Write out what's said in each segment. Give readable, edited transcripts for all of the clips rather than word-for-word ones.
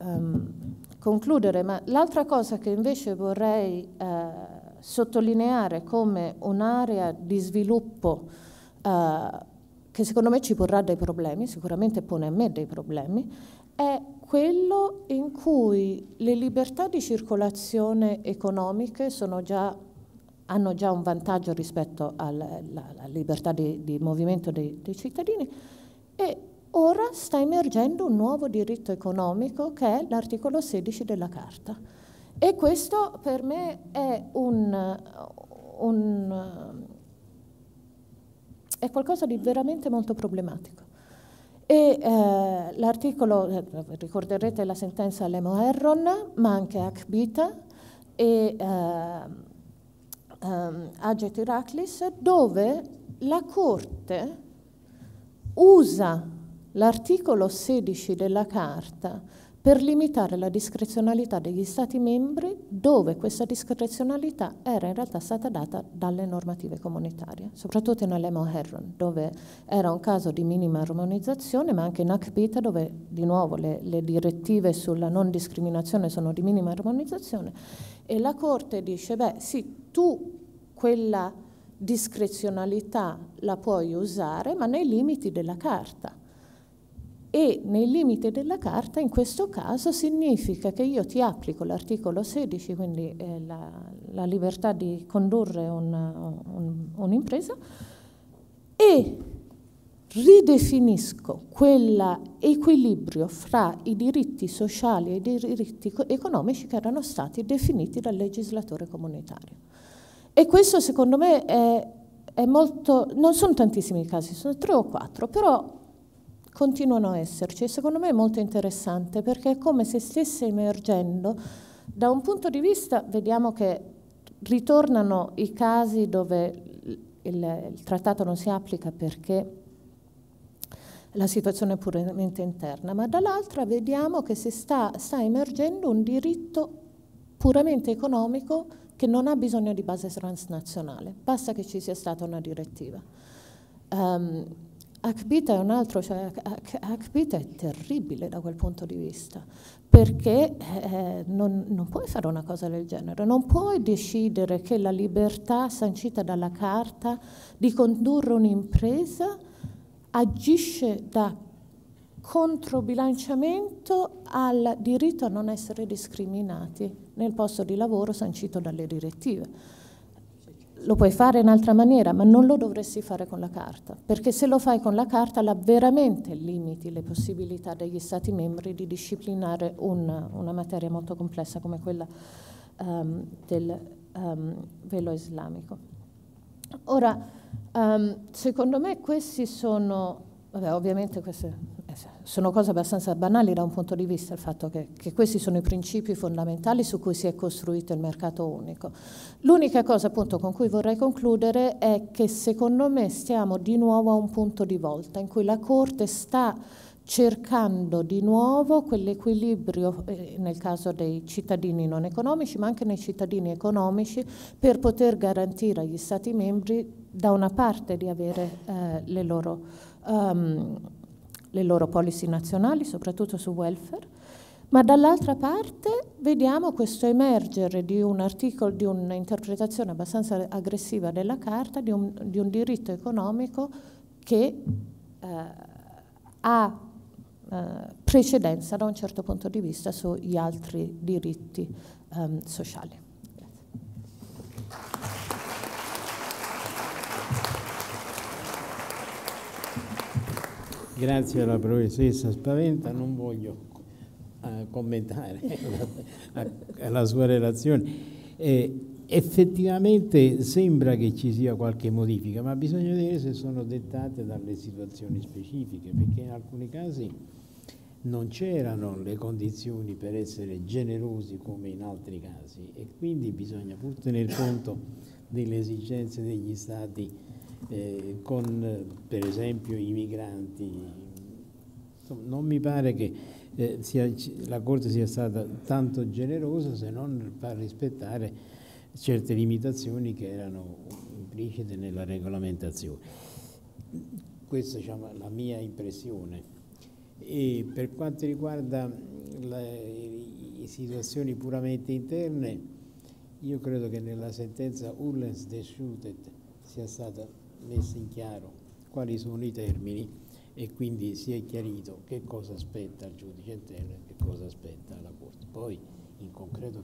concludere, ma l'altra cosa che invece vorrei sottolineare come un'area di sviluppo che secondo me ci porrà dei problemi, sicuramente pone a me dei problemi, è quello in cui le libertà di circolazione economiche hanno già un vantaggio rispetto alla libertà di movimento dei cittadini, e ora sta emergendo un nuovo diritto economico che è l'articolo 16 della Carta. E questo per me è è qualcosa di veramente molto problematico. E l'articolo, ricorderete la sentenza Lemo Herron, ma anche Akbita e Aget Iraklis, dove la Corte usa l'articolo 16 della Carta per limitare la discrezionalità degli Stati membri, dove questa discrezionalità era in realtà stata data dalle normative comunitarie, soprattutto in Lemo Herron, dove era un caso di minima armonizzazione, ma anche in Akbita, dove di nuovo le direttive sulla non discriminazione sono di minima armonizzazione, e la Corte dice, beh sì, tu quella discrezionalità la puoi usare, ma nei limiti della Carta. E nei limiti della Carta in questo caso significa che io ti applico l'articolo 16, quindi la libertà di condurre un'impresa, e ridefinisco quell'equilibrio fra i diritti sociali e i diritti economici che erano stati definiti dal legislatore comunitario. E questo secondo me è molto, non sono tantissimi i casi, sono 3 o 4, però continuano a esserci, e secondo me è molto interessante perché è come se stesse emergendo da un punto di vista, vediamo che ritornano i casi dove il trattato non si applica perché la situazione è puramente interna, ma dall'altra vediamo che sta emergendo un diritto puramente economico che non ha bisogno di base transnazionale, basta che ci sia stata una direttiva. Akbita è un altro, cioè Akbita è terribile da quel punto di vista, perché non puoi fare una cosa del genere, non puoi decidere che la libertà sancita dalla Carta di condurre un'impresa agisce da controbilanciamento al diritto a non essere discriminati nel posto di lavoro sancito dalle direttive. Lo puoi fare in altra maniera, ma non lo dovresti fare con la Carta, perché se lo fai con la Carta veramente limiti le possibilità degli Stati membri di disciplinare una materia molto complessa come quella del velo islamico. Ora, secondo me questi sono, vabbè, ovviamente queste sono cose abbastanza banali da un punto di vista, il fatto che questi sono i principi fondamentali su cui si è costruito il mercato unico. L'unica cosa appunto con cui vorrei concludere è che secondo me stiamo di nuovo a un punto di volta in cui la Corte sta cercando di nuovo quell'equilibrio nel caso dei cittadini non economici, ma anche nei cittadini economici, per poter garantire agli Stati membri da una parte di avere le loro policy nazionali, soprattutto su welfare, ma dall'altra parte vediamo questo emergere di un articolo, di un'interpretazione abbastanza aggressiva della Carta, di un diritto economico che ha precedenza da un certo punto di vista sugli altri diritti sociali. Grazie alla professoressa Spaventa, non voglio commentare la sua relazione. Effettivamente sembra che ci sia qualche modifica, ma bisogna vedere se sono dettate dalle situazioni specifiche, perché in alcuni casi non c'erano le condizioni per essere generosi come in altri casi, e quindi bisogna pur tener conto delle esigenze degli Stati con per esempio i migranti. Insomma, non mi pare che la Corte sia stata tanto generosa se non far rispettare certe limitazioni che erano implicite nella regolamentazione. Questa è la mia impressione. E per quanto riguarda situazioni puramente interne, io credo che nella sentenza Ullens de Schutet sia stata messa in chiaro quali sono i termini e quindi si è chiarito che cosa aspetta al giudice interno e che cosa aspetta alla Corte. Poi in concreto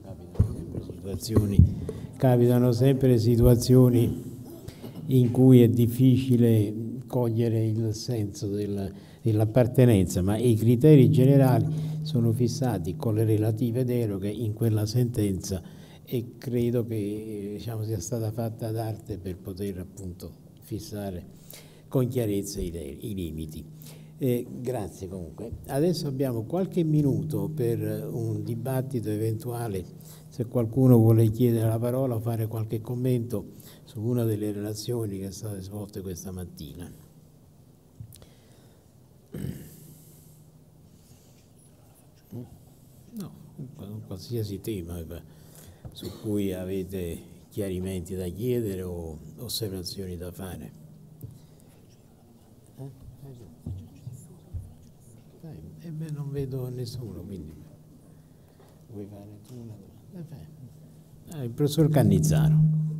capitano sempre situazioni in cui è difficile cogliere il senso dell'appartenenza, ma i criteri generali sono fissati con le relative deroghe in quella sentenza e credo che sia stata fatta d'arte per poter appunto fissare con chiarezza i limiti. Grazie comunque. Adesso abbiamo qualche minuto per un dibattito eventuale, se qualcuno vuole chiedere la parola o fare qualche commento su una delle relazioni che sono state svolte questa mattina. No, qualsiasi tema su cui avete chiarimenti da chiedere o osservazioni da fare. Non vedo nessuno, quindi vuoi fare tu una domanda? Il professor Cannizzaro.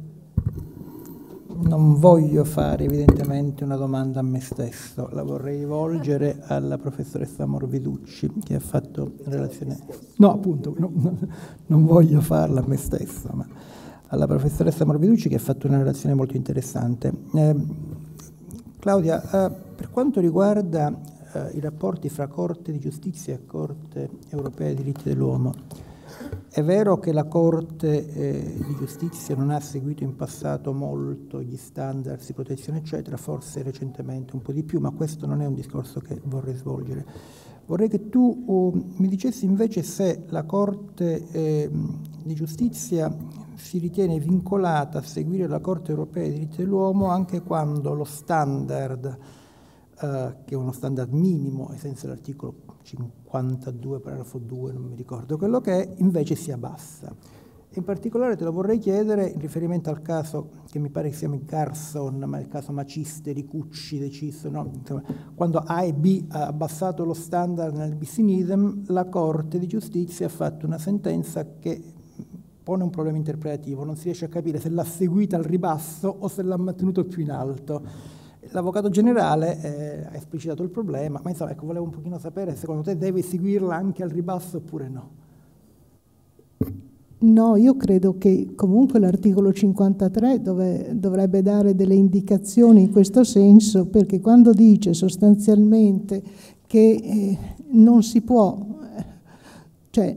Non voglio fare evidentemente una domanda a me stesso, la vorrei rivolgere alla professoressa Morviducci che ha fatto relazione. No, appunto, non voglio farla a me stesso, ma alla professoressa Morviducci che ha fatto una relazione molto interessante. Claudia, per quanto riguarda i rapporti fra Corte di Giustizia e Corte Europea dei Diritti dell'Uomo, è vero che la Corte di Giustizia non ha seguito in passato molto gli standard di protezione eccetera, forse recentemente un po' di più, ma questo non è un discorso che vorrei svolgere. Vorrei che tu mi dicessi invece se la Corte di Giustizia si ritiene vincolata a seguire la Corte Europea dei Diritti dell'Uomo anche quando lo standard, che è uno standard minimo ai sensi dell'articolo 52, paragrafo 2, non mi ricordo quello che è, invece si abbassa. In particolare te lo vorrei chiedere in riferimento al caso che mi pare che si chiami Carson, ma il caso Macisteri, Cucci, deciso, no? Insomma, quando A e B ha abbassato lo standard nel bis in idem, la Corte di Giustizia ha fatto una sentenza che pone un problema interpretativo, non si riesce a capire se l'ha seguita al ribasso o se l'ha mantenuto più in alto. L'avvocato generale ha esplicitato il problema, ma insomma, ecco, volevo un pochino sapere se secondo te deve seguirla anche al ribasso oppure no. No, io credo che comunque l'articolo 53 dovrebbe dare delle indicazioni in questo senso, perché quando dice sostanzialmente che non si può, cioè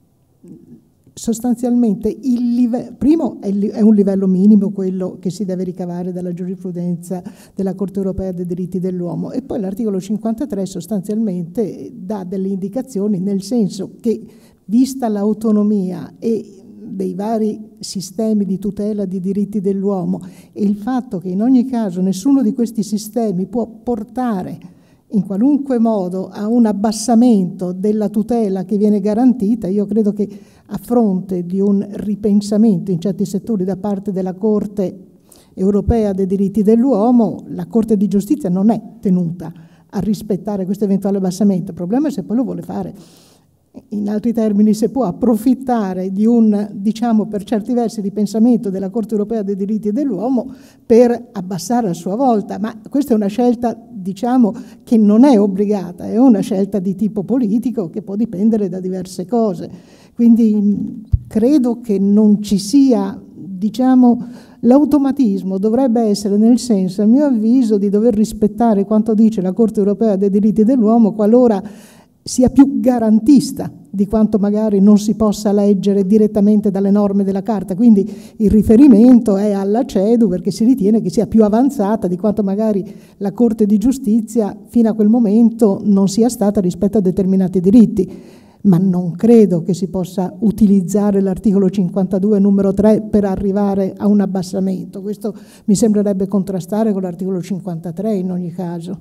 sostanzialmente primo è un livello minimo quello che si deve ricavare dalla giurisprudenza della Corte Europea dei Diritti dell'Uomo, e poi l'articolo 53 sostanzialmente dà delle indicazioni nel senso che, vista l'autonomia e dei vari sistemi di tutela di diritti dell'uomo e il fatto che in ogni caso nessuno di questi sistemi può portare in qualunque modo a un abbassamento della tutela che viene garantita, io credo che a fronte di un ripensamento in certi settori da parte della Corte Europea dei Diritti dell'Uomo, la Corte di Giustizia non è tenuta a rispettare questo eventuale abbassamento. Il problema è se poi lo vuole fare. In altri termini, se può approfittare di un, diciamo, per certi versi ripensamento della Corte Europea dei Diritti dell'Uomo per abbassare a sua volta, ma questa è una scelta, diciamo, che non è obbligata, è una scelta di tipo politico che può dipendere da diverse cose. Quindi credo che non ci sia, diciamo, l'automatismo dovrebbe essere nel senso, a mio avviso, di dover rispettare quanto dice la Corte Europea dei Diritti dell'Uomo qualora sia più garantista di quanto magari non si possa leggere direttamente dalle norme della Carta. Quindi il riferimento è alla CEDU perché si ritiene che sia più avanzata di quanto magari la Corte di Giustizia fino a quel momento non sia stata rispetto a determinati diritti. Ma non credo che si possa utilizzare l'articolo 52 numero 3 per arrivare a un abbassamento. Questo mi sembrerebbe contrastare con l'articolo 53 in ogni caso.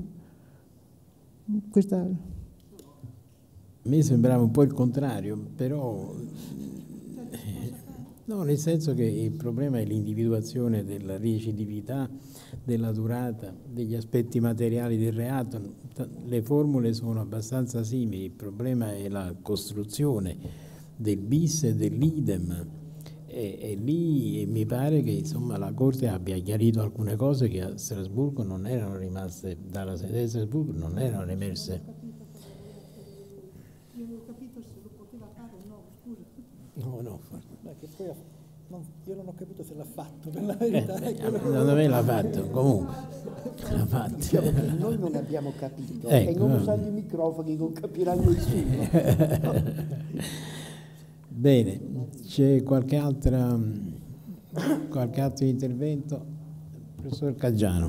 Questa... A me sembrava un po' il contrario, però no, nel senso che il problema è l'individuazione della recidività, della durata, degli aspetti materiali del reato. Le formule sono abbastanza simili, il problema è la costruzione del bis e dell'idem, e lì mi pare che insomma la Corte abbia chiarito alcune cose che a Strasburgo non erano rimaste, dalla sede di Strasburgo non erano emerse. Io non ho capito se lo poteva fare o no, scusa. No. Che poi io non ho capito se l'ha fatto, per la verità. Secondo me l'ha fatto, comunque. L'ha fatto. Diciamo che noi non abbiamo capito, e non usando i microfoni non capirà nessuno. Bene, c'è qualche altro intervento? Professor Caggiano.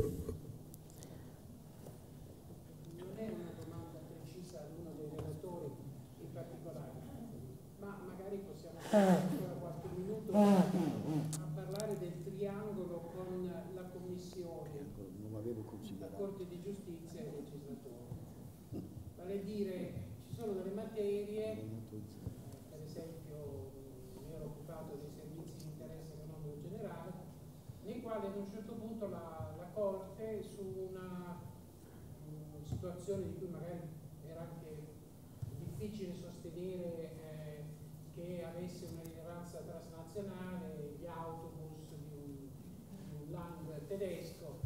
Non è una domanda precisa ad uno dei relatori in particolare, ma magari possiamo ancora qualche minuto a parlare del triangolo con la Commissione, la Corte di Giustizia e il legislatore. Vale a dire, ci sono delle materie, per esempio mi ero occupato dei servizi di interesse economico generale, nei quali ad un certo punto la Corte, su una situazione di cui magari era anche difficile sostenere che avesse una rilevanza transnazionale, gli autobus di un land tedesco,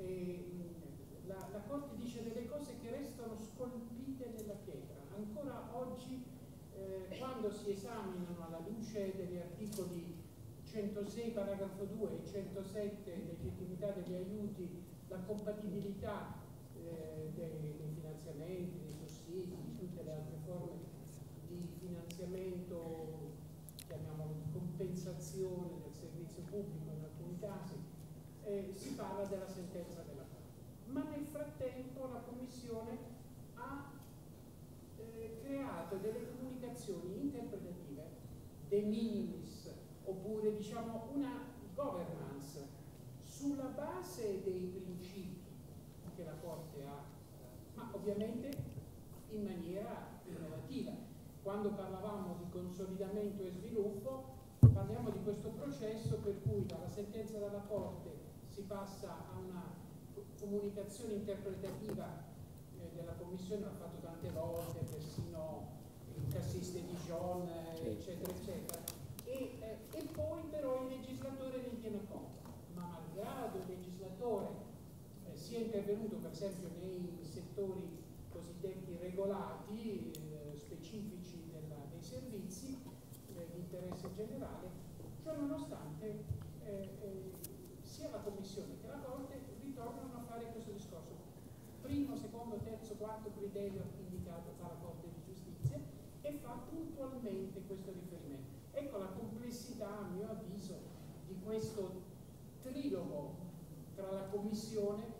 la Corte dice delle cose che restano scolpite nella pietra. Ancora oggi, quando si esaminano alla luce degli articoli 106 paragrafo 2 e 107 legittimità degli aiuti, la compatibilità dei finanziamenti, dei sussidi, di tutte le altre forme di finanziamento, chiamiamolo di compensazione del servizio pubblico in alcuni casi, si parla della sentenza della Corte. Ma nel frattempo la Commissione ha creato delle comunicazioni interpretative, de minimis, oppure diciamo una governance sulla base dei principi che la Corte ha, ma ovviamente in maniera innovativa. Quando parlavamo di consolidamento e sviluppo, parliamo di questo processo per cui dalla sentenza della Corte si passa a una comunicazione interpretativa della Commissione, l'ha fatto tante volte, persino il cassista di Dijon, eccetera, eccetera, e poi però il legislatore ne tiene conto. Ma malgrado il legislatore sia intervenuto per esempio nei settori cosiddetti regolati, specifici dei servizi di interesse generale, ciò nonostante sia la Commissione che la Corte ritornano a fare questo discorso. Primo, secondo, terzo, quarto criterio indicato dalla Corte di Giustizia e fa puntualmente questo riferimento. Ecco la complessità, a mio avviso, di questo trilogo tra la Commissione,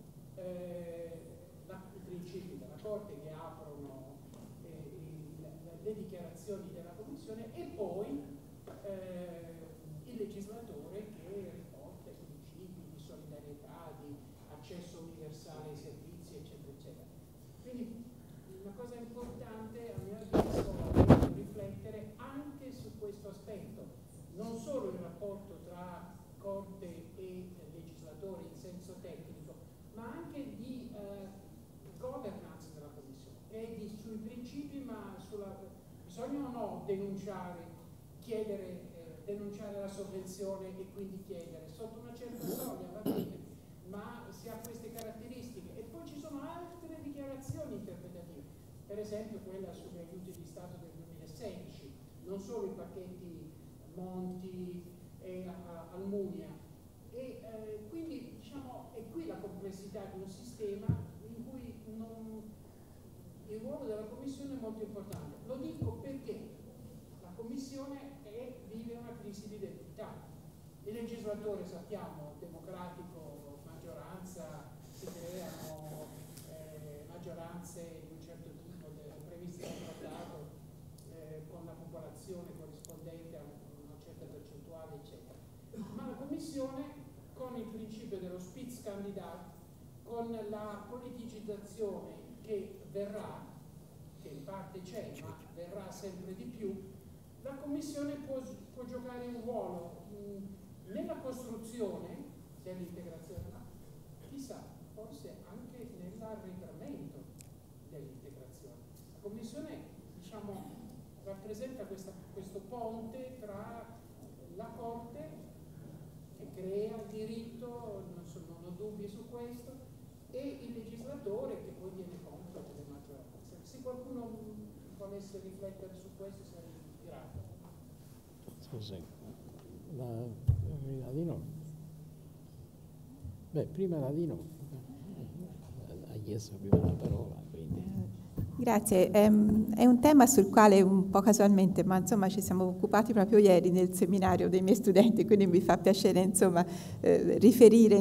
i principi della Corte che aprono le dichiarazioni della Commissione e poi il legislatore che riporta i principi di solidarietà, di accesso universale ai servizi, eccetera, eccetera. Quindi una cosa importante, a mio avviso, è riflettere anche su questo aspetto, non solo il rapporto tra Corte e legislatore in senso tecnico, ma anche di governance della Commissione e sui principi, ma bisogna o no denunciare, denunciare la sovvenzione e quindi chiedere sotto una certa soglia, va bene, ma si ha queste caratteristiche. E poi ci sono altre dichiarazioni interpretative, per esempio quella sugli aiuti di Stato del 2016, non solo i pacchetti Monti e Almunia. E quindi diciamo è qui la complessità di un sistema in cui il ruolo della Commissione è molto importante. Lo dico perché la Commissione vive una crisi di identità. Il legislatore, sappiamo, democratico, maggioranza, si creano maggioranze di un certo tipo previste dal trattato con la popolazione corrispondente a una certa percentuale, eccetera. Ma la Commissione, con il principio dello Spitzenkandidat, con la politicizzazione che verrà, che in parte c'è, ma verrà sempre di più, la Commissione può giocare un ruolo nella costruzione dell'integrazione, ma chissà, forse anche nell'arretramento dell'integrazione. La Commissione, diciamo, rappresenta questo ponte tra la Corte, che crea il diritto, non ho dubbi su questo, e il legislatore, che poi tiene conto delle maggioranze. Se qualcuno volesse riflettere su questo sarei grato. Scusi, la di no. Beh, prima la di no. Ha chiesto prima la parola, quindi. Grazie, è un tema sul quale un po' casualmente, ma insomma ci siamo occupati proprio ieri nel seminario dei miei studenti, quindi mi fa piacere insomma riferire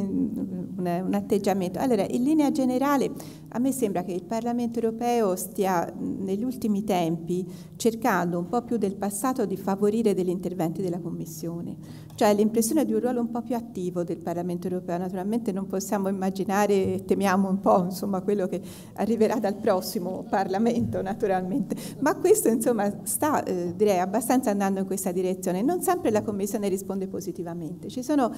un atteggiamento. Allora, in linea generale a me sembra che il Parlamento europeo stia negli ultimi tempi cercando un po' più del passato di favorire degli interventi della Commissione, cioè l'impressione di un ruolo un po' più attivo del Parlamento europeo. Naturalmente non possiamo immaginare, temiamo un po' insomma quello che arriverà dal prossimo Parlamento naturalmente, ma questo insomma sta direi abbastanza andando in questa direzione. Non sempre la Commissione risponde positivamente, ci sono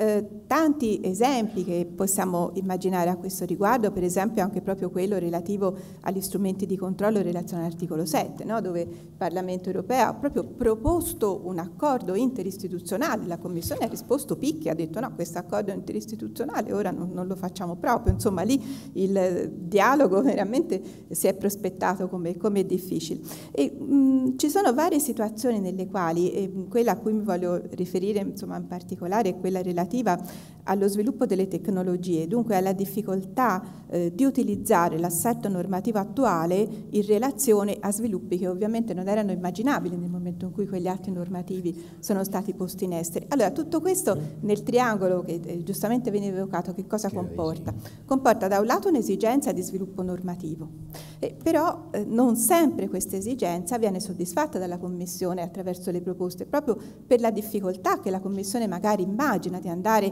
tanti esempi che possiamo immaginare a questo riguardo, per esempio anche proprio quello relativo agli strumenti di controllo in relazione all'articolo 7, no? Dove il Parlamento europeo ha proprio proposto un accordo interistituzionale, la Commissione ha risposto picchi, ha detto no, questo accordo interistituzionale ora non lo facciamo proprio, insomma lì il dialogo veramente si è prospettato come difficile. E ci sono varie situazioni nelle quali, quella a cui mi voglio riferire insomma in particolare è quella relativa allo sviluppo delle tecnologie, dunque alla difficoltà di utilizzare l'assetto normativo attuale in relazione a sviluppi che ovviamente non erano immaginabili nel momento in cui quegli atti normativi sono stati posti in essere. Allora, tutto questo nel triangolo che giustamente veniva evocato, che cosa comporta? Comporta da un lato un'esigenza di sviluppo normativo, però non sempre questa esigenza viene soddisfatta dalla Commissione attraverso le proposte, proprio per la difficoltà che la Commissione magari immagina di andare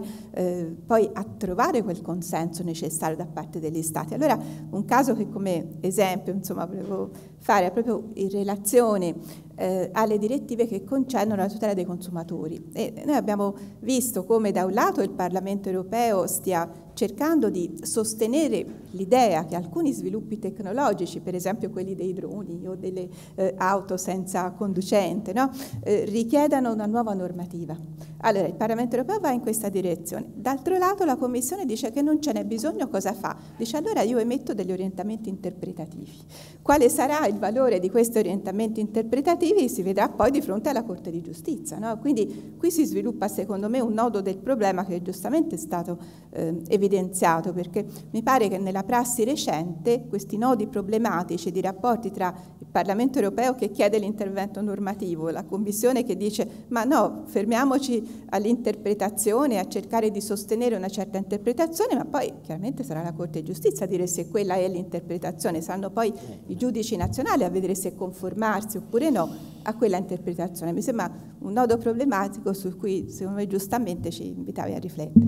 poi a trovare quel consenso necessario da parte degli Stati. Allora, un caso che come esempio insomma volevo fare è proprio in relazione alle direttive che concernono la tutela dei consumatori. E noi abbiamo visto come da un lato il Parlamento europeo stia cercando di sostenere l'idea che alcuni sviluppi tecnologici, per esempio quelli dei droni o delle auto senza conducente, no? Richiedano una nuova normativa. Allora il Parlamento europeo va in questa direzione. D'altro lato la Commissione dice che non ce n'è bisogno, cosa fa? Dice allora io emetto degli orientamenti interpretativi. Quale sarà il valore di questi orientamenti interpretativi si vedrà poi di fronte alla Corte di Giustizia, no? Quindi qui si sviluppa secondo me un nodo del problema che giustamente è stato evidenziato, perché mi pare che nella prassi recente questi nodi problematici di rapporti tra il Parlamento europeo che chiede l'intervento normativo e la Commissione che dice ma no, fermiamoci all'interpretazione, a cercare di sostenere una certa interpretazione, ma poi chiaramente sarà la Corte di Giustizia a dire se quella è l'interpretazione, saranno poi i giudici nazionali a vedere se conformarsi oppure no a quella interpretazione. Mi sembra un nodo problematico su cui secondo me giustamente ci invitavi a riflettere.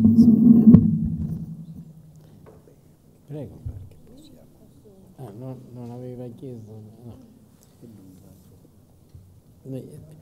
Prego. Ah, no, non aveva chiesto. No. Un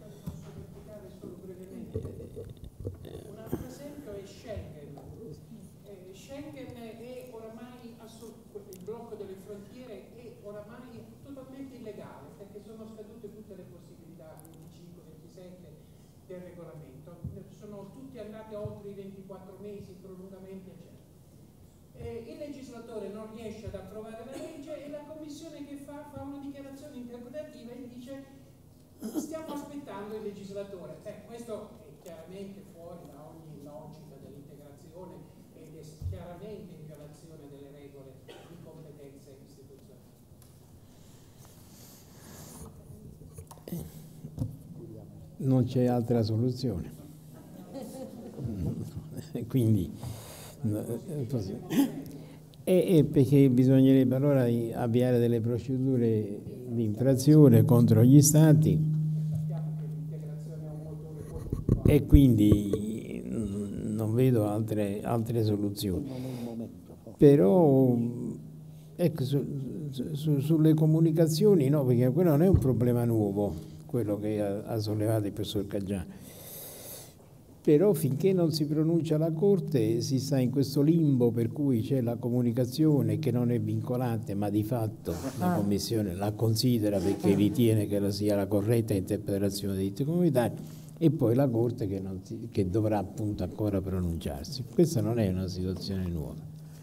altro esempio è Schengen. Schengen è oramai il blocco delle frontiere è oramai totalmente illegale perché sono scadute tutte le possibilità 25, 27 del regolamento. Sono tutti andati oltre i 24 mesi, prolungamenti eccetera. Il legislatore non riesce ad approvare la legge e la Commissione che fa una dichiarazione interpretativa e dice stiamo aspettando il legislatore. Questo è chiaramente fuori da ogni logica dell'integrazione ed è chiaramente in violazione delle regole di competenze istituzionali. Non c'è altra soluzione. Quindi così. E perché bisognerebbe allora avviare delle procedure di infrazione contro gli Stati e quindi non vedo altre soluzioni. Però ecco, sulle comunicazioni no, perché quello non è un problema nuovo, quello che ha sollevato il professor Caggiani. Però finché non si pronuncia la Corte si sta in questo limbo per cui c'è la comunicazione che non è vincolante, ma di fatto la Commissione la considera perché ritiene che sia la corretta interpretazione dei diritti comunitari, e poi la Corte che dovrà appunto ancora pronunciarsi. Questa non è una situazione nuova.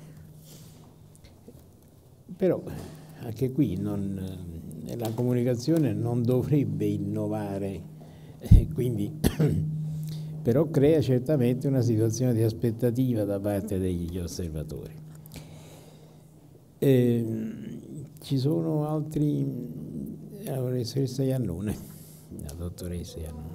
Però anche qui la comunicazione non dovrebbe innovare, quindi però crea certamente una situazione di aspettativa da parte degli osservatori. Ci sono altri, la professoressa Iannone, la dottoressa Iannone.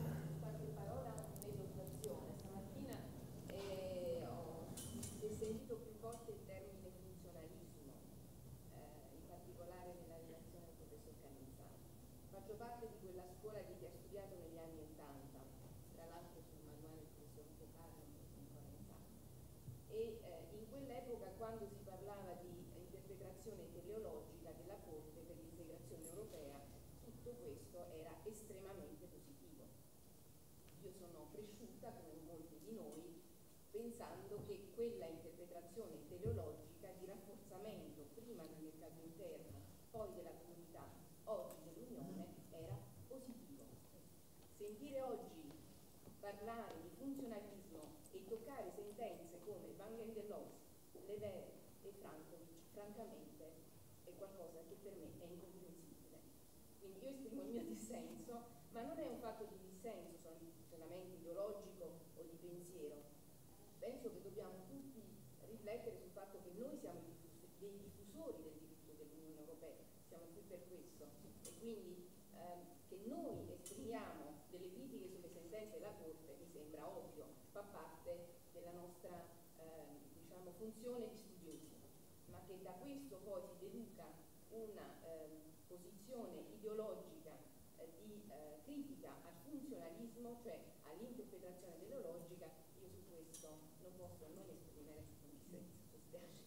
Quando si parlava di interpretazione teleologica della Corte per l'integrazione europea, tutto questo era estremamente positivo. Io sono cresciuta, come molti di noi, pensando che quella interpretazione teleologica di rafforzamento prima del mercato interno, poi della comunità, oggi dell'Unione, era positivo. Sentire oggi parlare di funzionalismo e toccare sentenze come Wangen dell'Ost, Lever e Frankovic, francamente è qualcosa che per me è incomprensibile. Quindi io esprimo il mio dissenso, ma non è un fatto di dissenso solamente ideologico o di pensiero. Penso che dobbiamo tutti riflettere sul fatto che noi siamo dei diffusori del diritto dell'Unione Europea, siamo qui per questo, e quindi che noi esprimiamo delle critiche sulle sentenze della Corte mi sembra ovvio, fa parte della nostra funzione di studiosi, ma che da questo poi si deduca una posizione ideologica di critica al funzionalismo, cioè all'interpretazione teleologica, io su questo non posso non esprimere un dissenso.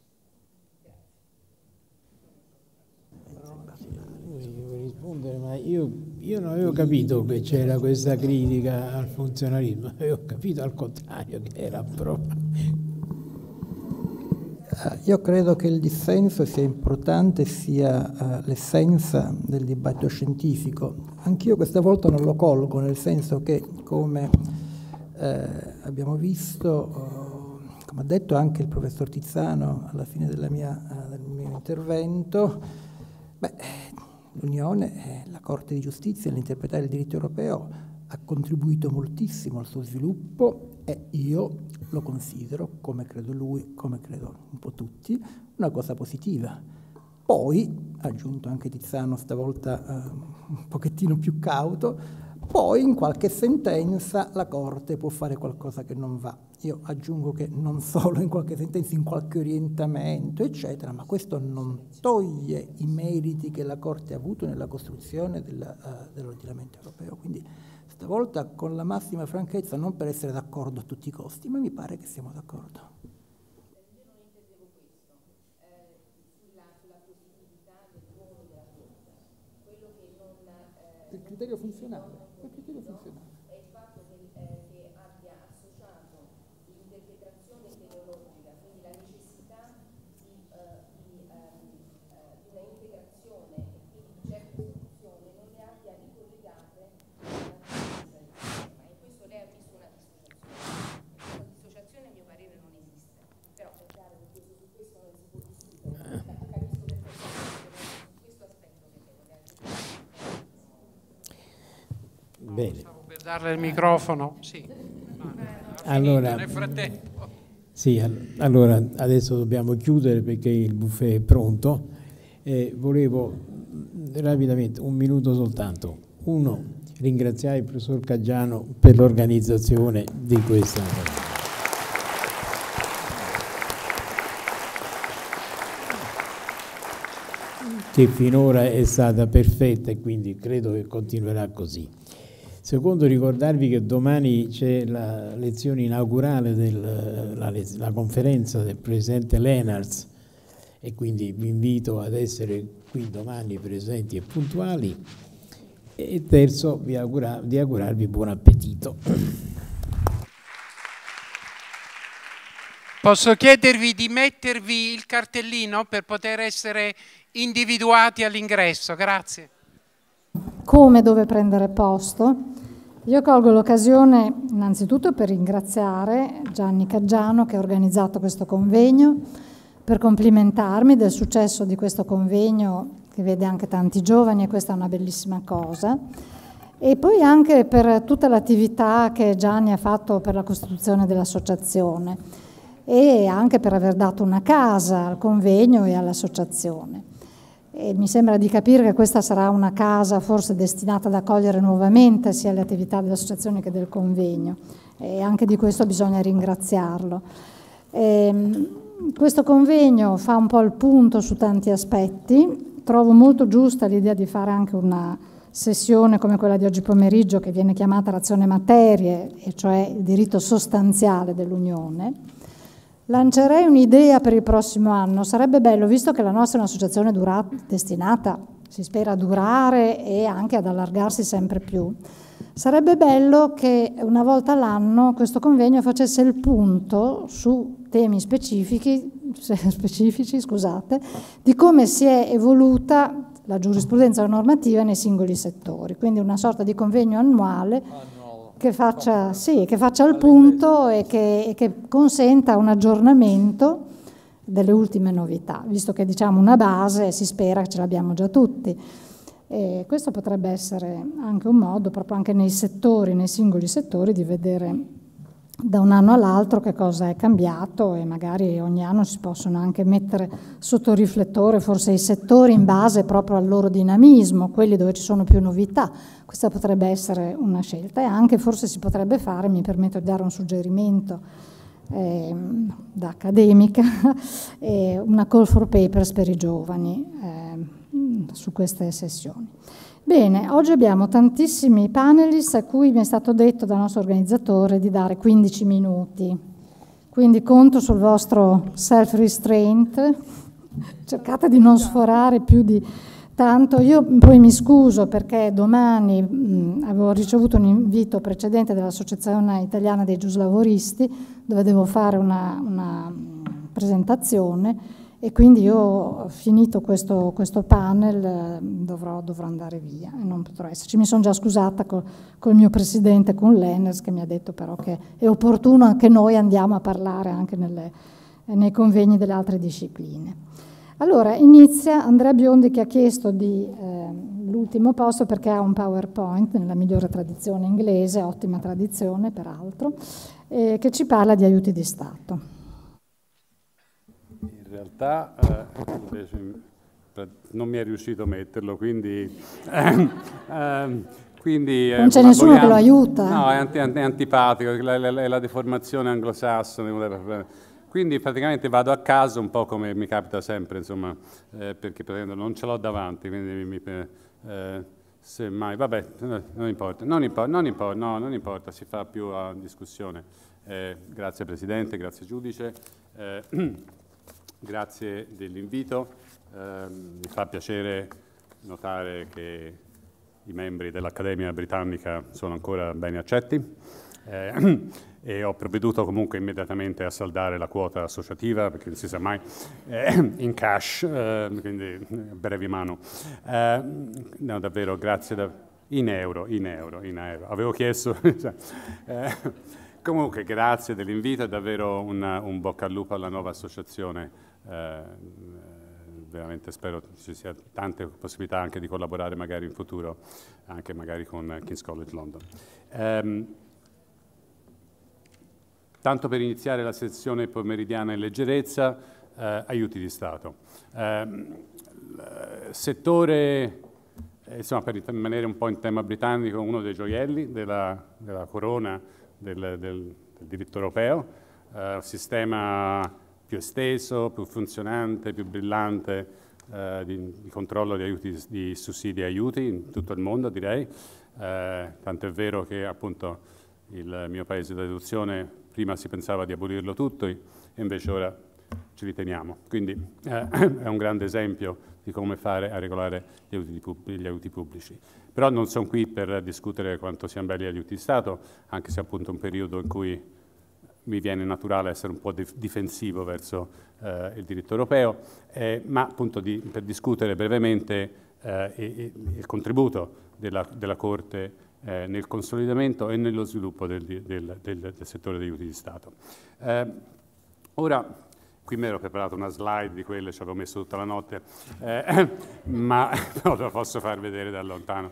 Grazie. Devo rispondere, ma io non avevo capito che c'era questa critica al funzionalismo, avevo capito al contrario che era proprio. Io credo che il dissenso sia importante, sia l'essenza del dibattito scientifico. Anch'io questa volta non lo colgo, nel senso che, come abbiamo visto, come ha detto anche il professor Tizzano alla fine del mio intervento, l'Unione, la Corte di Giustizia, nell'interpretare il diritto europeo, ha contribuito moltissimo al suo sviluppo e io lo considero, come credo lui, come credo un po' tutti, una cosa positiva. Poi, ha aggiunto anche Tizzano stavolta un pochettino più cauto, poi in qualche sentenza la Corte può fare qualcosa che non va. Io aggiungo che non solo in qualche sentenza, in qualche orientamento, eccetera, ma questo non toglie i meriti che la Corte ha avuto nella costruzione dell'ordinamento europeo. Quindi stavolta con la massima franchezza, non per essere d'accordo a tutti i costi, ma mi pare che siamo d'accordo. Io non intendevo questo, sulla positività del ruolo della Corte. Quello che non... Il criterio funzionale. Il criterio funzionale. È il fatto che abbia associato l'interpretazione teleologica, quindi la necessità di una integrazione e quindi di certe soluzioni, non le abbia ricollegate alla presenza del sistema. In questo lei ha visto una dissociazione. Questa dissociazione a mio parere non esiste. Però è chiaro che su questo non si può discutere. Capisco perfettamente questo aspetto che lei voleva dire. Bene. Stavo per darle il microfono, sì. Allora, nel frattempo. sì, allora adesso dobbiamo chiudere perché il buffet è pronto. Volevo rapidamente, un minuto soltanto. Uno, ringraziare il professor Caggiano per l'organizzazione di questa che finora è stata perfetta e quindi credo che continuerà così. Secondo, ricordarvi che domani c'è la lezione inaugurale la conferenza del presidente Lenaerts e quindi vi invito ad essere qui domani presenti e puntuali. E terzo, di augurarvi buon appetito. Posso chiedervi di mettervi il cartellino per poter essere individuati all'ingresso? Grazie. Come dove prendere posto? Io colgo l'occasione innanzitutto per ringraziare Gianni Caggiano che ha organizzato questo convegno, per complimentarmi del successo di questo convegno che vede anche tanti giovani e questa è una bellissima cosa, e poi anche per tutta l'attività che Gianni ha fatto per la costituzione dell'associazione e anche per aver dato una casa al convegno e all'associazione. E mi sembra di capire che questa sarà una casa forse destinata ad accogliere nuovamente sia le attività dell'associazione che del convegno, e anche di questo bisogna ringraziarlo. Questo convegno fa un po' il punto su tanti aspetti. Trovo molto giusta l'idea di fare anche una sessione come quella di oggi pomeriggio che viene chiamata Razione Materie, e cioè il diritto sostanziale dell'Unione. Lancerei un'idea per il prossimo anno. Sarebbe bello, visto che la nostra è un'associazione destinata, si spera, a durare e anche ad allargarsi sempre più, sarebbe bello che una volta all'anno questo convegno facesse il punto su temi specifici, di come si è evoluta la giurisprudenza normativa nei singoli settori. Quindi una sorta di convegno annuale che faccia il punto e che consenta un aggiornamento delle ultime novità, visto che diciamo una base si spera che ce l'abbiamo già tutti. E questo potrebbe essere anche un modo, proprio anche nei settori, nei singoli settori, di vedere da un anno all'altro che cosa è cambiato, e magari ogni anno si possono anche mettere sotto riflettore forse i settori in base proprio al loro dinamismo, quelli dove ci sono più novità. Questa potrebbe essere una scelta, e anche forse si potrebbe fare, mi permetto di dare un suggerimento da accademica, una call for papers per i giovani su queste sessioni. Bene, oggi abbiamo tantissimi panelist a cui mi è stato detto dal nostro organizzatore di dare 15 minuti, quindi conto sul vostro self-restraint, cercate di non sforare più di tanto. Io poi mi scuso perché domani avevo ricevuto un invito precedente dall'Associazione Italiana dei Giuslavoristi dove devo fare una presentazione, e quindi io, finito questo panel, dovrò andare via e non potrò esserci. Mi sono già scusata col mio presidente, con Lenners, che mi ha detto però che è opportuno che noi andiamo a parlare anche nei convegni delle altre discipline. Allora, inizia Andrea Biondi, che ha chiesto l'ultimo posto perché ha un PowerPoint nella migliore tradizione inglese, ottima tradizione peraltro, che ci parla di aiuti di Stato. In realtà non mi è riuscito a metterlo, quindi non c'è nessuno che lo aiuta. No, è antipatico, è la deformazione anglosassone. Quindi praticamente vado a caso, un po' come mi capita sempre, insomma, perché non ce l'ho davanti, quindi semmai, vabbè, non importa, si fa più a discussione. Grazie Presidente, grazie Giudice. Grazie dell'invito, mi fa piacere notare che i membri dell'Accademia Britannica sono ancora ben accetti e ho provveduto comunque immediatamente a saldare la quota associativa, perché non si sa mai, in cash, quindi brevi mano. No, davvero, grazie, in euro, avevo chiesto... Comunque grazie dell'invito, è davvero un bocca al lupo alla nuova associazione, veramente spero ci sia tante possibilità anche di collaborare magari in futuro, anche magari con King's College London. Tanto per iniziare la sessione pomeridiana in leggerezza, aiuti di Stato. Settore, insomma, per rimanere un po' in tema britannico, uno dei gioielli della corona del diritto europeo, sistema più esteso, più funzionante, più brillante di controllo di aiuti, di sussidi e aiuti in tutto il mondo, direi. Tanto è vero che appunto il mio paese di adozione prima si pensava di abolirlo tutto e invece ora ci riteniamo. Quindi è un grande esempio di come fare a regolare gli aiuti pubblici. Però non sono qui per discutere quanto siano belli gli aiuti di Stato, anche se è appunto un periodo in cui mi viene naturale essere un po' difensivo verso il diritto europeo, ma appunto per discutere brevemente il contributo della Corte nel consolidamento e nello sviluppo del settore degli aiuti di Stato. Ora, qui mi ero preparato una slide di quelle, ci avevo messo tutta la notte, ma no, lo posso far vedere da lontano.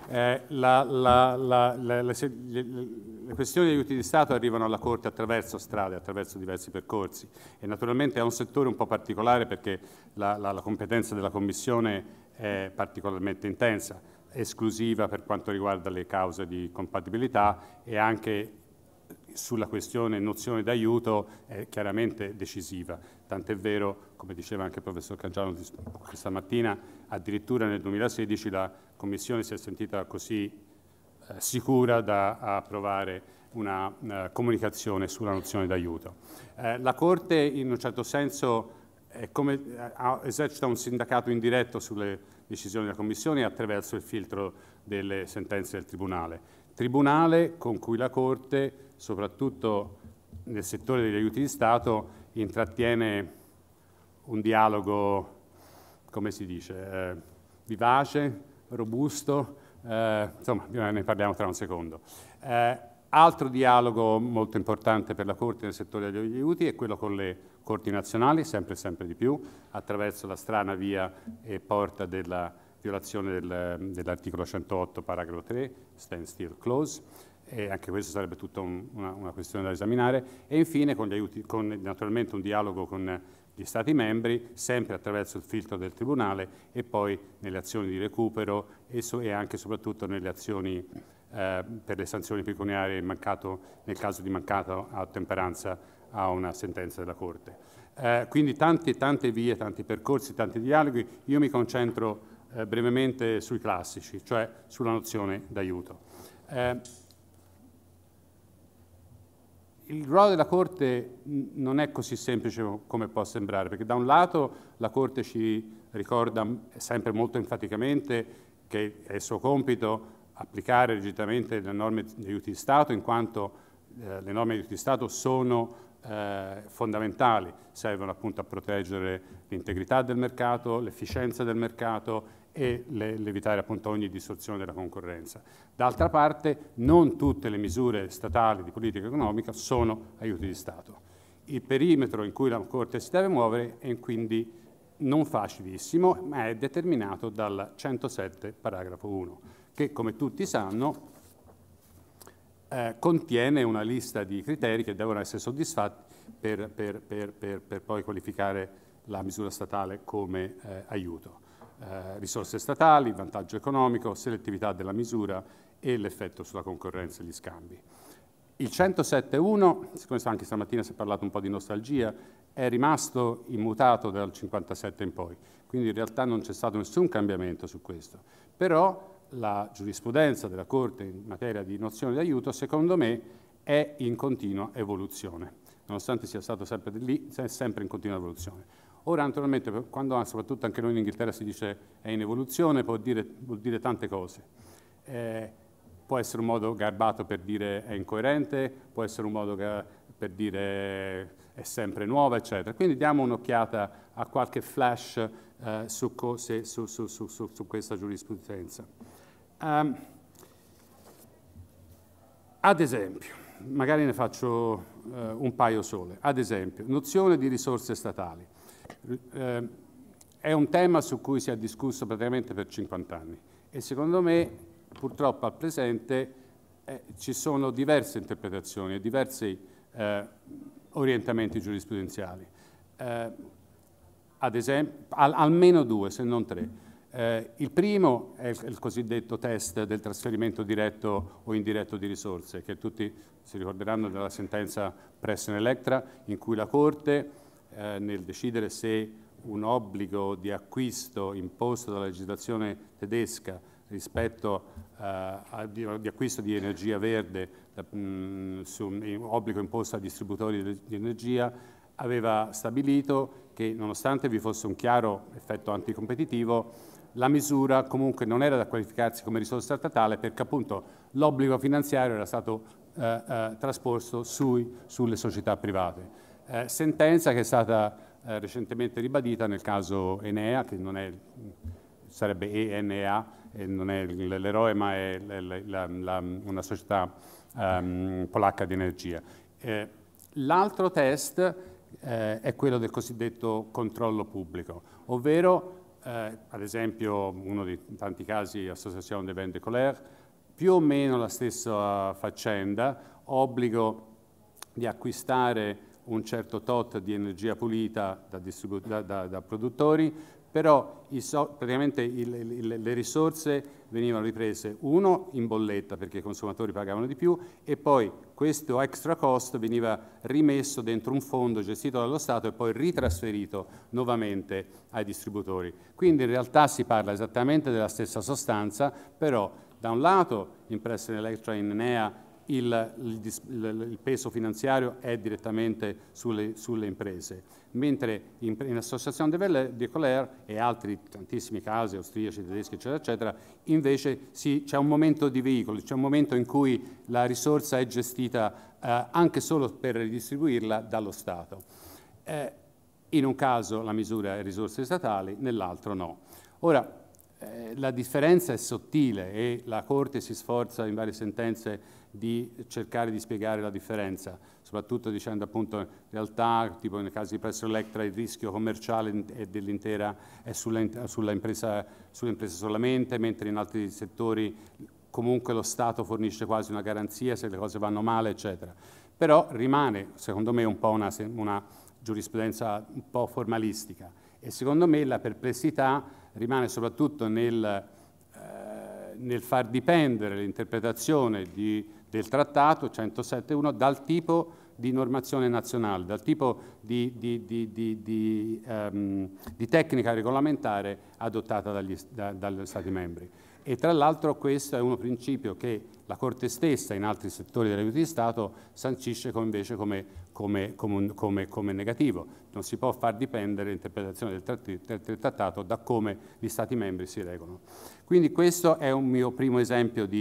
Le questioni di aiuti di Stato arrivano alla Corte attraverso strade, attraverso diversi percorsi, e naturalmente è un settore un po' particolare perché la competenza della Commissione è particolarmente intensa, esclusiva per quanto riguarda le cause di compatibilità, e anche sulla questione nozione d'aiuto è chiaramente decisiva. Tant'è vero, come diceva anche il professor Cangiano questa mattina, addirittura nel 2016 la Commissione si è sentita così sicura da approvare una comunicazione sulla nozione d'aiuto. La Corte in un certo senso esercita un sindacato indiretto sulle decisioni della Commissione attraverso il filtro delle sentenze del Tribunale con cui la Corte, soprattutto nel settore degli aiuti di Stato, intrattiene un dialogo, come si dice, vivace, robusto, insomma ne parliamo tra un secondo. Altro dialogo molto importante per la Corte nel settore degli aiuti è quello con le Corti nazionali, sempre di più, attraverso la strana via e porta della violazione dell'articolo 108, paragrafo 3, standstill clause, e anche questo sarebbe tutta una questione da esaminare, e infine con naturalmente un dialogo con gli Stati membri, sempre attraverso il filtro del Tribunale, e poi nelle azioni di recupero e anche e soprattutto nelle azioni per le sanzioni pecuniarie nel caso di mancata ottemperanza a una sentenza della Corte. Quindi tante vie, tanti percorsi, tanti dialoghi. Io mi concentro brevemente sui classici, cioè sulla nozione d'aiuto. Il ruolo della Corte non è così semplice come può sembrare, perché da un lato la Corte ci ricorda sempre molto enfaticamente che è il suo compito applicare rigidamente le norme di aiuti di Stato, in quanto le norme di aiuti di Stato sono fondamentali, servono appunto a proteggere l'integrità del mercato, l'efficienza del mercato e l'evitare appunto ogni distorsione della concorrenza. D'altra parte, non tutte le misure statali di politica economica sono aiuti di Stato. Il perimetro in cui la Corte si deve muovere è quindi non facilissimo, ma è determinato dal 107, paragrafo 1, che come tutti sanno contiene una lista di criteri che devono essere soddisfatti per poi qualificare la misura statale come aiuto. Risorse statali, vantaggio economico, selettività della misura e l'effetto sulla concorrenza e gli scambi. Il 107.1, siccome anche stamattina si è parlato un po' di nostalgia, è rimasto immutato dal 57 in poi, quindi in realtà non c'è stato nessun cambiamento su questo. Però la giurisprudenza della Corte in materia di nozione di aiuto, secondo me, è in continua evoluzione, nonostante sia stato sempre lì, è sempre in continua evoluzione. Ora, naturalmente, quando soprattutto anche noi in Inghilterra si dice è in evoluzione, vuol dire tante cose. Può essere un modo garbato per dire è incoerente, può essere un modo per dire è sempre nuova, eccetera. Quindi diamo un'occhiata a qualche flash su questa giurisprudenza. Ad esempio, magari ne faccio un paio sole. Ad esempio, nozione di risorse statali. È un tema su cui si è discusso praticamente per 50 anni e secondo me purtroppo al presente ci sono diverse interpretazioni e diversi orientamenti giurisprudenziali. Ad esempio, almeno due, se non tre. Il primo è il cosiddetto test del trasferimento diretto o indiretto di risorse, che tutti si ricorderanno della sentenza Pressen-Electra, in cui la Corte, nel decidere se un obbligo di acquisto imposto dalla legislazione tedesca rispetto di acquisto di energia verde, su un obbligo imposto ai distributori di energia, aveva stabilito che nonostante vi fosse un chiaro effetto anticompetitivo, la misura comunque non era da qualificarsi come risorsa statale perché appunto l'obbligo finanziario era stato trasposto sulle società private. Sentenza che è stata recentemente ribadita nel caso Enea, che non è, sarebbe ENEA, non è l'eroe ma è una società polacca di energia. L'altro test è quello del cosiddetto controllo pubblico, ovvero ad esempio uno dei tanti casi Association des Vins de Colère, più o meno la stessa faccenda, obbligo di acquistare un certo tot di energia pulita da produttori, però praticamente le risorse venivano riprese, uno in bolletta perché i consumatori pagavano di più e poi questo extra cost veniva rimesso dentro un fondo gestito dallo Stato e poi ritrasferito nuovamente ai distributori. Quindi in realtà si parla esattamente della stessa sostanza, però da un lato in Presten Electra in Enea il peso finanziario è direttamente sulle imprese, mentre in Association des Vins de Colère e altri tantissimi casi, austriaci, tedeschi, eccetera, eccetera, invece c'è un momento di veicolo, c'è un momento in cui la risorsa è gestita anche solo per ridistribuirla dallo Stato. In un caso la misura è risorse statali, nell'altro no. Ora, la differenza è sottile e la Corte si sforza in varie sentenze di cercare di spiegare la differenza, soprattutto dicendo appunto in realtà, tipo nel caso di Presten Electra, il rischio commerciale dell'intera è sulle imprese solamente, mentre in altri settori comunque lo Stato fornisce quasi una garanzia se le cose vanno male, eccetera. Però rimane, secondo me, un po' una giurisprudenza un po' formalistica e secondo me la perplessità rimane soprattutto nel far dipendere l'interpretazione del trattato 107.1 dal tipo di normazione nazionale, dal tipo di tecnica regolamentare adottata dagli Stati membri. E tra l'altro questo è un principio che la Corte stessa in altri settori dell'aiuto di Stato sancisce invece come negativo. Non si può far dipendere l'interpretazione del trattato da come gli Stati membri si regolano. Quindi questo è un mio primo esempio di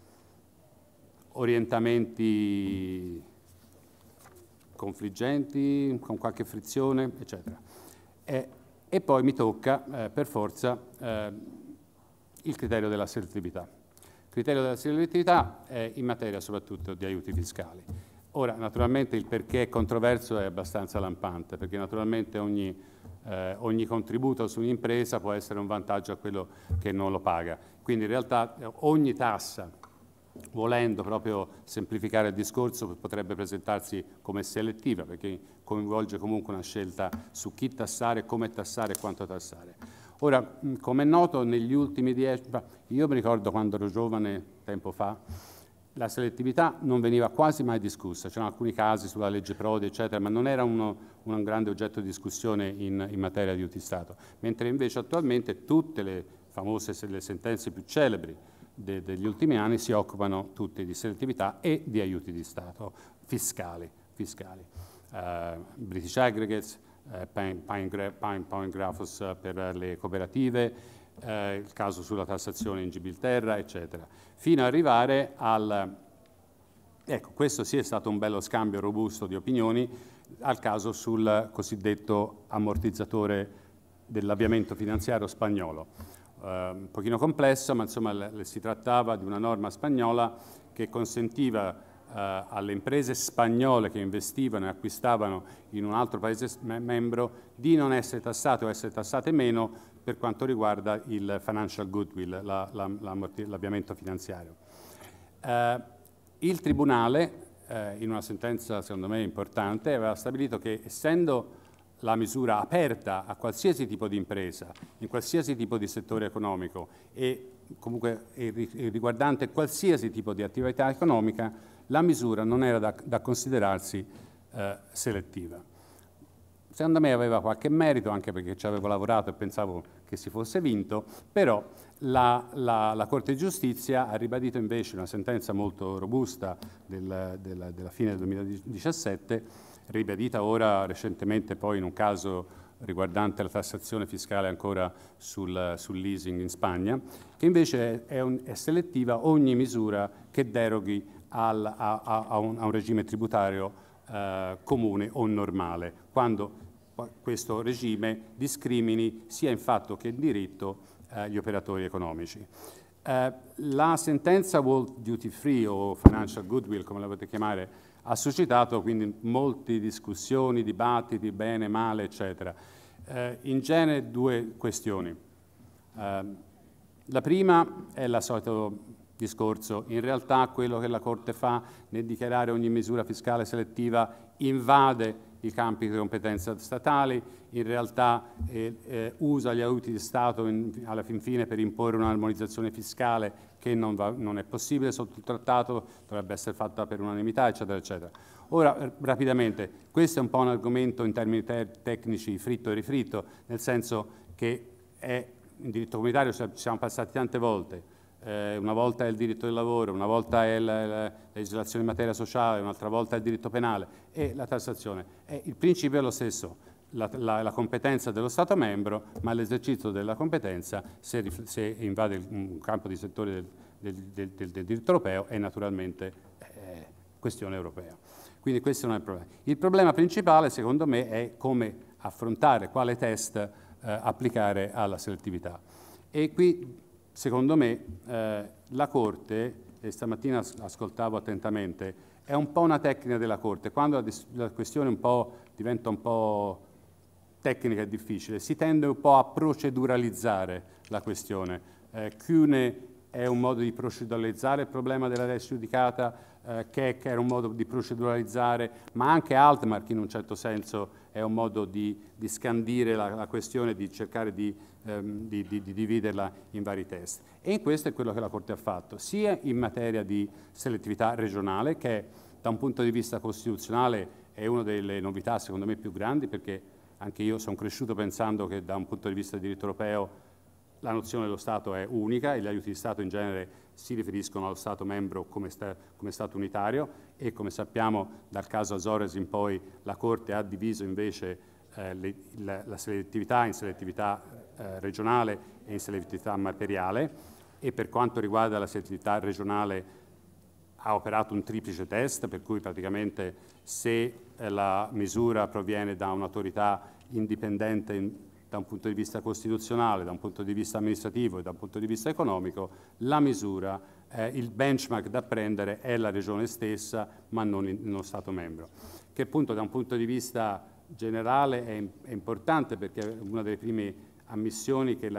orientamenti confliggenti, con qualche frizione, eccetera. E poi mi tocca per forza il criterio della selettività. Il criterio della selettività è in materia soprattutto di aiuti fiscali. Ora, naturalmente il perché è controverso è abbastanza lampante, perché naturalmente ogni contributo su un'impresa può essere un vantaggio a quello che non lo paga. Quindi in realtà ogni tassa, volendo proprio semplificare il discorso, potrebbe presentarsi come selettiva, perché coinvolge comunque una scelta su chi tassare, come tassare e quanto tassare. Ora, come è noto, negli ultimi 10... Io mi ricordo quando ero giovane, tempo fa, la selettività non veniva quasi mai discussa. C'erano alcuni casi sulla legge Prodi, eccetera, ma non era un grande oggetto di discussione in materia di aiuti di Stato. Mentre invece attualmente tutte le famose sentenze più celebri degli ultimi anni si occupano tutte di selettività e di aiuti di Stato fiscali. British Aggregates, Pine Graphos per le cooperative, il caso sulla tassazione in Gibilterra, eccetera, fino ad arrivare ecco, questo sì è stato un bello scambio robusto di opinioni, al caso sul cosiddetto ammortizzatore dell'avviamento finanziario spagnolo. Un pochino complesso, ma insomma si trattava di una norma spagnola che consentiva alle imprese spagnole che investivano e acquistavano in un altro paese membro di non essere tassate o essere tassate meno per quanto riguarda il financial goodwill, l'avviamento finanziario. Il Tribunale, in una sentenza secondo me importante, aveva stabilito che essendo la misura aperta a qualsiasi tipo di impresa, in qualsiasi tipo di settore economico e comunque riguardante qualsiasi tipo di attività economica, la misura non era da considerarsi selettiva. Secondo me aveva qualche merito, anche perché ci avevo lavorato e pensavo che si fosse vinto, però la Corte di Giustizia ha ribadito invece una sentenza molto robusta della fine del 2017, ribadita ora recentemente poi in un caso riguardante la tassazione fiscale ancora sul leasing in Spagna, che invece è selettiva ogni misura che deroghi a un regime tributario comune o normale, quando questo regime discrimini sia in fatto che in diritto gli operatori economici. La sentenza World Duty Free o Financial Goodwill, come la potete chiamare, ha suscitato quindi molte discussioni, dibattiti, bene, male, eccetera. In genere due questioni. La prima è il solito discorso: in realtà quello che la Corte fa nel dichiarare ogni misura fiscale selettiva invade i campi di competenza statali, in realtà usa gli aiuti di Stato alla fin fine per imporre un'armonizzazione fiscale che non è possibile sotto il trattato, dovrebbe essere fatta per unanimità, eccetera, eccetera. Ora, rapidamente, questo è un po' un argomento in termini tecnici fritto e rifritto, nel senso che in diritto comunitario ci siamo passati tante volte. Una volta è il diritto del lavoro, una volta è la legislazione in materia sociale, un'altra volta è il diritto penale e la tassazione. Il principio è lo stesso, la competenza dello Stato membro, ma l'esercizio della competenza, se invade un campo di settore del diritto europeo, è naturalmente questione europea. Quindi questo non è il problema. Il problema principale, secondo me, è come affrontare, quale test applicare alla selettività. E qui, secondo me, la Corte, e stamattina ascoltavo attentamente, è un po' una tecnica della Corte. Quando la questione diventa un po' tecnica e difficile, si tende un po' a proceduralizzare la questione. Cune è un modo di proceduralizzare il problema della res giudicata, Keck era un modo di proceduralizzare, ma anche Altmark in un certo senso è un modo di scandire la questione, di cercare di dividerla in vari test. E in questo è quello che la Corte ha fatto, sia in materia di selettività regionale, che da un punto di vista costituzionale è una delle novità secondo me più grandi, perché anche io sono cresciuto pensando che da un punto di vista del diritto europeo la nozione dello Stato è unica e gli aiuti di Stato in genere si riferiscono allo Stato membro come Stato unitario, e come sappiamo dal caso Azores in poi la Corte ha diviso invece la selettività in selettività regionale e in selettività materiale, e per quanto riguarda la selettività regionale ha operato un triplice test, per cui praticamente se la misura proviene da un'autorità indipendente da un punto di vista costituzionale, da un punto di vista amministrativo e da un punto di vista economico, la misura, il benchmark da prendere è la regione stessa, ma non lo Stato membro. Che appunto da un punto di vista generale è importante, perché è una delle prime ammissioni che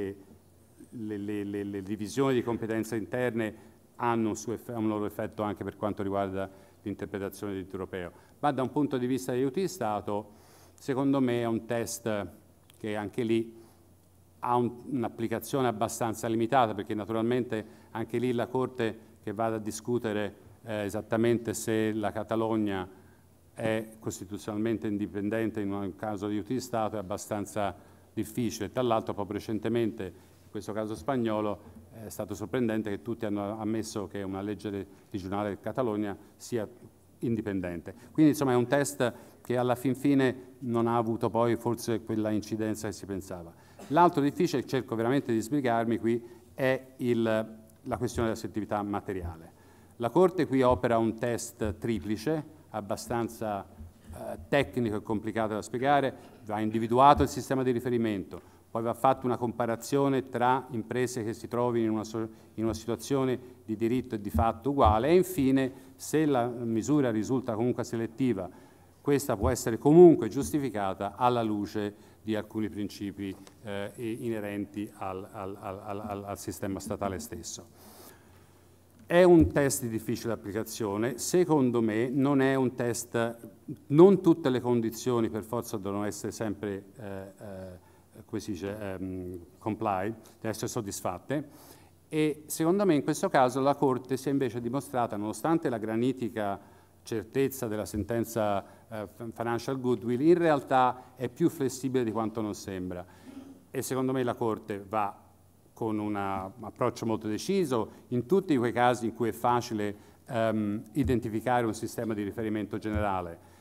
le divisioni di competenze interne hanno un loro effetto anche per quanto riguarda l'interpretazione del diritto europeo. Ma da un punto di vista degli aiuti di Stato, secondo me è un test che anche lì ha un'applicazione abbastanza limitata, perché naturalmente anche lì la Corte che va a discutere esattamente se la Catalogna è costituzionalmente indipendente in un caso di aiuti di Stato è abbastanza difficile. Tra l'altro proprio recentemente, in questo caso spagnolo, è stato sorprendente che tutti hanno ammesso che una legge regionale di Catalogna sia indipendente. Quindi insomma è un test che alla fin fine non ha avuto poi forse quella incidenza che si pensava. L'altro difficile, cerco veramente di spiegarmi qui, è la questione della selettività materiale. La Corte qui opera un test triplice, abbastanza tecnico e complicato da spiegare, va individuato il sistema di riferimento, poi va fatta una comparazione tra imprese che si trovino in una situazione di diritto e di fatto uguale, e infine, se la misura risulta comunque selettiva, questa può essere comunque giustificata alla luce di alcuni principi inerenti al sistema statale stesso. È un test di difficile applicazione, secondo me non è un test, non tutte le condizioni per forza devono essere sempre come si dice, comply, devono essere soddisfatte, e secondo me in questo caso la Corte si è invece dimostrata, nonostante la granitica certezza della sentenza Financial Goodwill, in realtà è più flessibile di quanto non sembra, e secondo me la Corte va con un approccio molto deciso in tutti quei casi in cui è facile identificare un sistema di riferimento generale,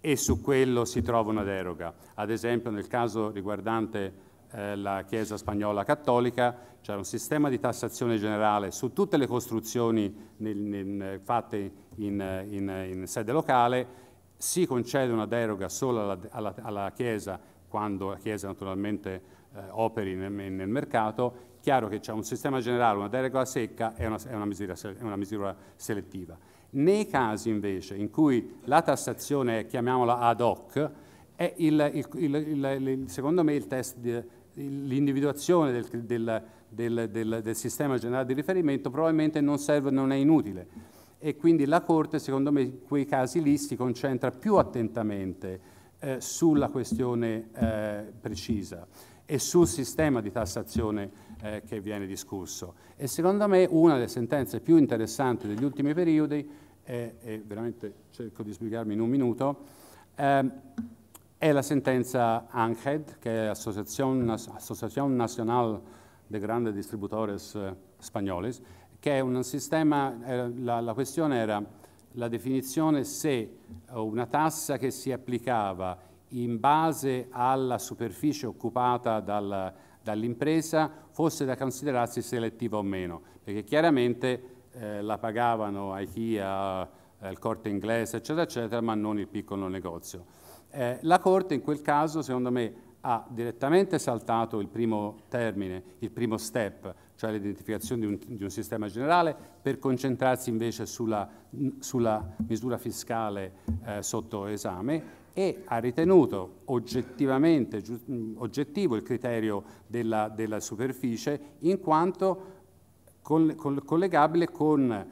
e su quello si trova una deroga. Ad esempio nel caso riguardante la Chiesa spagnola cattolica c'era un sistema di tassazione generale su tutte le costruzioni fatte in sede locale, si concede una deroga solo alla Chiesa quando la Chiesa naturalmente operi nel mercato. Chiaro che c'è un sistema generale, una deroga secca è una misura selettiva. Nei casi invece in cui la tassazione è, chiamiamola ad hoc, è secondo me il test l'individuazione del sistema generale di riferimento probabilmente non serve, non è inutile, e quindi la Corte secondo me in quei casi lì si concentra più attentamente sulla questione precisa e sul sistema di tassazione che viene discusso. E secondo me una delle sentenze più interessanti degli ultimi periodi, e veramente cerco di spiegarmi in un minuto, è la sentenza ANGED, che è Asociación Nacional de Grandes Distributores Españoles, che è un sistema, la questione era la definizione se una tassa che si applicava in base alla superficie occupata dall'impresa fosse da considerarsi selettiva o meno, perché chiaramente la pagavano IKEA, il Corte Inglese, eccetera, eccetera, ma non il piccolo negozio. La Corte in quel caso, secondo me, ha direttamente saltato il primo termine, il primo step, cioè l'identificazione di un sistema generale, per concentrarsi invece sulla misura fiscale sotto esame, e ha ritenuto oggettivamente oggettivo il criterio della superficie, in quanto collegabile con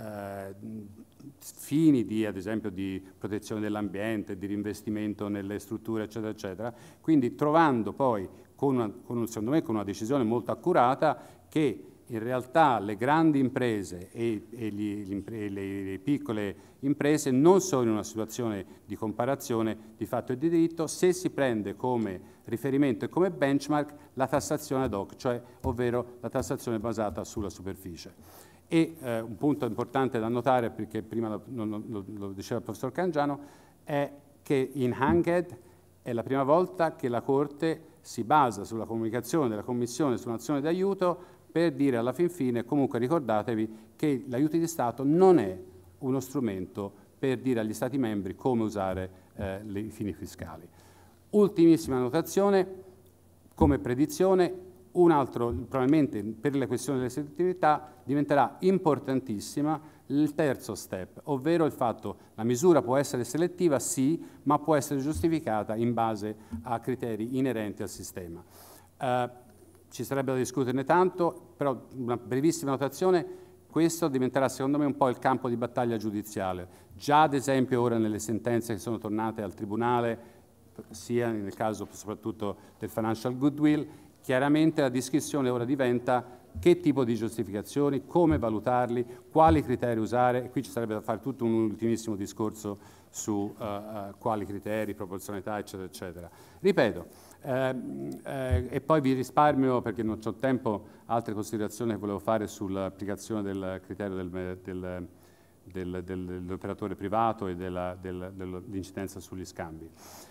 fini ad esempio di protezione dell'ambiente, di reinvestimento nelle strutture, eccetera, eccetera. Quindi trovando poi, secondo me, con una decisione molto accurata, che in realtà le grandi imprese e le piccole imprese non sono in una situazione di comparazione di fatto e di diritto se si prende come riferimento e come benchmark la tassazione ad hoc, cioè ovvero la tassazione basata sulla superficie. E un punto importante da notare, perché prima lo diceva il professor Cangiano, è che in ANGED è la prima volta che la Corte si basa sulla comunicazione della Commissione sull'azione di aiuto per dire alla fin fine, comunque ricordatevi che l'aiuto di Stato non è uno strumento per dire agli Stati membri come usare i fini fiscali. Ultimissima notazione, come predizione, un altro, probabilmente per le questioni delle selettività, diventerà importantissima il terzo step, ovvero il fatto che la misura può essere selettiva, sì, ma può essere giustificata in base a criteri inerenti al sistema. Ci sarebbe da discuterne tanto, però una brevissima notazione: questo diventerà secondo me un po' il campo di battaglia giudiziale. Già ad esempio ora nelle sentenze che sono tornate al Tribunale, sia nel caso soprattutto del financial goodwill, chiaramente la discussione ora diventa che tipo di giustificazioni, come valutarli, quali criteri usare, e qui ci sarebbe da fare tutto un ultimissimo discorso su quali criteri, proporzionalità, eccetera, eccetera. Ripeto, e poi vi risparmio, perché non ho tempo, altre considerazioni che volevo fare sull'applicazione del criterio dell'operatore privato e dell'incidenza sugli scambi.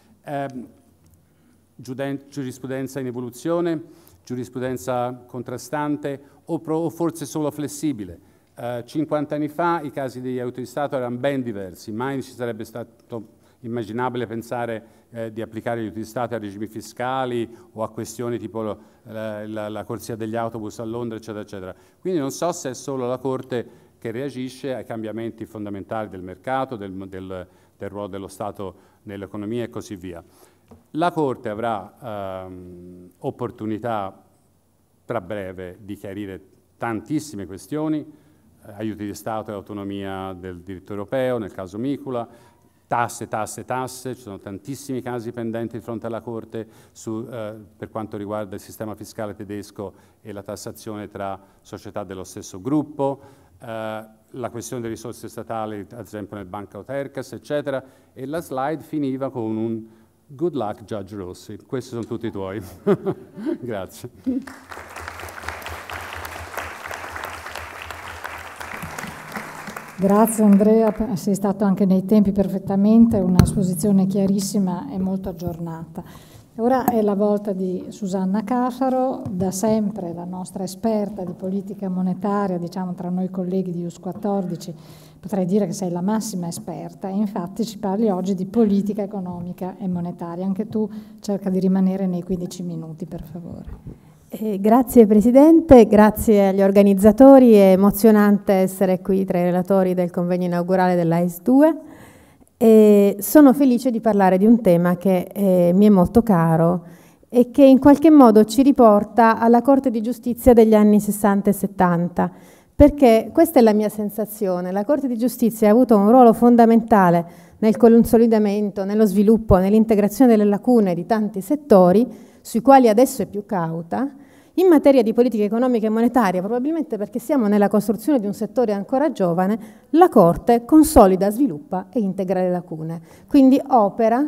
Giurisprudenza in evoluzione, giurisprudenza contrastante o forse solo flessibile. 50 anni fa i casi degli aiuti di Stato erano ben diversi, mai ci sarebbe stato immaginabile pensare di applicare gli aiuti di Stato a regimi fiscali o a questioni tipo la corsia degli autobus a Londra, eccetera, eccetera. Quindi non so se è solo la Corte che reagisce ai cambiamenti fondamentali del mercato, del ruolo dello Stato nell'economia e così via. La Corte avrà opportunità tra breve di chiarire tantissime questioni, aiuti di Stato e autonomia del diritto europeo, nel caso Micula, tasse, ci sono tantissimi casi pendenti di fronte alla Corte per quanto riguarda il sistema fiscale tedesco e la tassazione tra società dello stesso gruppo, la questione delle risorse statali, ad esempio nel Banca Tercas, eccetera, e la slide finiva con un "Good luck, Judge Rossi". Questi sono tutti i tuoi. Grazie. Grazie Andrea, sei stato anche nei tempi perfettamente, un'esposizione chiarissima e molto aggiornata. Ora è la volta di Susanna Cafaro, da sempre la nostra esperta di politica monetaria, diciamo tra noi colleghi di US14, potrei dire che sei la massima esperta, e infatti ci parli oggi di politica economica e monetaria. Anche tu cerca di rimanere nei 15 minuti, per favore. Grazie Presidente, grazie agli organizzatori, è emozionante essere qui tra i relatori del convegno inaugurale dell'AIS 2 e sono felice di parlare di un tema che mi è molto caro e che in qualche modo ci riporta alla Corte di Giustizia degli anni 60 e 70, perché questa è la mia sensazione: la Corte di Giustizia ha avuto un ruolo fondamentale nel consolidamento, nello sviluppo, nell'integrazione delle lacune di tanti settori, sui quali adesso è più cauta. In materia di politica economica e monetaria, probabilmente perché siamo nella costruzione di un settore ancora giovane, la Corte consolida, sviluppa e integra le lacune. Quindi opera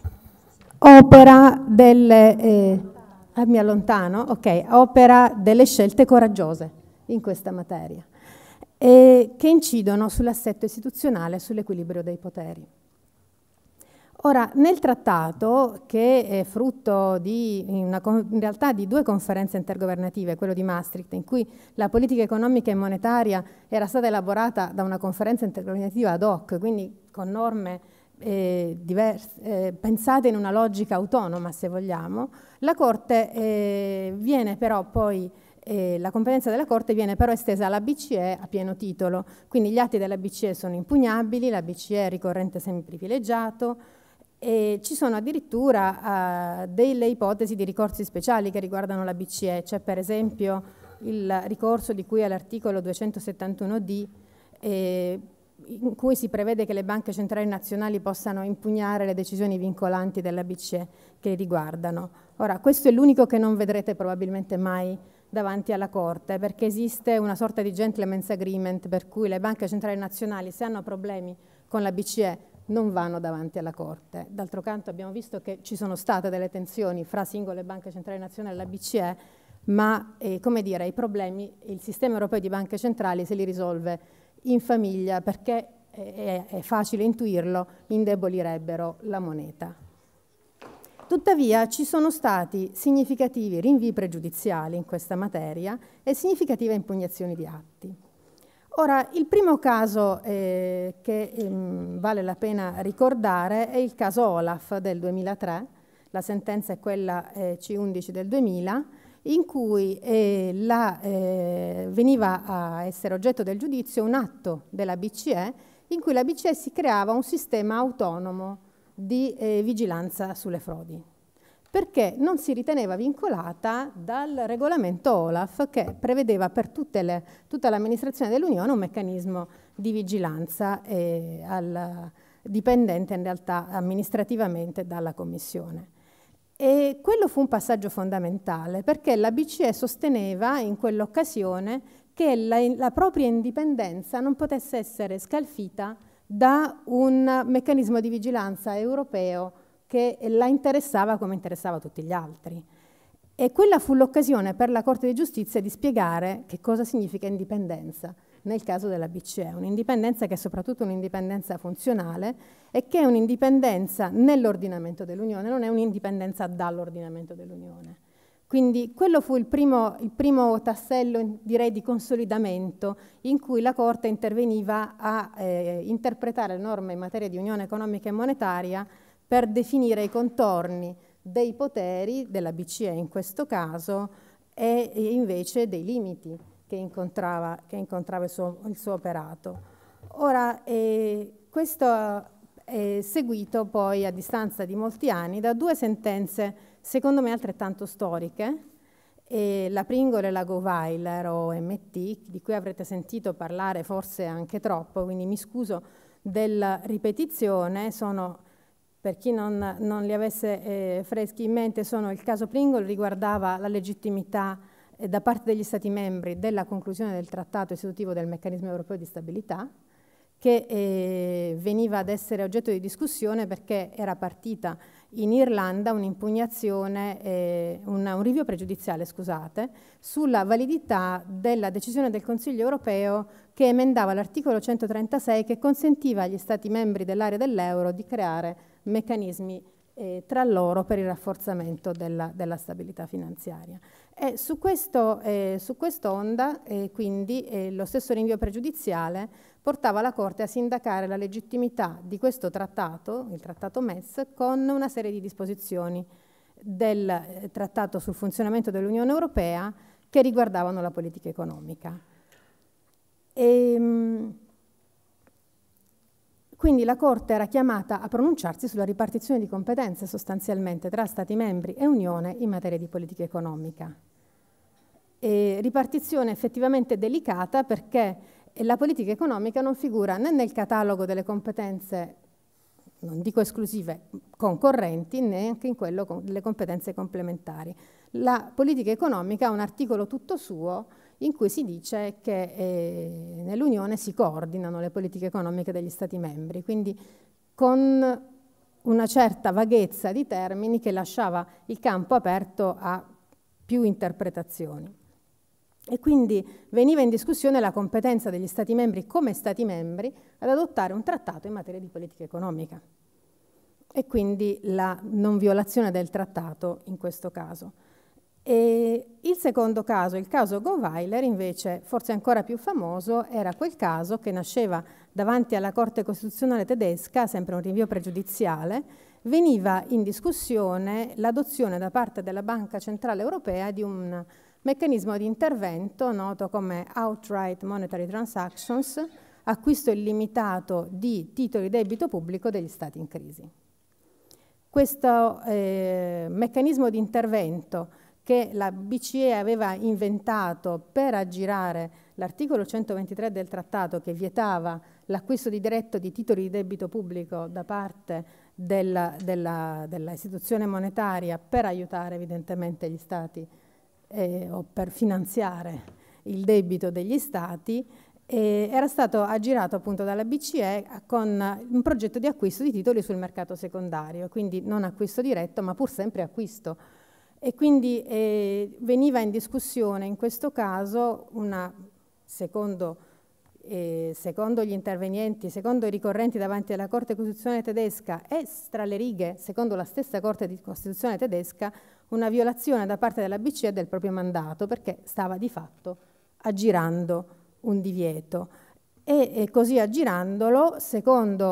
delle... mi allontano? Ok, opera delle scelte coraggiose in questa materia, che incidono sull'assetto istituzionale e sull'equilibrio dei poteri. Ora, nel trattato, che è frutto in realtà di 2 conferenze intergovernative, quello di Maastricht, in cui la politica economica e monetaria era stata elaborata da una conferenza intergovernativa ad hoc, quindi con norme diverse, pensate in una logica autonoma, se vogliamo, la Corte viene però poi... la competenza della Corte viene però estesa alla BCE a pieno titolo, quindi gli atti della BCE sono impugnabili, la BCE è ricorrente semiprivilegiato, e ci sono addirittura delle ipotesi di ricorsi speciali che riguardano la BCE. C'è per esempio il ricorso di cui all'articolo 271D, in cui si prevede che le banche centrali nazionali possano impugnare le decisioni vincolanti della BCE che li riguardano. Ora, questo è l'unico che non vedrete probabilmente mai davanti alla Corte, perché esiste una sorta di gentleman's agreement per cui le banche centrali nazionali, se hanno problemi con la BCE, non vanno davanti alla Corte. D'altro canto abbiamo visto che ci sono state delle tensioni fra singole banche centrali nazionali e la BCE, ma come dire, i problemi, il sistema europeo di banche centrali se li risolve in famiglia, perché è facile intuirlo, indebolirebbero la moneta. Tuttavia ci sono stati significativi rinvii pregiudiziali in questa materia e significative impugnazioni di atti. Ora, il primo caso che vale la pena ricordare è il caso Olaf del 2003, la sentenza è quella C11 del 2000, in cui veniva a essere oggetto del giudizio un atto della BCE in cui la BCE si creava un sistema autonomo di vigilanza sulle frodi, perché non si riteneva vincolata dal regolamento Olaf che prevedeva per tutta l'amministrazione dell'Unione un meccanismo di vigilanza dipendente in realtà amministrativamente dalla Commissione. E quello fu un passaggio fondamentale perché la BCE sosteneva in quell'occasione che la propria indipendenza non potesse essere scalfita da un meccanismo di vigilanza europeo che la interessava come interessava tutti gli altri. E quella fu l'occasione per la Corte di Giustizia di spiegare che cosa significa indipendenza nel caso della BCE, un'indipendenza che è soprattutto un'indipendenza funzionale e che è un'indipendenza nell'ordinamento dell'Unione, non è un'indipendenza dall'ordinamento dell'Unione. Quindi quello fu il primo tassello, direi, di consolidamento in cui la Corte interveniva a interpretare le norme in materia di unione economica e monetaria per definire i contorni dei poteri della BCE in questo caso e invece dei limiti che incontrava il suo operato. Ora, questo è seguito poi a distanza di molti anni da 2 sentenze secondo me altrettanto storiche, la Pringle e la Goweiler OMT, di cui avrete sentito parlare forse anche troppo, quindi mi scuso della ripetizione. Per chi non li avesse freschi in mente, il caso Pringle riguardava la legittimità da parte degli Stati membri della conclusione del trattato istitutivo del meccanismo europeo di stabilità, che veniva ad essere oggetto di discussione perché era partita in Irlanda un'impugnazione, un rinvio pregiudiziale, scusate, sulla validità della decisione del Consiglio europeo che emendava l'articolo 136 che consentiva agli Stati membri dell'area dell'euro di creare meccanismi tra loro per il rafforzamento della stabilità finanziaria. E su quest'onda, quindi, lo stesso rinvio pregiudiziale portava la Corte a sindacare la legittimità di questo trattato, il trattato MES, con una serie di disposizioni del trattato sul funzionamento dell'Unione Europea che riguardavano la politica economica. Quindi la Corte era chiamata a pronunciarsi sulla ripartizione di competenze sostanzialmente tra Stati membri e Unione in materia di politica economica. Ripartizione effettivamente delicata perché la politica economica non figura né nel catalogo delle competenze, non dico esclusive, concorrenti, neanche in quello delle competenze complementari. La politica economica ha un articolo tutto suo in cui si dice che nell'Unione si coordinano le politiche economiche degli Stati membri, quindi con una certa vaghezza di termini che lasciava il campo aperto a più interpretazioni. E quindi veniva in discussione la competenza degli Stati membri come Stati membri ad adottare un trattato in materia di politica economica e quindi la non violazione del trattato in questo caso. E il secondo caso, il caso Goweiler, invece forse ancora più famoso, era quel caso che nasceva davanti alla Corte Costituzionale tedesca, sempre un rinvio pregiudiziale, veniva in discussione l'adozione da parte della Banca Centrale Europea di un meccanismo di intervento noto come Outright Monetary Transactions, acquisto illimitato di titoli debito pubblico degli Stati in crisi. Questo meccanismo di intervento che la BCE aveva inventato per aggirare l'articolo 123 del trattato che vietava l'acquisto di diretto di titoli di debito pubblico da parte della istituzione monetaria per aiutare evidentemente gli Stati o per finanziare il debito degli Stati, era stato aggirato appunto dalla BCE con un progetto di acquisto di titoli sul mercato secondario, quindi non acquisto diretto ma pur sempre acquisto. E quindi veniva in discussione in questo caso secondo gli intervenienti, secondo i ricorrenti davanti alla Corte Costituzionale tedesca e tra le righe, secondo la stessa Corte di Costituzione tedesca, una violazione da parte della BCE del proprio mandato perché stava di fatto aggirando un divieto. E così aggirandolo, secondo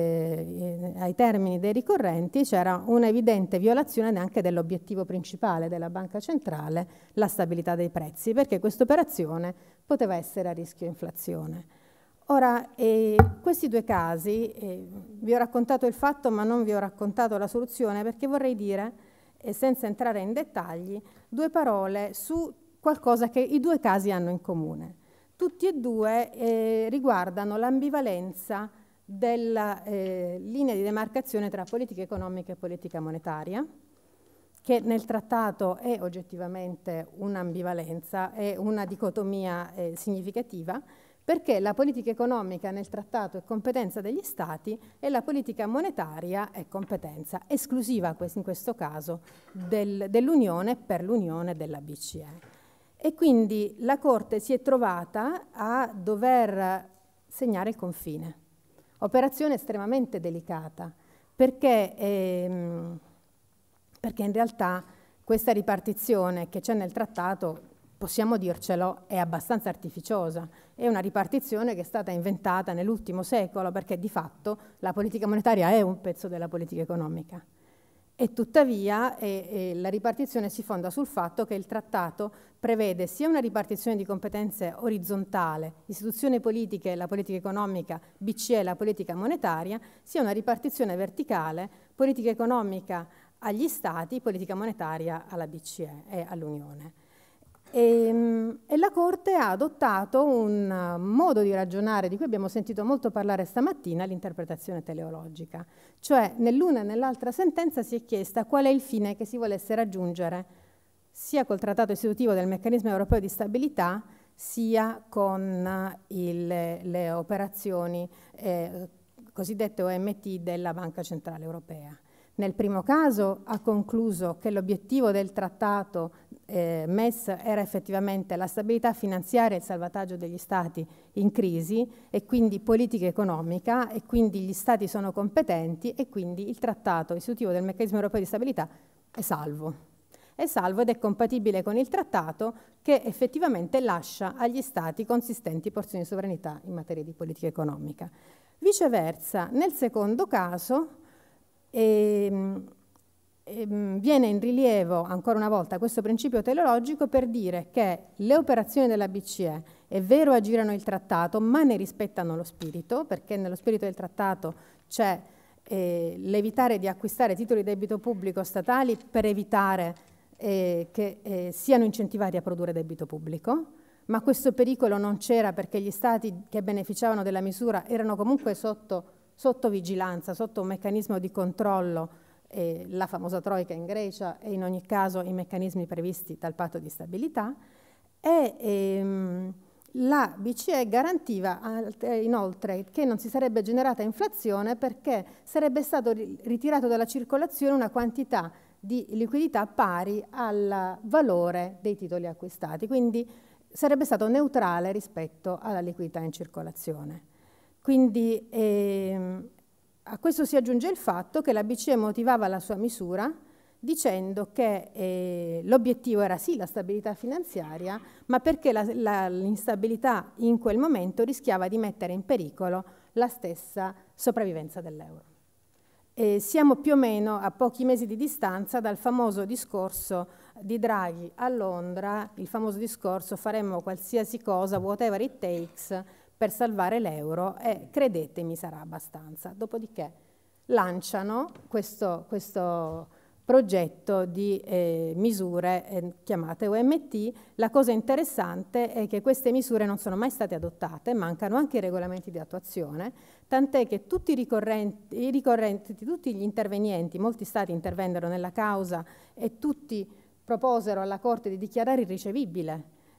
ai termini dei ricorrenti, c'era un'evidente violazione anche dell'obiettivo principale della Banca Centrale, la stabilità dei prezzi, perché questa operazione poteva essere a rischio inflazione. Ora, questi due casi, vi ho raccontato il fatto ma non vi ho raccontato la soluzione perché vorrei dire, senza entrare in dettagli, due parole su qualcosa che i due casi hanno in comune. Tutti e due riguardano l'ambivalenza della linea di demarcazione tra politica economica e politica monetaria, che nel trattato è oggettivamente un'ambivalenza, è una dicotomia significativa, perché la politica economica nel trattato è competenza degli Stati e la politica monetaria è competenza esclusiva, in questo caso, dell'Unione per l'Unione della BCE. E quindi la Corte si è trovata a dover segnare il confine. Operazione estremamente delicata, perché in realtà questa ripartizione che c'è nel trattato, possiamo dircelo, è abbastanza artificiosa. È una ripartizione che è stata inventata nell'ultimo secolo, perché di fatto la politica monetaria è un pezzo della politica economica. E tuttavia la ripartizione si fonda sul fatto che il trattato prevede sia una ripartizione di competenze orizzontale, istituzioni politiche, la politica economica, BCE, la politica monetaria, sia una ripartizione verticale, politica economica agli Stati, politica monetaria alla BCE e all'Unione. E la Corte ha adottato un modo di ragionare di cui abbiamo sentito molto parlare stamattina, l'interpretazione teleologica. Cioè nell'una e nell'altra sentenza si è chiesta qual è il fine che si volesse raggiungere sia col trattato istitutivo del meccanismo europeo di stabilità sia con le operazioni cosiddette OMT della Banca Centrale Europea. Nel primo caso ha concluso che l'obiettivo del trattato MES era effettivamente la stabilità finanziaria e il salvataggio degli Stati in crisi, e quindi politica economica, e quindi gli Stati sono competenti, e quindi il trattato istitutivo del meccanismo europeo di stabilità è salvo. È salvo ed è compatibile con il trattato, che effettivamente lascia agli Stati consistenti porzioni di sovranità in materia di politica economica. Viceversa, nel secondo caso viene in rilievo ancora una volta questo principio teleologico per dire che le operazioni della BCE è vero aggirano il trattato, ma ne rispettano lo spirito, perché nello spirito del trattato c'è l'evitare di acquistare titoli di debito pubblico statali per evitare che siano incentivati a produrre debito pubblico, ma questo pericolo non c'era perché gli Stati che beneficiavano della misura erano comunque sotto vigilanza, sotto un meccanismo di controllo, la famosa troika in Grecia e in ogni caso i meccanismi previsti dal patto di stabilità, e la BCE garantiva inoltre che non si sarebbe generata inflazione perché sarebbe stato ritirato dalla circolazione una quantità di liquidità pari al valore dei titoli acquistati, quindi sarebbe stato neutrale rispetto alla liquidità in circolazione. Quindi a questo si aggiunge il fatto che la BCE motivava la sua misura dicendo che l'obiettivo era sì la stabilità finanziaria, ma perché l'instabilità in quel momento rischiava di mettere in pericolo la stessa sopravvivenza dell'euro. Siamo più o meno a pochi mesi di distanza dal famoso discorso di Draghi a Londra, il famoso discorso faremo qualsiasi cosa, whatever it takes, per salvare l'euro e credetemi sarà abbastanza. Dopodiché lanciano questo progetto di misure chiamate OMT. La cosa interessante è che queste misure non sono mai state adottate, mancano anche i regolamenti di attuazione, tant'è che tutti gli intervenienti, molti Stati intervennero nella causa e tutti proposero alla Corte di dichiarare irricevibile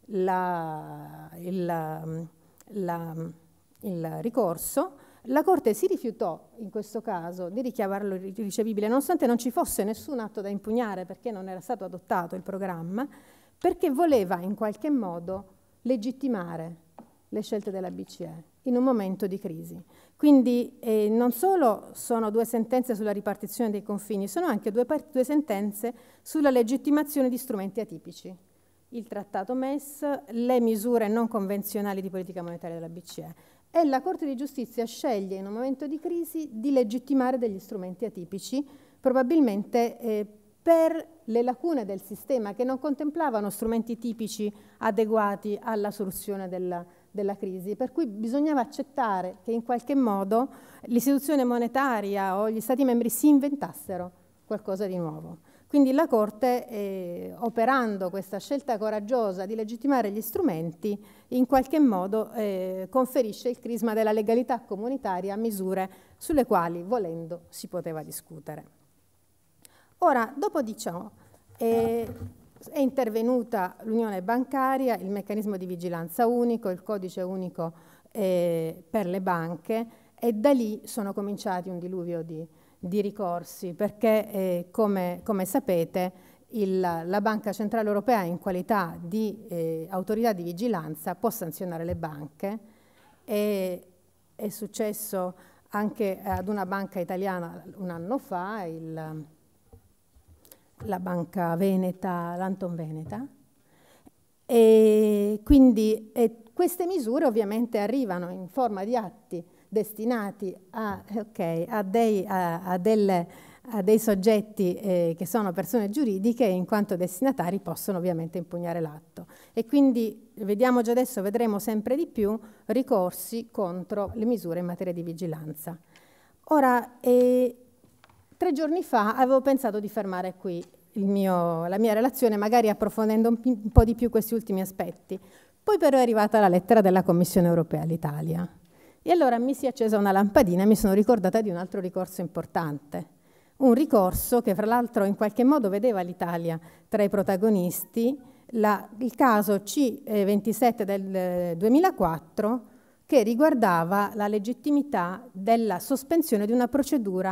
il ricorso. La Corte si rifiutò in questo caso di dichiararlo irricevibile, nonostante non ci fosse nessun atto da impugnare perché non era stato adottato il programma, perché voleva in qualche modo legittimare le scelte della BCE in un momento di crisi. Quindi non solo sono due sentenze sulla ripartizione dei confini, sono anche due sentenze sulla legittimazione di strumenti atipici. Il trattato MES, le misure non convenzionali di politica monetaria della BCE. E la Corte di Giustizia sceglie in un momento di crisi di legittimare degli strumenti atipici, probabilmente per le lacune del sistema che non contemplavano strumenti tipici adeguati alla soluzione della crisi, per cui bisognava accettare che in qualche modo l'istituzione monetaria o gli Stati membri si inventassero qualcosa di nuovo. Quindi la Corte, operando questa scelta coraggiosa di legittimare gli strumenti, in qualche modo conferisce il crisma della legalità comunitaria a misure sulle quali, volendo, si poteva discutere. Ora, dopo di ciò, è intervenuta l'unione bancaria, il meccanismo di vigilanza unico, il codice unico per le banche, e da lì sono cominciati un diluvio di ricorsi, perché come sapete la Banca Centrale Europea in qualità di autorità di vigilanza può sanzionare le banche. È successo anche ad una banca italiana un anno fa, la banca veneta, l'Anton Veneta, e quindi queste misure ovviamente arrivano in forma di atti destinati a dei soggetti che sono persone giuridiche e in quanto destinatari possono ovviamente impugnare l'atto. E quindi vediamo già adesso, vedremo sempre di più ricorsi contro le misure in materia di vigilanza. Ora, 3 giorni fa avevo pensato di fermare qui la mia relazione, magari approfondendo un po' di più questi ultimi aspetti. Poi però è arrivata la lettera della Commissione europea all'Italia. E allora mi si è accesa una lampadina e mi sono ricordata di un altro ricorso importante. Un ricorso che fra l'altro in qualche modo vedeva l'Italia tra i protagonisti, il caso C27 del 2004, che riguardava la legittimità della sospensione di una procedura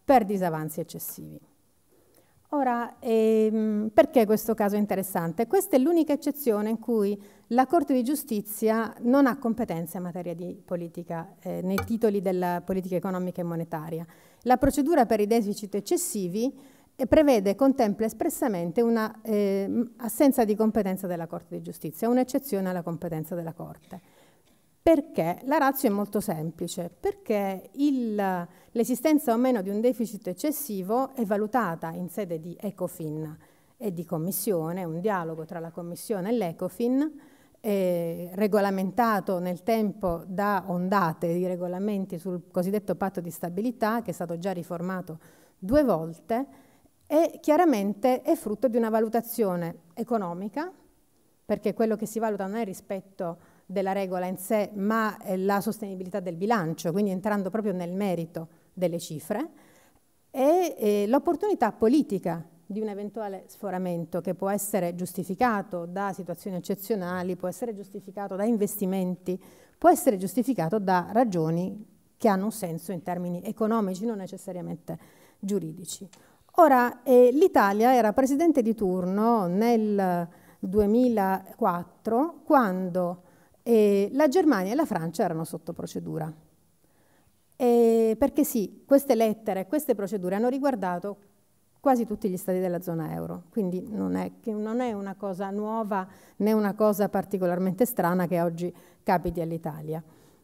per disavanzi eccessivi. Ora, perché questo caso è interessante? Questa è l'unica eccezione in cui la Corte di Giustizia non ha competenze in materia di politica, nei titoli della politica economica e monetaria. La procedura per i deficit eccessivi prevede e contempla espressamente una assenza di competenza della Corte di Giustizia, un'eccezione alla competenza della Corte. Perché? La ratio è molto semplice, perché l'esistenza o meno di un deficit eccessivo è valutata in sede di Ecofin e di Commissione, un dialogo tra la Commissione e l'Ecofin, regolamentato nel tempo da ondate di regolamenti sul cosiddetto patto di stabilità, che è stato già riformato 2 volte, e chiaramente è frutto di una valutazione economica, perché quello che si valuta non è il rispetto della regola in sé, ma la sostenibilità del bilancio, quindi entrando proprio nel merito delle cifre, e l'opportunità politica di un eventuale sforamento che può essere giustificato da situazioni eccezionali, può essere giustificato da investimenti, può essere giustificato da ragioni che hanno un senso in termini economici, non necessariamente giuridici. Ora, l'Italia era presidente di turno nel 2004, quando la Germania e la Francia erano sotto procedura. Perché sì, queste lettere, queste procedure hanno riguardato quasi tutti gli stati della zona euro, quindi non è una cosa nuova né una cosa particolarmente strana che oggi capiti all'Italia.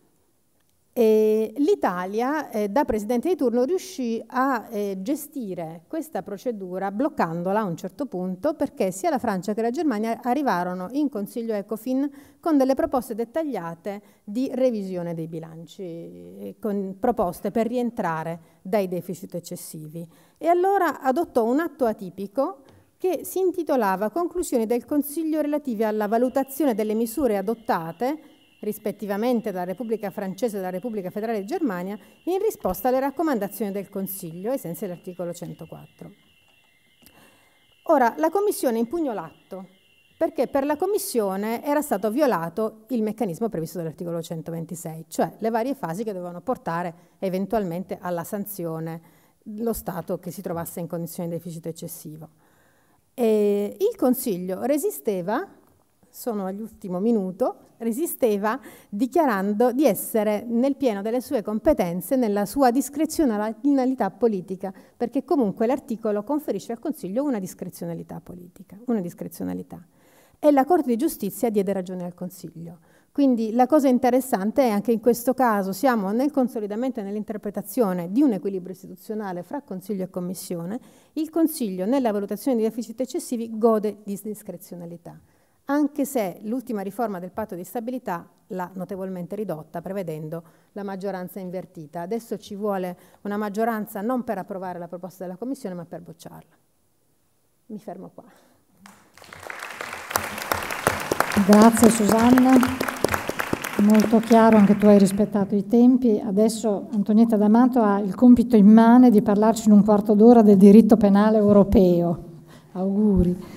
L'Italia, da presidente di turno, riuscì a gestire questa procedura bloccandola a un certo punto, perché sia la Francia che la Germania arrivarono in Consiglio Ecofin con delle proposte dettagliate di revisione dei bilanci, con proposte per rientrare dai deficit eccessivi. E allora adottò un atto atipico che si intitolava Conclusioni del Consiglio relative alla valutazione delle misure adottate rispettivamente dalla Repubblica Francese e dalla Repubblica Federale di Germania, in risposta alle raccomandazioni del Consiglio, ai sensi dell'articolo 104. Ora, la Commissione impugnò l'atto, perché per la Commissione era stato violato il meccanismo previsto dall'articolo 126, cioè le varie fasi che dovevano portare eventualmente alla sanzione lo Stato che si trovasse in condizioni di deficit eccessivo. Il Consiglio resisteva, sono all'ultimo minuto, resisteva dichiarando di essere nel pieno delle sue competenze, nella sua discrezionalità politica, perché comunque l'articolo conferisce al Consiglio una discrezionalità politica, una discrezionalità. E la Corte di Giustizia diede ragione al Consiglio. Quindi la cosa interessante è anche in questo caso siamo nel consolidamento e nell'interpretazione di un equilibrio istituzionale fra Consiglio e Commissione. Il Consiglio nella valutazione di deficit eccessivi gode di discrezionalità, anche se l'ultima riforma del patto di stabilità l'ha notevolmente ridotta, prevedendo la maggioranza invertita. Adesso ci vuole una maggioranza non per approvare la proposta della Commissione, ma per bocciarla. Mi fermo qua. Grazie Susanna, molto chiaro, anche tu hai rispettato i tempi. Adesso Antonietta D'Amato ha il compito immane di parlarci in un quarto d'ora del diritto penale europeo. Auguri.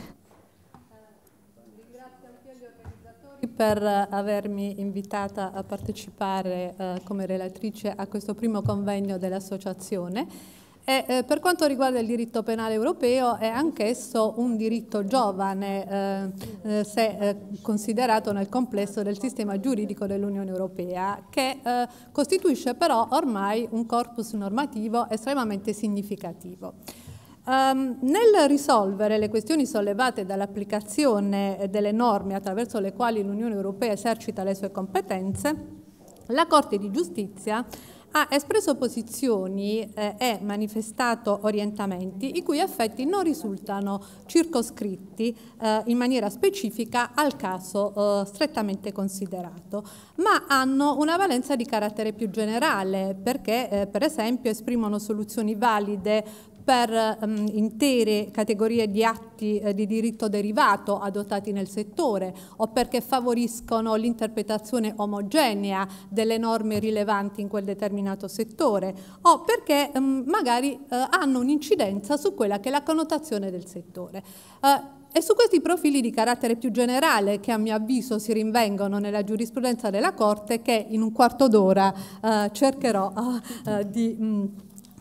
Per avermi invitata a partecipare come relatrice a questo primo convegno dell'associazione. Per quanto riguarda il diritto penale europeo, è anch'esso un diritto giovane se considerato nel complesso del sistema giuridico dell'Unione Europea, che costituisce però ormai un corpus normativo estremamente significativo. Nel risolvere le questioni sollevate dall'applicazione delle norme attraverso le quali l'Unione Europea esercita le sue competenze, la Corte di Giustizia ha espresso posizioni e manifestato orientamenti i cui effetti non risultano circoscritti in maniera specifica al caso strettamente considerato, ma hanno una valenza di carattere più generale, perché per esempio esprimono soluzioni valide per intere categorie di atti di diritto derivato adottati nel settore, o perché favoriscono l'interpretazione omogenea delle norme rilevanti in quel determinato settore, o perché magari hanno un'incidenza su quella che è la connotazione del settore. È su questi profili di carattere più generale che a mio avviso si rinvengono nella giurisprudenza della Corte, che in un quarto d'ora cercherò di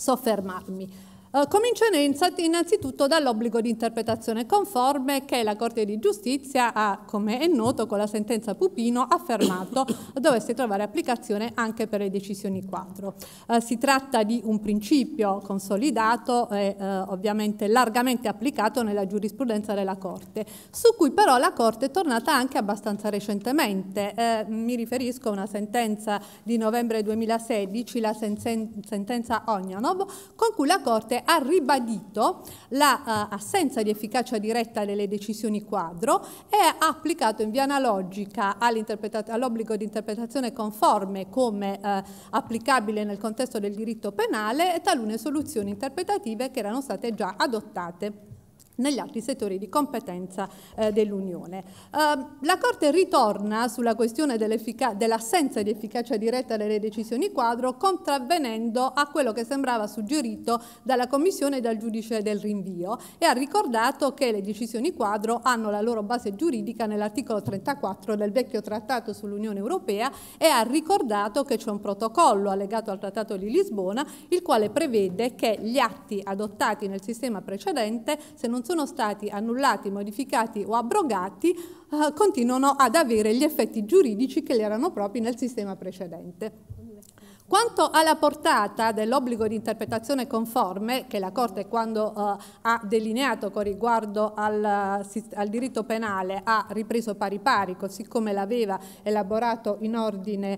soffermarmi. Comincio innanzitutto dall'obbligo di interpretazione conforme che la Corte di Giustizia ha, come è noto, con la sentenza Pupino affermato dovesse trovare applicazione anche per le decisioni quadro. Si tratta di un principio consolidato e ovviamente largamente applicato nella giurisprudenza della Corte, su cui però la Corte è tornata anche abbastanza recentemente. Mi riferisco a una sentenza di novembre 2016, la sentenza Ognanov, con cui la Corte ha ribadito l'assenza di efficacia diretta delle decisioni quadro e ha applicato in via analogica all'obbligo di interpretazione conforme come applicabile nel contesto del diritto penale talune soluzioni interpretative che erano state già adottate negli altri settori di competenza dell'Unione. La Corte ritorna sulla questione dell'assenza di efficacia diretta delle decisioni quadro, contravvenendo a quello che sembrava suggerito dalla Commissione e dal giudice del rinvio, e ha ricordato che le decisioni quadro hanno la loro base giuridica nell'articolo 34 del vecchio Trattato sull'Unione Europea, e ha ricordato che c'è un protocollo allegato al Trattato di Lisbona, il quale prevede che gli atti adottati nel sistema precedente, se non sono stati annullati, modificati o abrogati, continuano ad avere gli effetti giuridici che li erano propri nel sistema precedente. Quanto alla portata dell'obbligo di interpretazione conforme, che la Corte quando ha delineato con riguardo al diritto penale ha ripreso pari pari, così come l'aveva elaborato in ordine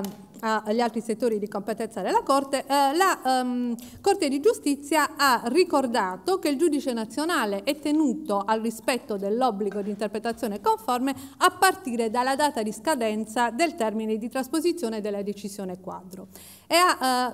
agli altri settori di competenza della Corte, la Corte di Giustizia ha ricordato che il giudice nazionale è tenuto al rispetto dell'obbligo di interpretazione conforme a partire dalla data di scadenza del termine di trasposizione della decisione quadro, e ha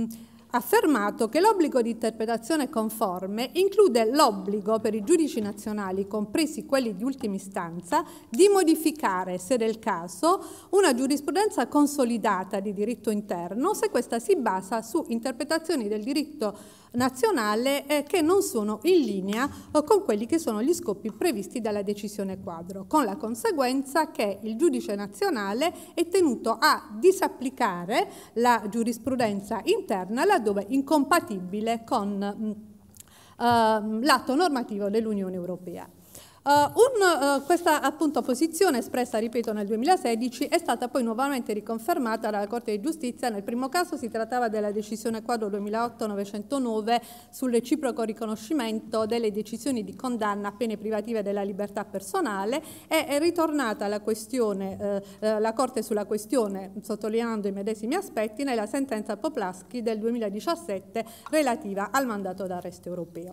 affermato che l'obbligo di interpretazione conforme include l'obbligo per i giudici nazionali, compresi quelli di ultima istanza, di modificare, se del caso, una giurisprudenza consolidata di diritto interno se questa si basa su interpretazioni del diritto nazionale che non sono in linea con quelli che sono gli scopi previsti dalla decisione quadro, con la conseguenza che il giudice nazionale è tenuto a disapplicare la giurisprudenza interna laddove incompatibile con l'atto normativo dell'Unione Europea. Questa appunto posizione espressa, ripeto, nel 2016 è stata poi nuovamente riconfermata dalla Corte di Giustizia. Nel primo caso si trattava della decisione quadro 2008-909 sul reciproco riconoscimento delle decisioni di condanna a pene privative della libertà personale, e è ritornata la Corte sulla questione, sottolineando i medesimi aspetti, nella sentenza Poplaschi del 2017 relativa al mandato d'arresto europeo.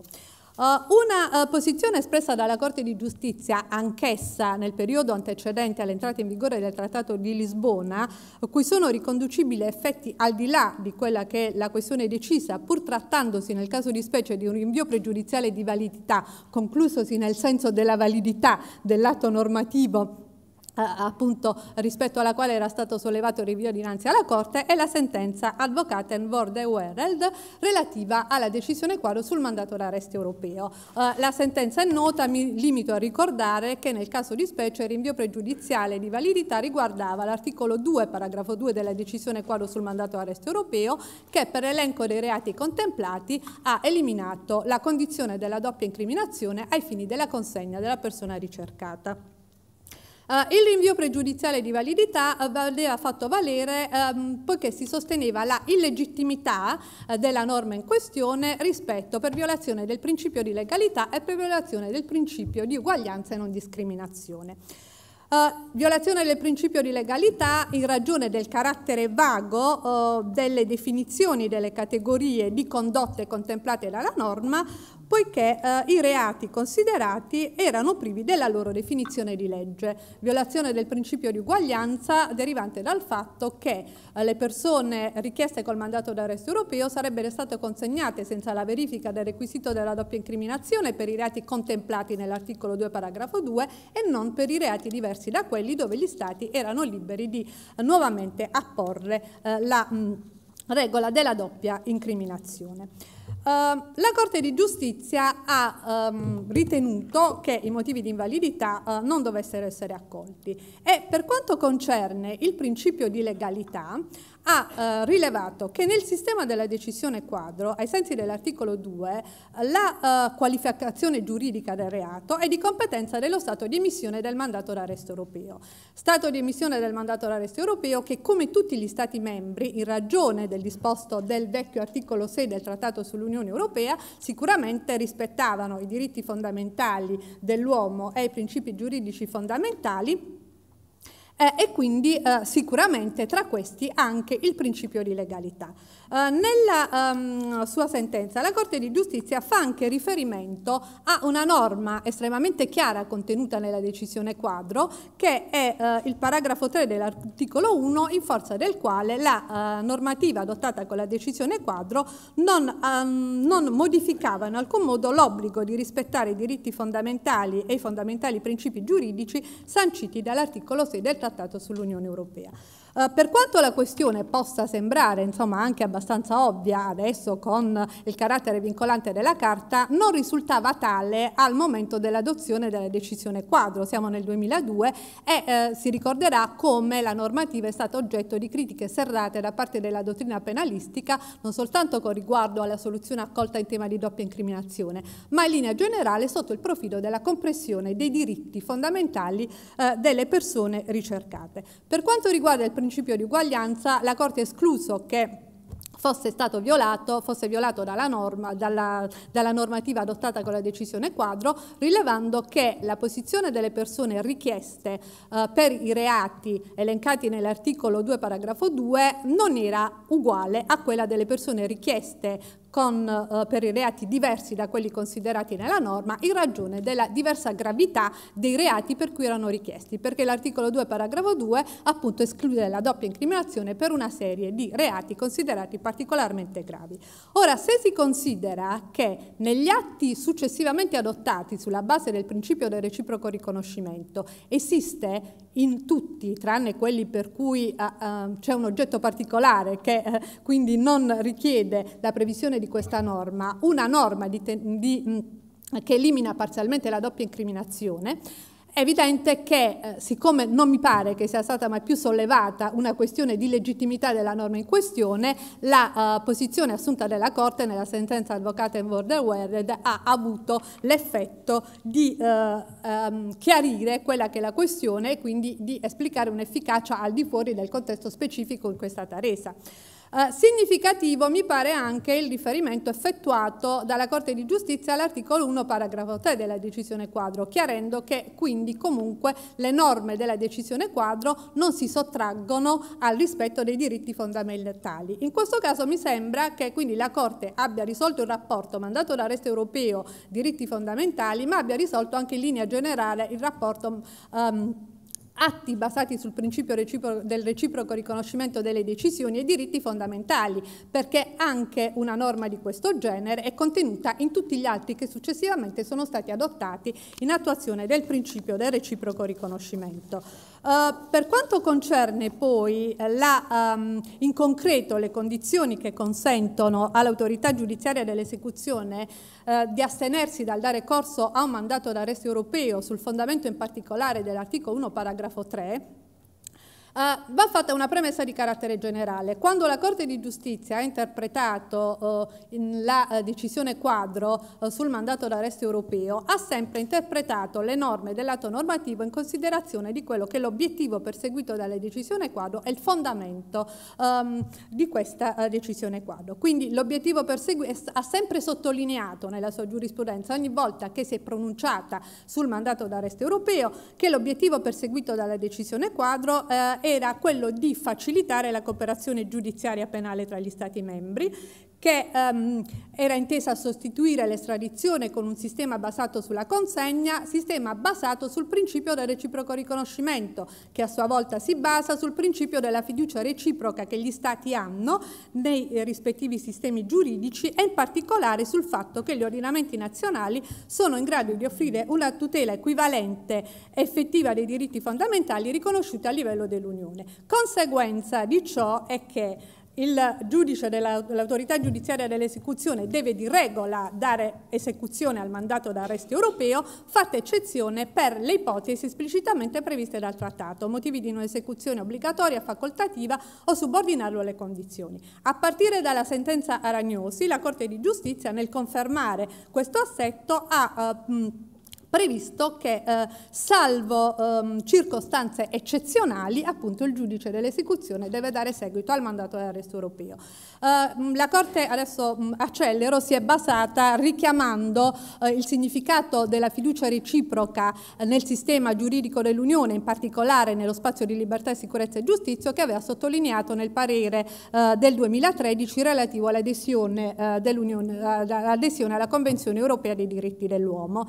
Una posizione espressa dalla Corte di Giustizia, anch'essa nel periodo antecedente all'entrata in vigore del Trattato di Lisbona, cui sono riconducibili effetti al di là di quella che è la questione decisa, pur trattandosi nel caso di specie di un rinvio pregiudiziale di validità, conclusosi nel senso della validità dell'atto normativo appunto rispetto alla quale era stato sollevato il rinvio dinanzi alla Corte, è la sentenza Advocaten Vorde Wereld relativa alla decisione quadro sul mandato d'arresto europeo. La sentenza è nota, mi limito a ricordare che nel caso di specie il rinvio pregiudiziale di validità riguardava l'articolo 2, paragrafo 2 della decisione quadro sul mandato d'arresto europeo, che per elenco dei reati contemplati ha eliminato la condizione della doppia incriminazione ai fini della consegna della persona ricercata. Il rinvio pregiudiziale di validità aveva fatto valere poiché si sosteneva la illegittimità della norma in questione rispetto per violazione del principio di legalità e per violazione del principio di uguaglianza e non discriminazione. Violazione del principio di legalità in ragione del carattere vago delle definizioni delle categorie di condotte contemplate dalla norma, poiché i reati considerati erano privi della loro definizione di legge. Violazione del principio di uguaglianza derivante dal fatto che le persone richieste col mandato d'arresto europeo sarebbero state consegnate senza la verifica del requisito della doppia incriminazione per i reati contemplati nell'articolo 2 paragrafo 2 e non per i reati diversi da quelli dove gli Stati erano liberi di nuovamente apporre la regola della doppia incriminazione. La Corte di Giustizia ha ritenuto che i motivi di invalidità non dovessero essere accolti e per quanto concerne il principio di legalità ha rilevato che nel sistema della decisione quadro, ai sensi dell'articolo 2, la qualificazione giuridica del reato è di competenza dello Stato di emissione del mandato d'arresto europeo. Stato di emissione del mandato d'arresto europeo che, come tutti gli Stati membri, in ragione del disposto del vecchio articolo 6 del Trattato sull'Unione Europea, sicuramente rispettavano i diritti fondamentali dell'uomo e i principi giuridici fondamentali, e quindi sicuramente tra questi anche il principio di legalità. Nella sua sentenza la Corte di Giustizia fa anche riferimento a una norma estremamente chiara contenuta nella decisione quadro, che è il paragrafo 3 dell'articolo 1, in forza del quale la normativa adottata con la decisione quadro non modificava in alcun modo l'obbligo di rispettare i diritti fondamentali e i fondamentali principi giuridici sanciti dall'articolo 6 del Trattato sull'Unione Europea. Per quanto la questione possa sembrare anche abbastanza ovvia adesso con il carattere vincolante della Carta, non risultava tale al momento dell'adozione della decisione quadro. Siamo nel 2002 e si ricorderà come la normativa è stata oggetto di critiche serrate da parte della dottrina penalistica, non soltanto con riguardo alla soluzione accolta in tema di doppia incriminazione, ma in linea generale sotto il profilo della compressione dei diritti fondamentali delle persone ricercate. Per quanto riguarda il principio di uguaglianza, la Corte ha escluso che fosse violato dalla normativa adottata con la decisione quadro, rilevando che la posizione delle persone richieste per i reati elencati nell'articolo 2 paragrafo 2 non era uguale a quella delle persone richieste per i reati diversi da quelli considerati nella norma, in ragione della diversa gravità dei reati per cui erano richiesti, perché l'articolo 2 paragrafo 2 appunto esclude la doppia incriminazione per una serie di reati considerati particolarmente gravi. Ora, se si considera che negli atti successivamente adottati sulla base del principio del reciproco riconoscimento esiste in tutti, tranne quelli per cui c'è un oggetto particolare che quindi non richiede la previsione di questa norma, una norma che elimina parzialmente la doppia incriminazione, è evidente che, siccome non mi pare che sia stata mai più sollevata una questione di legittimità della norma in questione, la posizione assunta dalla Corte nella sentenza Advocaten Worderwerd ha avuto l'effetto di chiarire quella che è la questione e quindi di esplicare un'efficacia al di fuori del contesto specifico in cui è stata resa. Significativo mi pare anche il riferimento effettuato dalla Corte di Giustizia all'articolo 1 paragrafo 3 della decisione quadro, chiarendo che quindi comunque le norme della decisione quadro non si sottraggono al rispetto dei diritti fondamentali. In questo caso mi sembra che quindi la Corte abbia risolto il rapporto mandato d'arresto europeo diritti fondamentali, ma abbia risolto anche in linea generale il rapporto atti basati sul principio del reciproco riconoscimento delle decisioni e diritti fondamentali, perché anche una norma di questo genere è contenuta in tutti gli atti che successivamente sono stati adottati in attuazione del principio del reciproco riconoscimento. Per quanto concerne poi in concreto le condizioni che consentono all'autorità giudiziaria dell'esecuzione di astenersi dal dare corso a un mandato d'arresto europeo sul fondamento in particolare dell'articolo 1 paragrafo 3, va fatta una premessa di carattere generale. Quando la Corte di Giustizia ha interpretato la decisione quadro sul mandato d'arresto europeo, ha sempre interpretato le norme dell'atto normativo in considerazione di quello che è l'obiettivo perseguito dalle decisioni quadro e il fondamento di questa decisione quadro. Quindi l'obiettivo perseguito ha sempre sottolineato nella sua giurisprudenza ogni volta che si è pronunciata sul mandato d'arresto europeo che l'obiettivo perseguito dalla decisione quadro era quello di facilitare la cooperazione giudiziaria penale tra gli Stati membri, che era intesa a sostituire l'estradizione con un sistema basato sulla consegna, sistema basato sul principio del reciproco riconoscimento, che a sua volta si basa sul principio della fiducia reciproca che gli Stati hanno nei rispettivi sistemi giuridici e in particolare sul fatto che gli ordinamenti nazionali sono in grado di offrire una tutela equivalente e effettiva dei diritti fondamentali riconosciuti a livello dell'Unione. Conseguenza di ciò è che il giudice dell'autorità giudiziaria dell'esecuzione deve di regola dare esecuzione al mandato d'arresto europeo, fatta eccezione per le ipotesi esplicitamente previste dal trattato, motivi di non esecuzione obbligatoria, facoltativa o subordinarlo alle condizioni. A partire dalla sentenza Aragnosi, la Corte di Giustizia, nel confermare questo assetto, ha previsto che, salvo circostanze eccezionali, appunto il giudice dell'esecuzione deve dare seguito al mandato d'arresto europeo. La Corte, adesso accelero, si è basata richiamando il significato della fiducia reciproca nel sistema giuridico dell'Unione, in particolare nello spazio di libertà, sicurezza e giustizia, che aveva sottolineato nel parere del 2013 relativo all'adesione dell'Unione alla Convenzione europea dei diritti dell'uomo.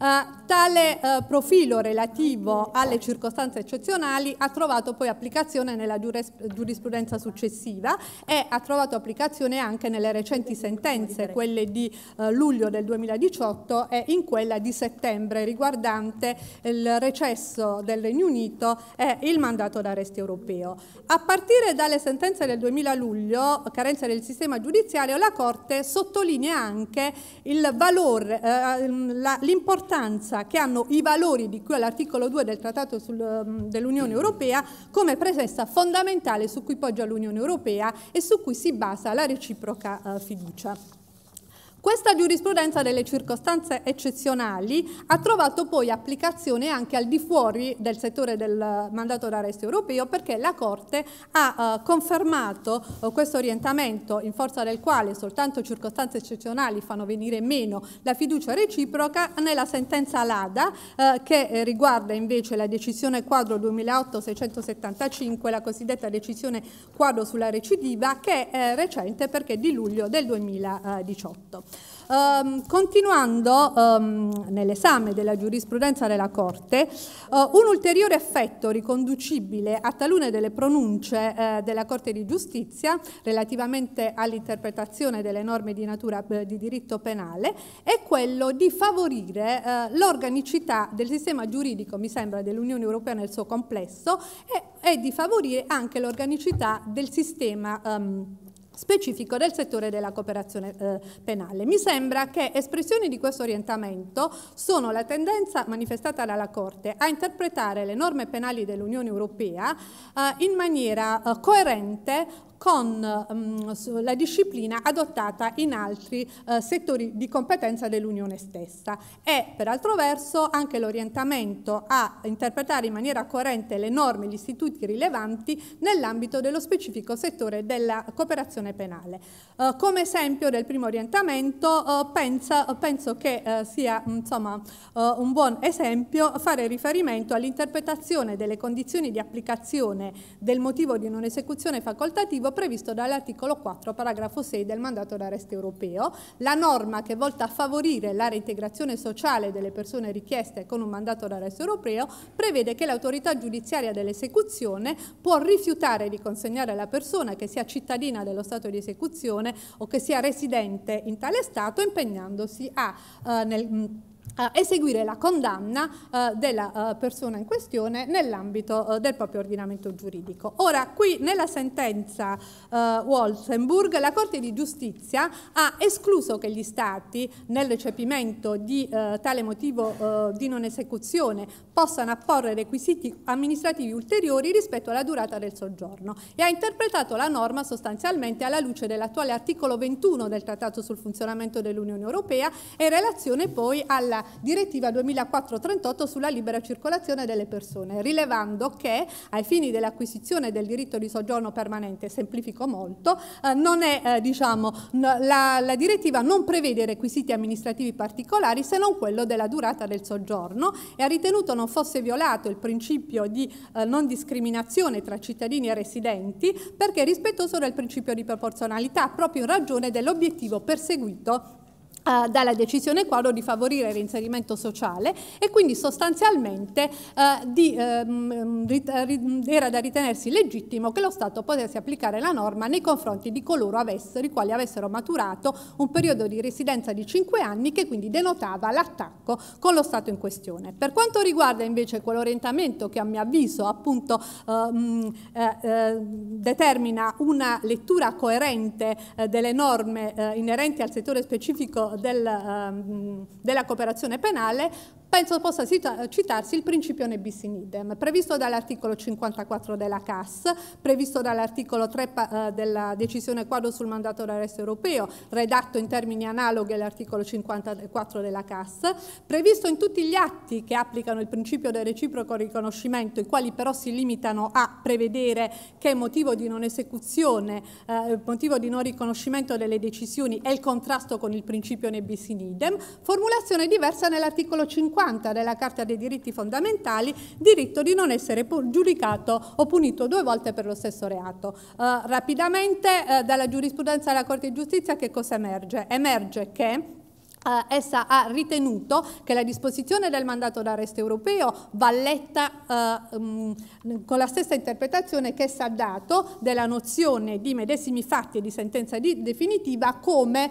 Tale profilo relativo alle circostanze eccezionali ha trovato poi applicazione nella giurisprudenza successiva e ha trovato applicazione anche nelle recenti sentenze, quelle di luglio del 2018 e in quella di settembre riguardante il recesso del Regno Unito e il mandato d'arresto europeo. A partire dalle sentenze del 2000 luglio, carenza del sistema giudiziario, la Corte sottolinea anche il valore, l'importanza che hanno i valori di cui all'articolo 2 del Trattato dell'Unione Europea come presenza fondamentale su cui poggia l'Unione Europea e su cui si basa la reciproca fiducia. Questa giurisprudenza delle circostanze eccezionali ha trovato poi applicazione anche al di fuori del settore del mandato d'arresto europeo, perché la Corte ha confermato questo orientamento in forza del quale soltanto circostanze eccezionali fanno venire meno la fiducia reciproca nella sentenza Lada, che riguarda invece la decisione quadro 2008-675, la cosiddetta decisione quadro sulla recidiva, che è recente perché è di luglio del 2018. Continuando nell'esame della giurisprudenza della Corte, un ulteriore effetto riconducibile a talune delle pronunce della Corte di Giustizia relativamente all'interpretazione delle norme di natura di diritto penale è quello di favorire l'organicità del sistema giuridico, mi sembra, dell'Unione Europea nel suo complesso e di favorire anche l'organicità del sistema specifico del settore della cooperazione penale. Mi sembra che espressioni di questo orientamento sono la tendenza manifestata dalla Corte a interpretare le norme penali dell'Unione Europea in maniera coerente con la disciplina adottata in altri settori di competenza dell'Unione stessa e per altro verso anche l'orientamento a interpretare in maniera coerente le norme e gli istituti rilevanti nell'ambito dello specifico settore della cooperazione penale. Come esempio del primo orientamento penso che sia insomma, un buon esempio fare riferimento all'interpretazione delle condizioni di applicazione del motivo di non esecuzione facoltativo previsto dall'articolo 4, paragrafo 6 del mandato d'arresto europeo, la norma che è volta a favorire la reintegrazione sociale delle persone richieste con un mandato d'arresto europeo prevede che l'autorità giudiziaria dell'esecuzione può rifiutare di consegnare la persona che sia cittadina dello Stato di esecuzione o che sia residente in tale Stato, impegnandosi a eseguire la condanna della persona in questione nell'ambito del proprio ordinamento giuridico. Ora, qui nella sentenza Wolfenburg, la Corte di Giustizia ha escluso che gli Stati, nel recepimento di tale motivo di non esecuzione, possano apporre requisiti amministrativi ulteriori rispetto alla durata del soggiorno e ha interpretato la norma sostanzialmente alla luce dell'attuale articolo 21 del Trattato sul funzionamento dell'Unione Europea e in relazione poi alla direttiva 2004/38 sulla libera circolazione delle persone, rilevando che ai fini dell'acquisizione del diritto di soggiorno permanente, semplifico molto, non è, la direttiva non prevede requisiti amministrativi particolari se non quello della durata del soggiorno e ha ritenuto non fosse violato il principio di non discriminazione tra cittadini e residenti perché è rispettoso del principio di proporzionalità proprio in ragione dell'obiettivo perseguito dalla decisione quadro di favorire il reinserimento sociale, e quindi sostanzialmente era da ritenersi legittimo che lo Stato potesse applicare la norma nei confronti di coloro i quali avessero maturato un periodo di residenza di 5 anni, che quindi denotava l'attacco con lo Stato in questione. Per quanto riguarda invece quell'orientamento che a mio avviso appunto determina una lettura coerente delle norme inerenti al settore specifico della cooperazione penale, penso possa citarsi il principio ne bis in idem, previsto dall'articolo 54 della CAS, previsto dall'articolo 3 della decisione quadro sul mandato d'arresto europeo, redatto in termini analoghi all'articolo 54 della CAS, previsto in tutti gli atti che applicano il principio del reciproco riconoscimento, i quali però si limitano a prevedere che motivo di non esecuzione, motivo di non riconoscimento delle decisioni è il contrasto con il principio ne bis in idem, formulazione diversa nell'articolo 50 della Carta dei diritti fondamentali, diritto di non essere giudicato o punito 2 volte per lo stesso reato. Rapidamente dalla giurisprudenza della Corte di Giustizia che cosa emerge? Emerge che essa ha ritenuto che la disposizione del mandato d'arresto europeo va letta con la stessa interpretazione che essa ha dato della nozione di medesimi fatti e di sentenza definitiva come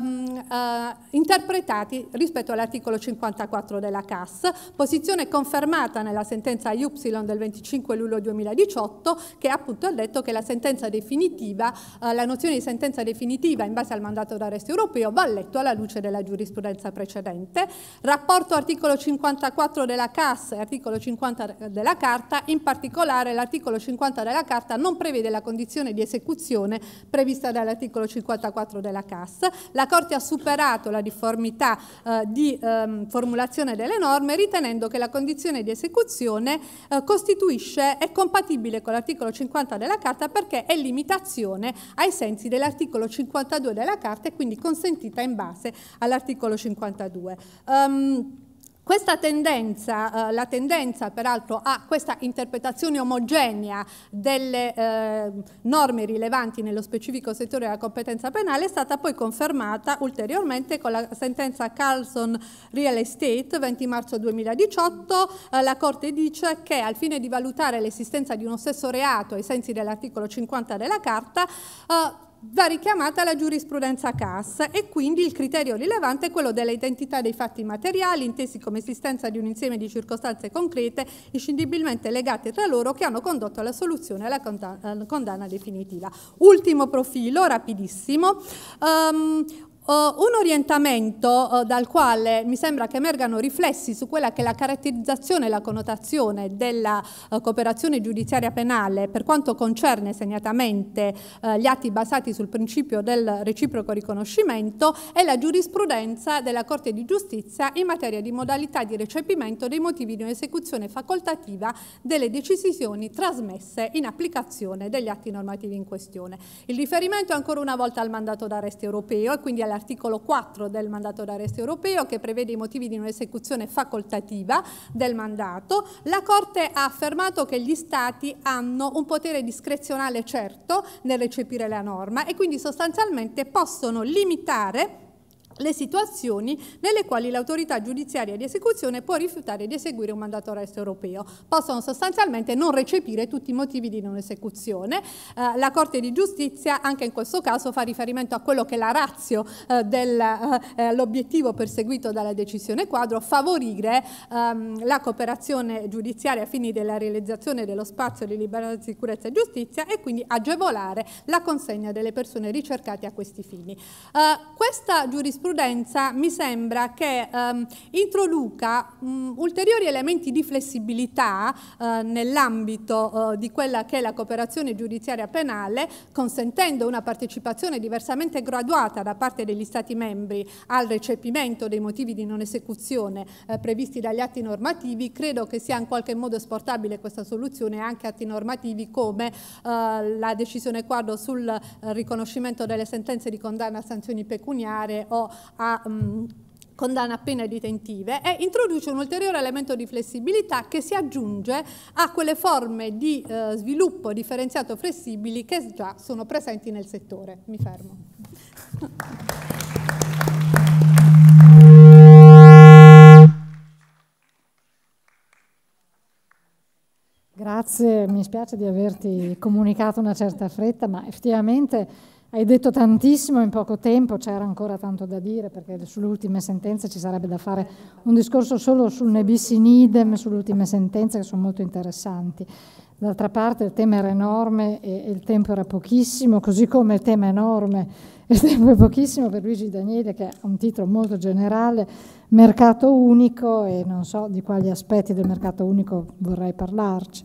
interpretati rispetto all'articolo 54 della CAS, posizione confermata nella sentenza Y del 25 luglio 2018, che appunto ha detto che la sentenza definitiva, la nozione di sentenza definitiva in base al mandato d'arresto europeo va letto alla luce della giurisprudenza precedente. Rapporto articolo 54 della CAS e articolo 50 della Carta, in particolare l'articolo 50 della Carta non prevede la condizione di esecuzione prevista dall'articolo 54 della CAS. La Corte ha superato la difformità di formulazione delle norme, ritenendo che la condizione di esecuzione è compatibile con l'articolo 50 della Carta, perché è limitazione ai sensi dell'articolo 52 della Carta e quindi consentita in base all'articolo 52. Questa tendenza, la tendenza peraltro a questa interpretazione omogenea delle norme rilevanti nello specifico settore della competenza penale è stata poi confermata ulteriormente con la sentenza Carlson Real Estate 20 marzo 2018. La Corte dice che al fine di valutare l'esistenza di uno stesso reato ai sensi dell'articolo 50 della Carta va richiamata la giurisprudenza CAS, e quindi il criterio rilevante è quello dell'identità dei fatti materiali, intesi come esistenza di un insieme di circostanze concrete inscindibilmente legate tra loro, che hanno condotto alla soluzione e alla condanna definitiva. Ultimo profilo, rapidissimo. Un orientamento dal quale mi sembra che emergano riflessi su quella che è la caratterizzazione e la connotazione della cooperazione giudiziaria penale per quanto concerne segnatamente gli atti basati sul principio del reciproco riconoscimento è la giurisprudenza della Corte di Giustizia in materia di modalità di recepimento dei motivi di un'esecuzione facoltativa delle decisioni trasmesse in applicazione degli atti normativi in questione. Il riferimento è ancora una volta al mandato d'arresto europeo e quindi all'articolo 4 del mandato d'arresto europeo, che prevede i motivi di un'esecuzione facoltativa del mandato. La Corte ha affermato che gli Stati hanno un potere discrezionale certo nel recepire la norma e quindi sostanzialmente possono limitare le situazioni nelle quali l'autorità giudiziaria di esecuzione può rifiutare di eseguire un mandato d'arresto europeo. Possono sostanzialmente non recepire tutti i motivi di non esecuzione. La Corte di Giustizia anche in questo caso fa riferimento a quello che è la ratio dell'obiettivo perseguito dalla decisione quadro, favorire la cooperazione giudiziaria ai fini della realizzazione dello spazio di libertà, sicurezza e giustizia e quindi agevolare la consegna delle persone ricercate a questi fini. Questa giurisprudenza mi sembra che introduca ulteriori elementi di flessibilità nell'ambito di quella che è la cooperazione giudiziaria penale, consentendo una partecipazione diversamente graduata da parte degli Stati membri al recepimento dei motivi di non esecuzione previsti dagli atti normativi. Credo che sia in qualche modo esportabile questa soluzione anche a atti normativi come la decisione quadro sul riconoscimento delle sentenze di condanna a sanzioni pecuniarie o a condanna a pene detentive, e introduce un ulteriore elemento di flessibilità che si aggiunge a quelle forme di sviluppo differenziato flessibili che già sono presenti nel settore. Mi fermo. spiace di averti comunicato una certa fretta, ma effettivamente hai detto tantissimo in poco tempo, c'era ancora tanto da dire, perché sulle ultime sentenze ci sarebbe da fare un discorso solo sul ne bis in idem, sulle ultime sentenze che sono molto interessanti. D'altra parte il tema era enorme e il tempo era pochissimo, così come il tema è enorme e il tempo è pochissimo per Luigi Daniele, che ha un titolo molto generale, mercato unico, e non so di quali aspetti del mercato unico vorrei parlarci.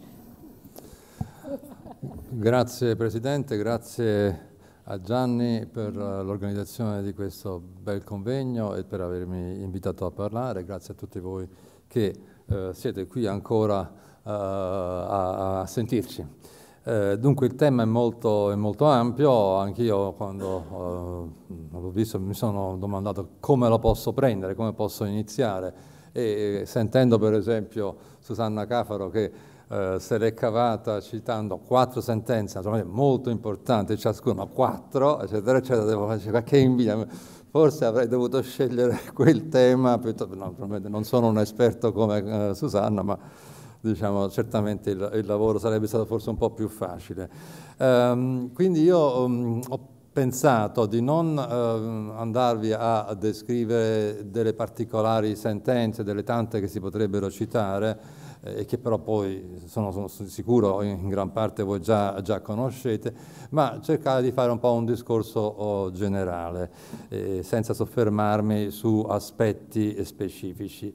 Grazie Presidente, grazie a Gianni per l'organizzazione di questo bel convegno e per avermi invitato a parlare, grazie a tutti voi che siete qui ancora a sentirci. Dunque il tema è molto ampio, anch'io quando l'ho visto mi sono domandato come lo posso prendere, come posso iniziare, e sentendo per esempio Susanna Cafaro che se l'è cavata citando 4 sentenze molto importanti, ciascuna 4, eccetera, eccetera, devo dire che invidia. Forse avrei dovuto scegliere quel tema, no, non sono un esperto come Susanna, ma diciamo certamente il lavoro sarebbe stato forse un po' più facile. Quindi io ho pensato di non andarvi a descrivere delle particolari sentenze, delle tante che si potrebbero citare, e che però poi sono sicuro in gran parte voi già conoscete, ma cercare di fare un po' un discorso generale, senza soffermarmi su aspetti specifici.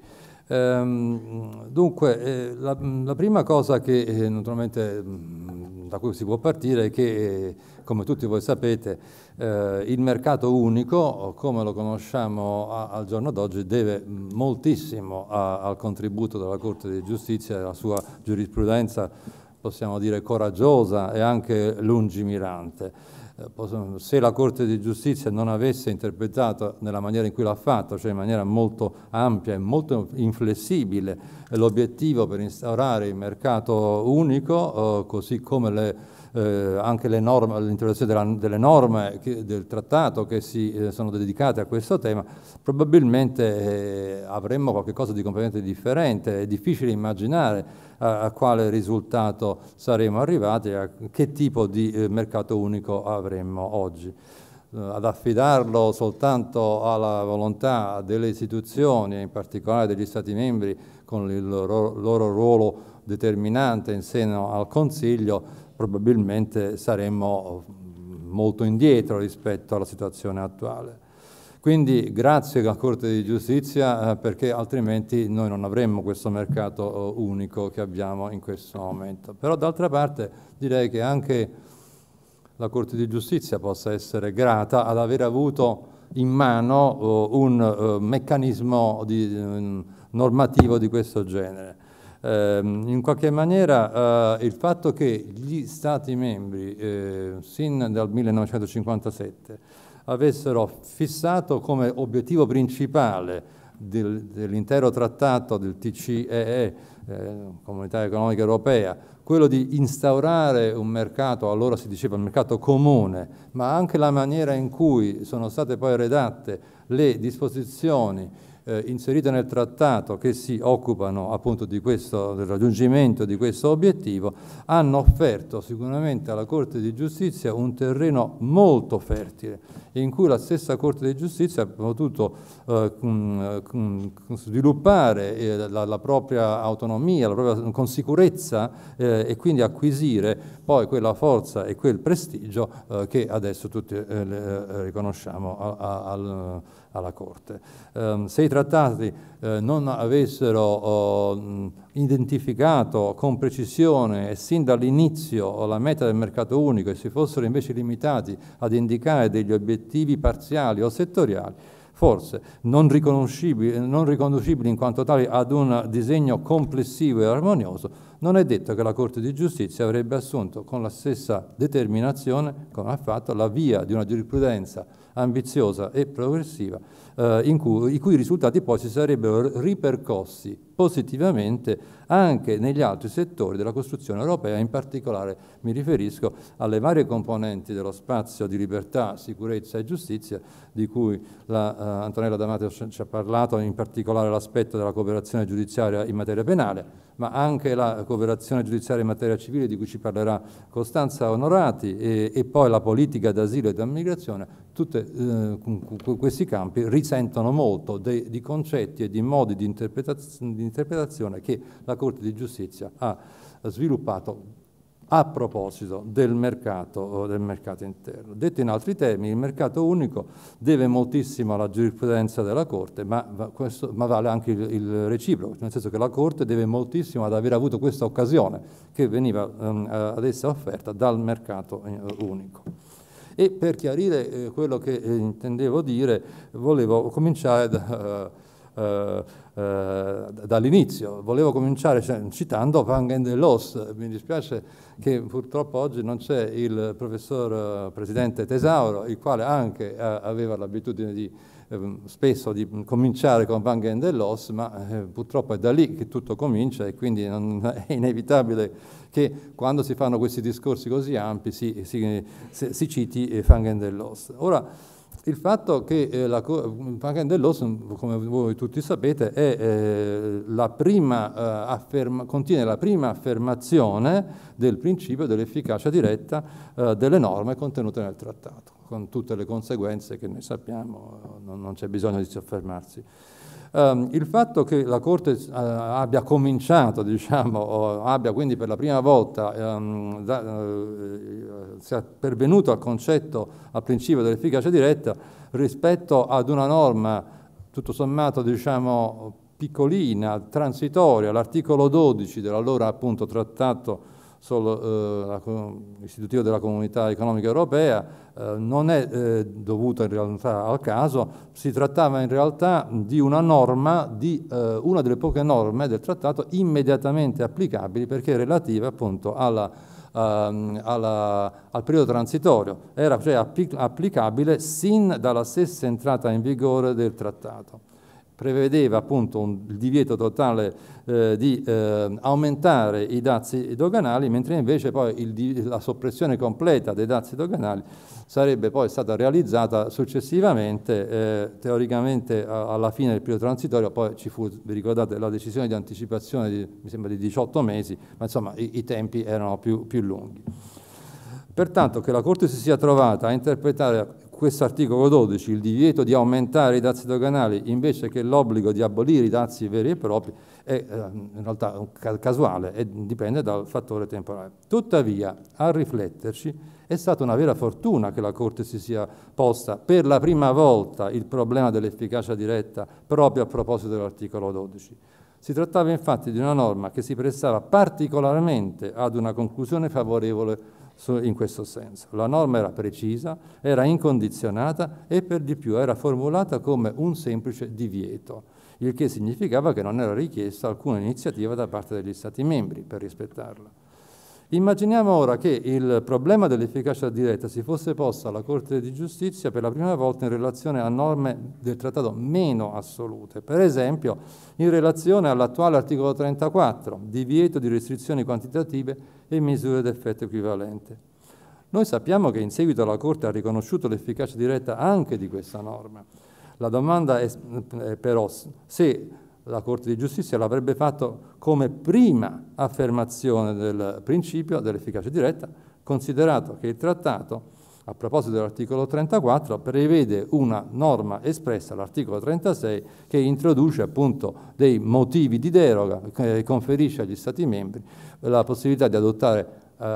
Dunque, la prima cosa che naturalmente da cui si può partire è che, come tutti voi sapete, il mercato unico, come lo conosciamo al giorno d'oggi, deve moltissimo al contributo della Corte di Giustizia e alla sua giurisprudenza, possiamo dire, coraggiosa e anche lungimirante. Se la Corte di Giustizia non avesse interpretato nella maniera in cui l'ha fatto, cioè in maniera molto ampia e molto inflessibile, l'obiettivo per instaurare il mercato unico, così come anche le norme, l'introduzione delle norme del trattato che si sono dedicate a questo tema, probabilmente avremmo qualcosa di completamente differente. È difficile immaginare a quale risultato saremmo arrivati, a che tipo di mercato unico avremmo oggi. Ad affidarlo soltanto alla volontà delle istituzioni, in particolare degli Stati membri, con il loro ruolo determinante in seno al Consiglio, probabilmente saremmo molto indietro rispetto alla situazione attuale. Quindi grazie alla Corte di Giustizia, perché altrimenti noi non avremmo questo mercato unico che abbiamo in questo momento. Però d'altra parte direi che anche la Corte di Giustizia possa essere grata ad aver avuto in mano un meccanismo normativo di questo genere. In qualche maniera il fatto che gli Stati membri, sin dal 1957, avessero fissato come obiettivo principale dell'intero trattato del TCEE, Comunità Economica Europea, quello di instaurare un mercato, allora si diceva il mercato comune, ma anche la maniera in cui sono state poi redatte le disposizioni inserite nel trattato che si occupano appunto di questo, del raggiungimento di questo obiettivo, hanno offerto sicuramente alla Corte di Giustizia un terreno molto fertile, in cui la stessa Corte di Giustizia ha potuto sviluppare la propria autonomia, con sicurezza, e quindi acquisire poi quella forza e quel prestigio che adesso tutti riconosciamo alla Corte. Se i trattati non avessero identificato con precisione e sin dall'inizio la meta del mercato unico e si fossero invece limitati ad indicare degli obiettivi parziali o settoriali, forse non riconducibili in quanto tali ad un disegno complessivo e armonioso, non è detto che la Corte di Giustizia avrebbe assunto con la stessa determinazione, come ha fatto, la via di una giurisprudenza ambiziosa e progressiva, i cui risultati poi si sarebbero ripercossi positivamente anche negli altri settori della costruzione europea. In particolare mi riferisco alle varie componenti dello spazio di libertà, sicurezza e giustizia, di cui Antonella D'Amato ci ha parlato, in particolare l'aspetto della cooperazione giudiziaria in materia penale, ma anche la cooperazione giudiziaria in materia civile, di cui ci parlerà Costanza Onorati, e poi la politica d'asilo e di immigrazione. Tutti questi campi risentono molto di concetti e di modi di interpretazione che la Corte di Giustizia ha sviluppato a proposito del mercato interno. Detto in altri termini, il mercato unico deve moltissimo alla giurisprudenza della Corte, ma vale anche il reciproco, nel senso che la Corte deve moltissimo ad aver avuto questa occasione che veniva ad essa offerta dal mercato unico. E per chiarire quello che intendevo dire, volevo cominciare dall'inizio. Volevo cominciare citando Van Gendelos. Mi dispiace che purtroppo oggi non c'è il professor presidente Tesauro, il quale anche aveva l'abitudine spesso di cominciare con Van Gendelos, ma purtroppo è da lì che tutto comincia, e quindi è inevitabile che quando si fanno questi discorsi così ampi si citi Van Gendelos. Ora, il fatto che Van Gendelos, come voi tutti sapete, contiene la prima affermazione del principio dell'efficacia diretta delle norme contenute nel trattato, con tutte le conseguenze che noi sappiamo, non c'è bisogno di soffermarsi. Il fatto che la Corte abbia cominciato, abbia quindi per la prima volta sia pervenuto al principio dell'efficacia diretta rispetto ad una norma tutto sommato piccolina, transitoria, l'articolo 12 dell'allora appunto trattato istitutivo della Comunità Economica Europea, non è dovuto in realtà al caso. Si trattava in realtà di una norma, una delle poche norme del trattato immediatamente applicabili, perché relativa appunto al periodo transitorio, era cioè applicabile sin dalla stessa entrata in vigore del trattato. Prevedeva appunto il divieto totale di aumentare i dazi doganali, mentre invece poi la soppressione completa dei dazi doganali sarebbe poi stata realizzata successivamente, teoricamente alla fine del periodo transitorio. Poi ci fu, vi ricordate, la decisione di anticipazione mi sembra di 18 mesi, ma insomma i tempi erano più lunghi. Pertanto che la Corte si sia trovata a interpretare questo articolo 12, il divieto di aumentare i dazi doganali invece che l'obbligo di abolire i dazi veri e propri, è in realtà casuale e dipende dal fattore temporale. Tuttavia, a rifletterci, è stata una vera fortuna che la Corte si sia posta per la prima volta il problema dell'efficacia diretta proprio a proposito dell'articolo 12. Si trattava infatti di una norma che si prestava particolarmente ad una conclusione favorevole in questo senso. La norma era precisa, era incondizionata e per di più era formulata come un semplice divieto, il che significava che non era richiesta alcuna iniziativa da parte degli Stati membri per rispettarla. Immaginiamo ora che il problema dell'efficacia diretta si fosse posto alla Corte di Giustizia per la prima volta in relazione a norme del trattato meno assolute, per esempio in relazione all'attuale articolo 34, divieto di restrizioni quantitative e misure d'effetto equivalente. Noi sappiamo che in seguito la Corte ha riconosciuto l'efficacia diretta anche di questa norma. La domanda è però se la Corte di Giustizia l'avrebbe fatto come prima affermazione del principio dell'efficacia diretta, considerato che il trattato, a proposito dell'articolo 34, prevede una norma espressa all'articolo 36 che introduce appunto dei motivi di deroga, che conferisce agli Stati membri la possibilità di adottare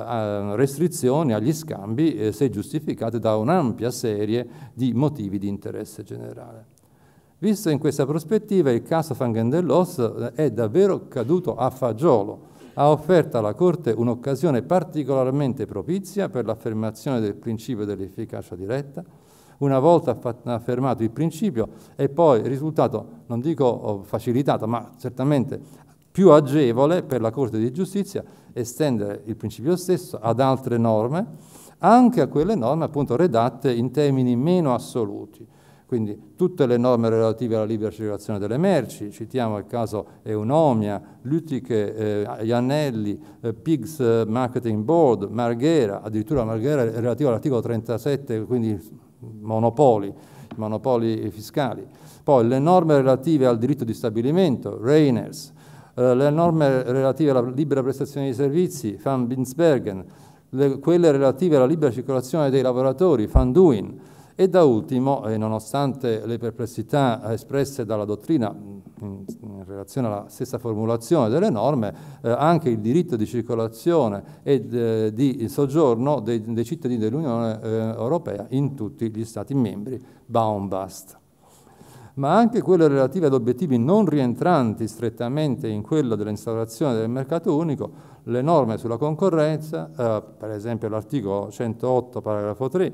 restrizioni agli scambi se giustificate da un'ampia serie di motivi di interesse generale. Visto in questa prospettiva, il caso Van Gendelos è davvero caduto a fagiolo. Ha offerto alla Corte un'occasione particolarmente propizia per l'affermazione del principio dell'efficacia diretta. Una volta affermato il principio è poi risultato, non dico facilitato, ma certamente più agevole per la Corte di Giustizia estendere il principio stesso ad altre norme, anche a quelle norme appunto redatte in termini meno assoluti. Quindi tutte le norme relative alla libera circolazione delle merci, citiamo il caso Eunomia, Lütike, Iannelli, Pigs Marketing Board, Marghera, addirittura Marghera è relativo all'articolo 37, quindi monopoli fiscali. Poi le norme relative al diritto di stabilimento, Reiners, le norme relative alla libera prestazione di servizi, Van Binsbergen, quelle relative alla libera circolazione dei lavoratori, Van Duin, e da ultimo, nonostante le perplessità espresse dalla dottrina in relazione alla stessa formulazione delle norme, anche il diritto di circolazione e di soggiorno dei cittadini dell'Unione Europea in tutti gli Stati membri, bound bust. Ma anche quelle relative ad obiettivi non rientranti strettamente in quello dell'instaurazione del mercato unico, le norme sulla concorrenza, per esempio l'articolo 108, paragrafo 3,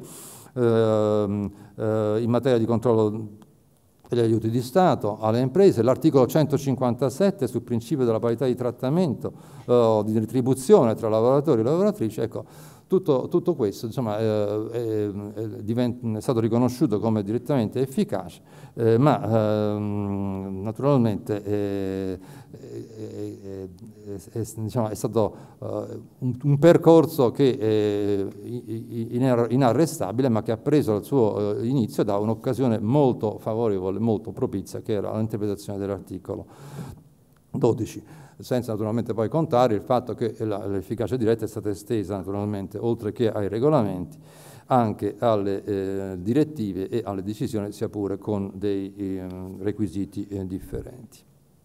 in materia di controllo degli aiuti di Stato alle imprese, l'articolo 157 sul principio della parità di trattamento, di retribuzione tra lavoratori e lavoratrici. Ecco, tutto questo insomma, è stato riconosciuto come direttamente efficace, ma naturalmente diciamo, è stato un percorso che è inarrestabile, ma che ha preso il suo inizio da un'occasione molto favorevole, molto propizia, che era l'interpretazione dell'articolo 12. Senza naturalmente poi contare il fatto che l'efficacia diretta è stata estesa naturalmente, oltre che ai regolamenti, anche alle direttive e alle decisioni, sia pure con dei requisiti differenti.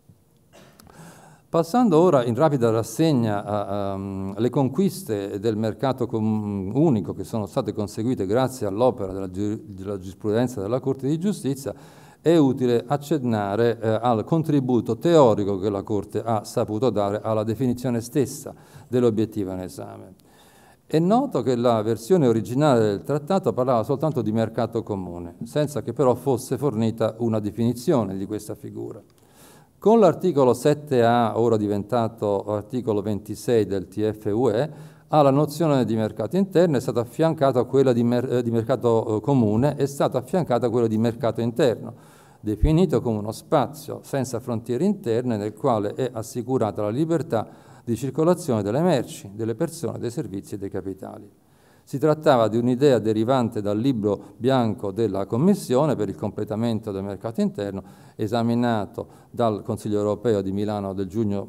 Passando ora in rapida rassegna alle conquiste del mercato unico che sono state conseguite grazie all'opera della giurisprudenza della Corte di Giustizia, è utile accennare al contributo teorico che la Corte ha saputo dare alla definizione stessa dell'obiettivo in esame. È noto che la versione originale del trattato parlava soltanto di mercato comune, senza che però fosse fornita una definizione di questa figura. Con l'articolo 7a, ora diventato articolo 26 del TFUE, alla nozione di mercato interno è stata affiancata quella di mercato comune, è stata affiancata quella di mercato interno, definito come uno spazio senza frontiere interne nel quale è assicurata la libertà di circolazione delle merci, delle persone, dei servizi e dei capitali. Si trattava di un'idea derivante dal libro bianco della Commissione per il completamento del mercato interno, esaminato dal Consiglio europeo di Milano del giugno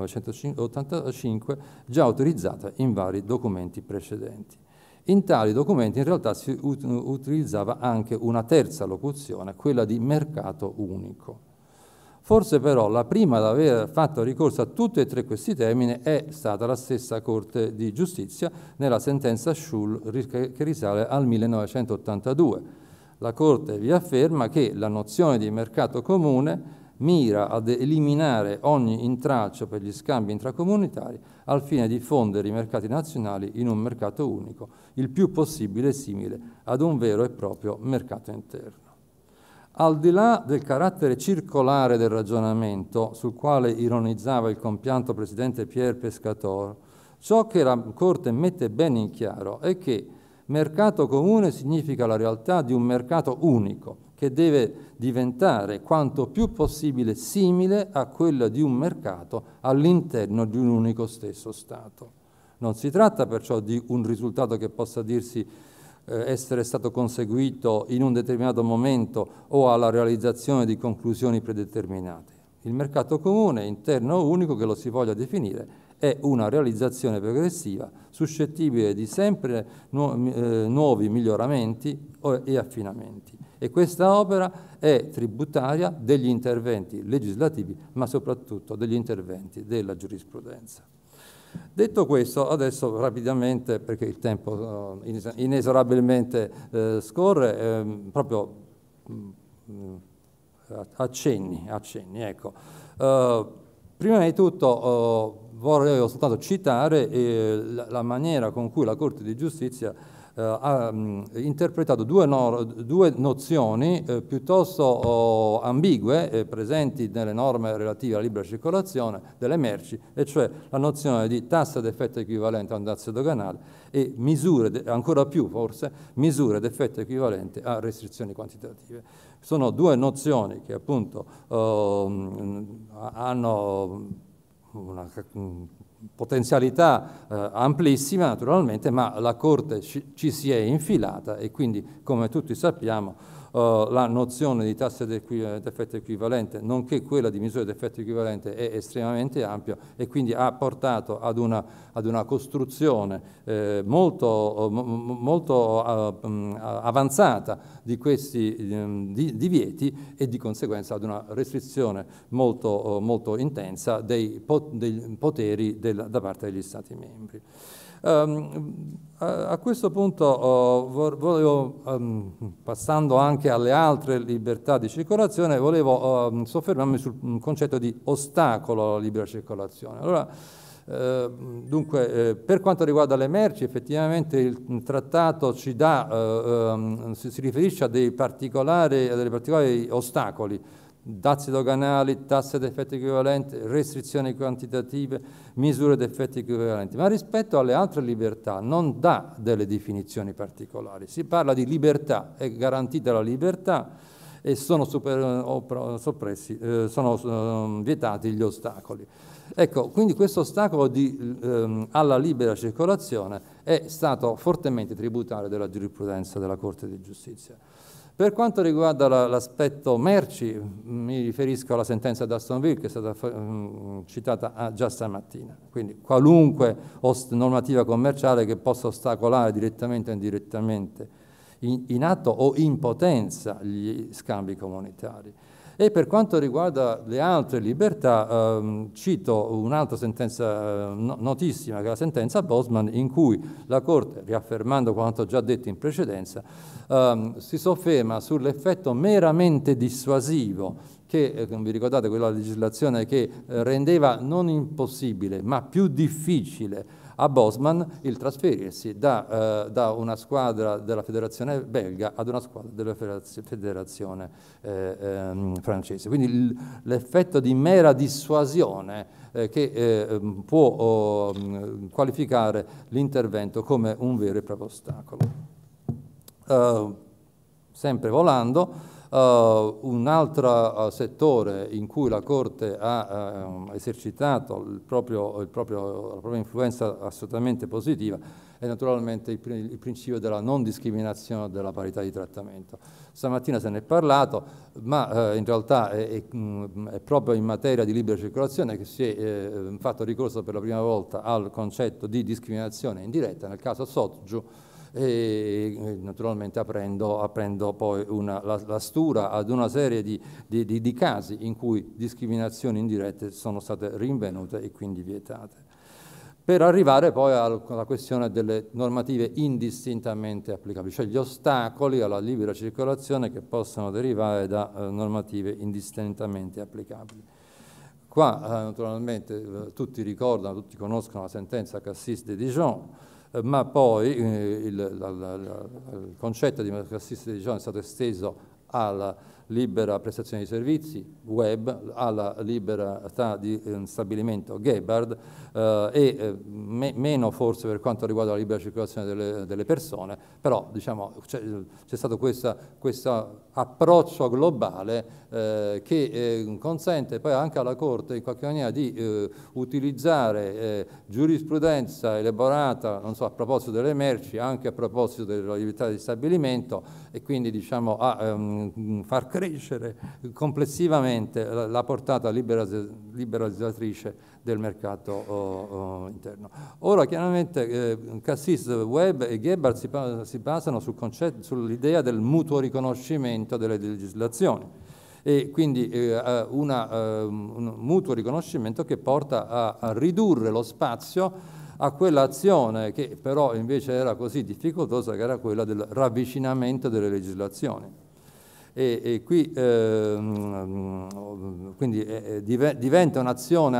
1985, già autorizzata in vari documenti precedenti. In tali documenti in realtà si utilizzava anche una terza locuzione, quella di mercato unico. Forse però la prima ad aver fatto ricorso a tutti e tre questi termini è stata la stessa Corte di Giustizia nella sentenza Schul che risale al 1982. La Corte vi afferma che la nozione di mercato comune mira ad eliminare ogni intralcio per gli scambi intracomunitari al fine di fondere i mercati nazionali in un mercato unico, il più possibile simile ad un vero e proprio mercato interno. Al di là del carattere circolare del ragionamento, sul quale ironizzava il compianto presidente Pierre Pescator, ciò che la Corte mette bene in chiaro è che mercato comune significa la realtà di un mercato unico, che deve diventare quanto più possibile simile a quella di un mercato all'interno di un unico stesso Stato. Non si tratta perciò di un risultato che possa dirsi essere stato conseguito in un determinato momento o alla realizzazione di conclusioni predeterminate. Il mercato comune interno unico, che lo si voglia definire, è una realizzazione progressiva, suscettibile di sempre nuovi miglioramenti e affinamenti. E questa opera è tributaria degli interventi legislativi, ma soprattutto degli interventi della giurisprudenza. Detto questo, adesso rapidamente, perché il tempo inesorabilmente scorre, proprio accenni, ecco. Prima di tutto vorrei soltanto citare la maniera con cui la Corte di Giustizia ha interpretato due nozioni piuttosto ambigue presenti nelle norme relative alla libera circolazione delle merci, e cioè la nozione di tassa d'effetto equivalente a un dazio doganale e misure, ancora più forse, misure d'effetto equivalente a restrizioni quantitative. Sono due nozioni che appunto hanno una potenzialità amplissima naturalmente, ma la Corte ci si è infilata e quindi, come tutti sappiamo, la nozione di tassa d'effetto equivalente, nonché quella di misura d'effetto equivalente, è estremamente ampia e quindi ha portato ad una costruzione molto avanzata di questi divieti e di conseguenza ad una restrizione molto intensa dei poteri da parte degli Stati membri. A questo punto volevo, passando anche alle altre libertà di circolazione, volevo soffermarmi sul concetto di ostacolo alla libera circolazione. Allora, dunque, per quanto riguarda le merci, effettivamente il trattato ci dà, si riferisce a dei particolari ostacoli: dazi doganali, tasse d'effetto equivalente, restrizioni quantitative, misure d'effetto equivalenti, ma rispetto alle altre libertà non dà delle definizioni particolari. Si parla di libertà, è garantita la libertà e sono vietati gli ostacoli. Ecco, quindi questo ostacolo alla libera circolazione è stato fortemente tributario della giurisprudenza della Corte di Giustizia. Per quanto riguarda l'aspetto merci, mi riferisco alla sentenza d'Astonville che è stata citata già stamattina. Quindi qualunque normativa commerciale che possa ostacolare direttamente o indirettamente, in atto o in potenza, gli scambi comunitari. E per quanto riguarda le altre libertà, cito un'altra sentenza notissima, che è la sentenza Bosman, in cui la Corte, riaffermando quanto già detto in precedenza, si sofferma sull'effetto meramente dissuasivo che, vi ricordate, quella legislazione che rendeva non impossibile, ma più difficile a Bosman il trasferirsi da una squadra della federazione belga ad una squadra della federazione francese. Quindi l'effetto di mera dissuasione che può qualificare l'intervento come un vero e proprio ostacolo. Sempre volando, un altro settore in cui la Corte ha esercitato la propria influenza assolutamente positiva è naturalmente il principio della non discriminazione, della parità di trattamento. Stamattina se ne è parlato, ma in realtà è proprio in materia di libera circolazione che si è fatto ricorso per la prima volta al concetto di discriminazione indiretta, nel caso Sotju, e naturalmente aprendo poi la stura ad una serie di casi in cui discriminazioni indirette sono state rinvenute e quindi vietate. Per arrivare poi alla questione delle normative indistintamente applicabili, cioè gli ostacoli alla libera circolazione che possono derivare da normative indistintamente applicabili. Qua naturalmente tutti ricordano, tutti conoscono la sentenza Cassis de Dijon, ma poi il concetto di Cassis de Dijon è stato esteso alla libera prestazione di servizi, web, alla libertà di stabilimento, Gebhard, e meno forse per quanto riguarda la libera circolazione delle persone, però diciamo c'è stato questo approccio globale che consente poi anche alla Corte in qualche maniera di utilizzare giurisprudenza elaborata, non so, a proposito delle merci, anche a proposito della libertà di stabilimento, e quindi diciamo a far crescere complessivamente la portata liberalizzatrice del mercato interno. Ora chiaramente Cassis, Webb e Gebhard si basano sull'idea del mutuo riconoscimento delle legislazioni e quindi un mutuo riconoscimento che porta a ridurre lo spazio a quell'azione che però invece era così difficoltosa, che era quella del ravvicinamento delle legislazioni. E qui quindi diventa un'azione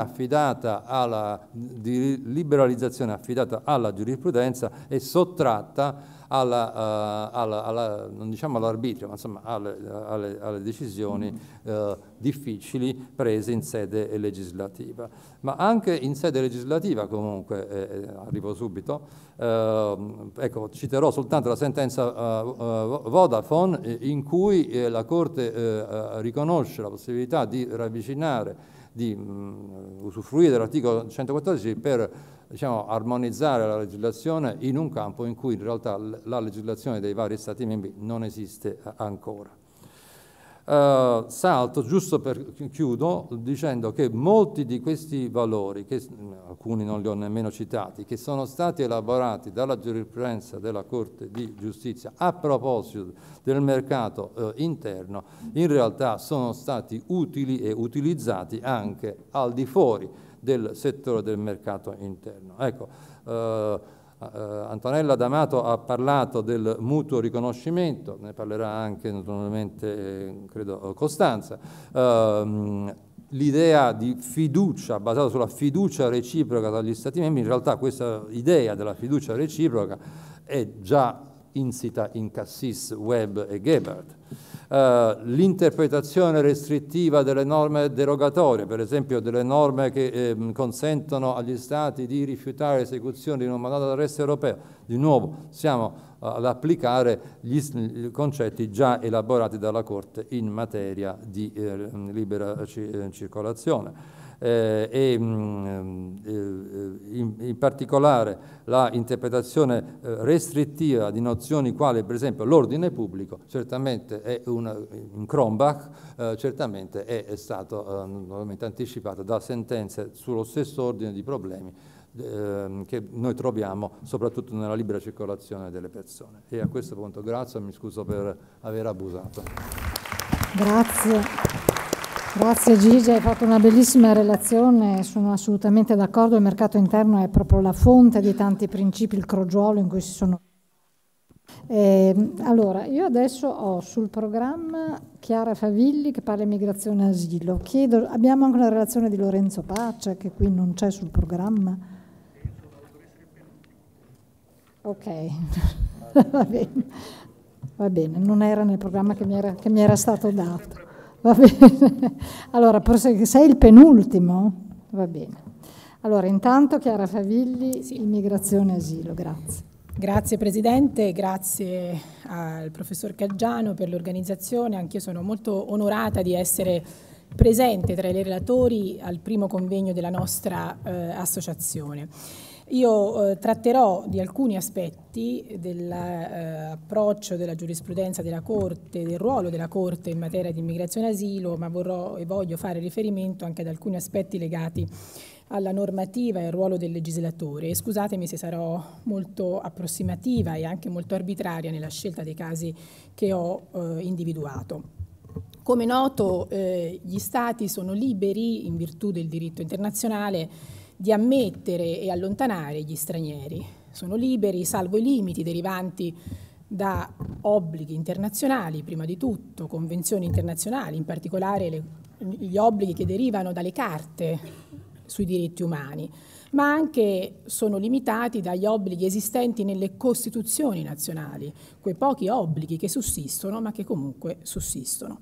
affidata di liberalizzazione affidata alla giurisprudenza e sottratta non diciamo all'arbitrio, ma insomma alle decisioni difficili prese in sede legislativa. Ma anche in sede legislativa comunque, arrivo subito, ecco, citerò soltanto la sentenza Vodafone in cui la Corte riconosce la possibilità di ravvicinare, di usufruire dell'articolo 114 per, diciamo, armonizzare la legislazione in un campo in cui in realtà la legislazione dei vari Stati membri non esiste ancora. Salto, giusto chiudo dicendo che molti di questi valori, che alcuni non li ho nemmeno citati, che sono stati elaborati dalla giurisprudenza della Corte di Giustizia a proposito del mercato interno, in realtà sono stati utili e utilizzati anche al di fuori del settore del mercato interno. Ecco, Antonella D'Amato ha parlato del mutuo riconoscimento, ne parlerà anche naturalmente credo Costanza. L'idea di fiducia basata sulla fiducia reciproca dagli Stati membri, in realtà questa idea della fiducia reciproca è già insita in Cassis, Webb e Gebhardt. L'interpretazione restrittiva delle norme derogatorie, per esempio delle norme che consentono agli Stati di rifiutare l'esecuzione di un mandato d'arresto europeo. Di nuovo siamo ad applicare gli concetti già elaborati dalla Corte in materia di libera circolazione. In particolare la interpretazione restrittiva di nozioni quali per esempio l'ordine pubblico certamente è in Kronbach certamente è stato normalmente anticipato da sentenze sullo stesso ordine di problemi che noi troviamo soprattutto nella libera circolazione delle persone. E a questo punto grazie, mi scuso per aver abusato. Grazie. Grazie Gigi, hai fatto una bellissima relazione, sono assolutamente d'accordo, il mercato interno è proprio la fonte di tanti principi, il crogiuolo in cui si sono... Allora, io adesso ho sul programma Chiara Favilli che parla di immigrazione e asilo. Chiedo, abbiamo anche una relazione di Lorenzo Paccia che qui non c'è sul programma. Ok, va bene, non era nel programma che mi era stato dato. Va bene, allora sei il penultimo? Va bene. Allora intanto Chiara Favilli, sì. Immigrazione e asilo, grazie. Grazie Presidente, grazie al Professor Caggiano per l'organizzazione, anch'io sono molto onorata di essere presente tra i relatori al primo convegno della nostra associazione. Io tratterò di alcuni aspetti dell'approccio della giurisprudenza della Corte, del ruolo della Corte in materia di immigrazione e asilo, ma vorrò e voglio fare riferimento anche ad alcuni aspetti legati alla normativa e al ruolo del legislatore. E scusatemi se sarò molto approssimativa e anche molto arbitraria nella scelta dei casi che ho individuato. Come noto, gli Stati sono liberi, in virtù del diritto internazionale, di ammettere e allontanare gli stranieri. Sono liberi, salvo i limiti derivanti da obblighi internazionali, prima di tutto, convenzioni internazionali, in particolare gli obblighi che derivano dalle carte sui diritti umani, ma anche sono limitati dagli obblighi esistenti nelle Costituzioni nazionali, quei pochi obblighi che sussistono, ma che comunque sussistono.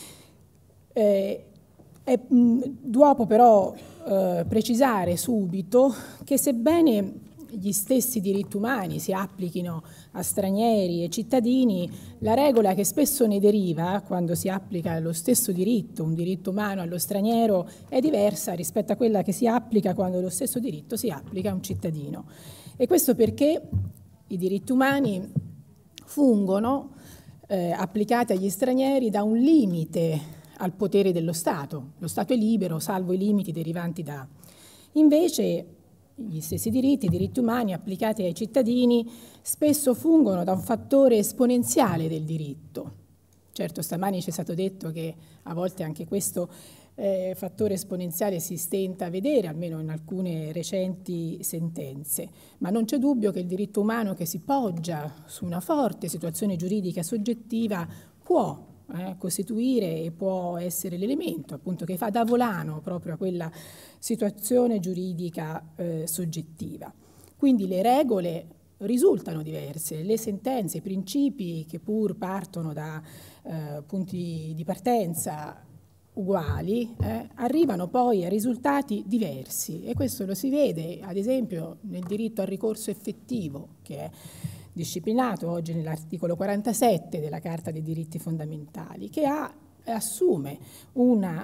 Dopo però precisare subito che sebbene gli stessi diritti umani si applichino a stranieri e cittadini, la regola che spesso ne deriva quando si applica lo stesso diritto, un diritto umano allo straniero, è diversa rispetto a quella che si applica quando lo stesso diritto si applica a un cittadino. E questo perché i diritti umani fungono applicati agli stranieri da un limite al potere dello Stato. Lo Stato è libero, salvo i limiti derivanti da. Invece gli stessi diritti, i diritti umani applicati ai cittadini, spesso fungono da un fattore esponenziale del diritto. Certo, stamani ci è stato detto che a volte anche questo fattore esponenziale si stenta a vedere, almeno in alcune recenti sentenze, ma non c'è dubbio che il diritto umano che si poggia su una forte situazione giuridica soggettiva può costituire e può essere l'elemento appunto che fa da volano proprio a quella situazione giuridica soggettiva. Quindi le regole risultano diverse. Le sentenze, i principi che pur partono da punti di partenza uguali, arrivano poi a risultati diversi, e questo lo si vede ad esempio nel diritto al ricorso effettivo, che è disciplinato oggi nell'articolo 47 della Carta dei diritti fondamentali, che assume un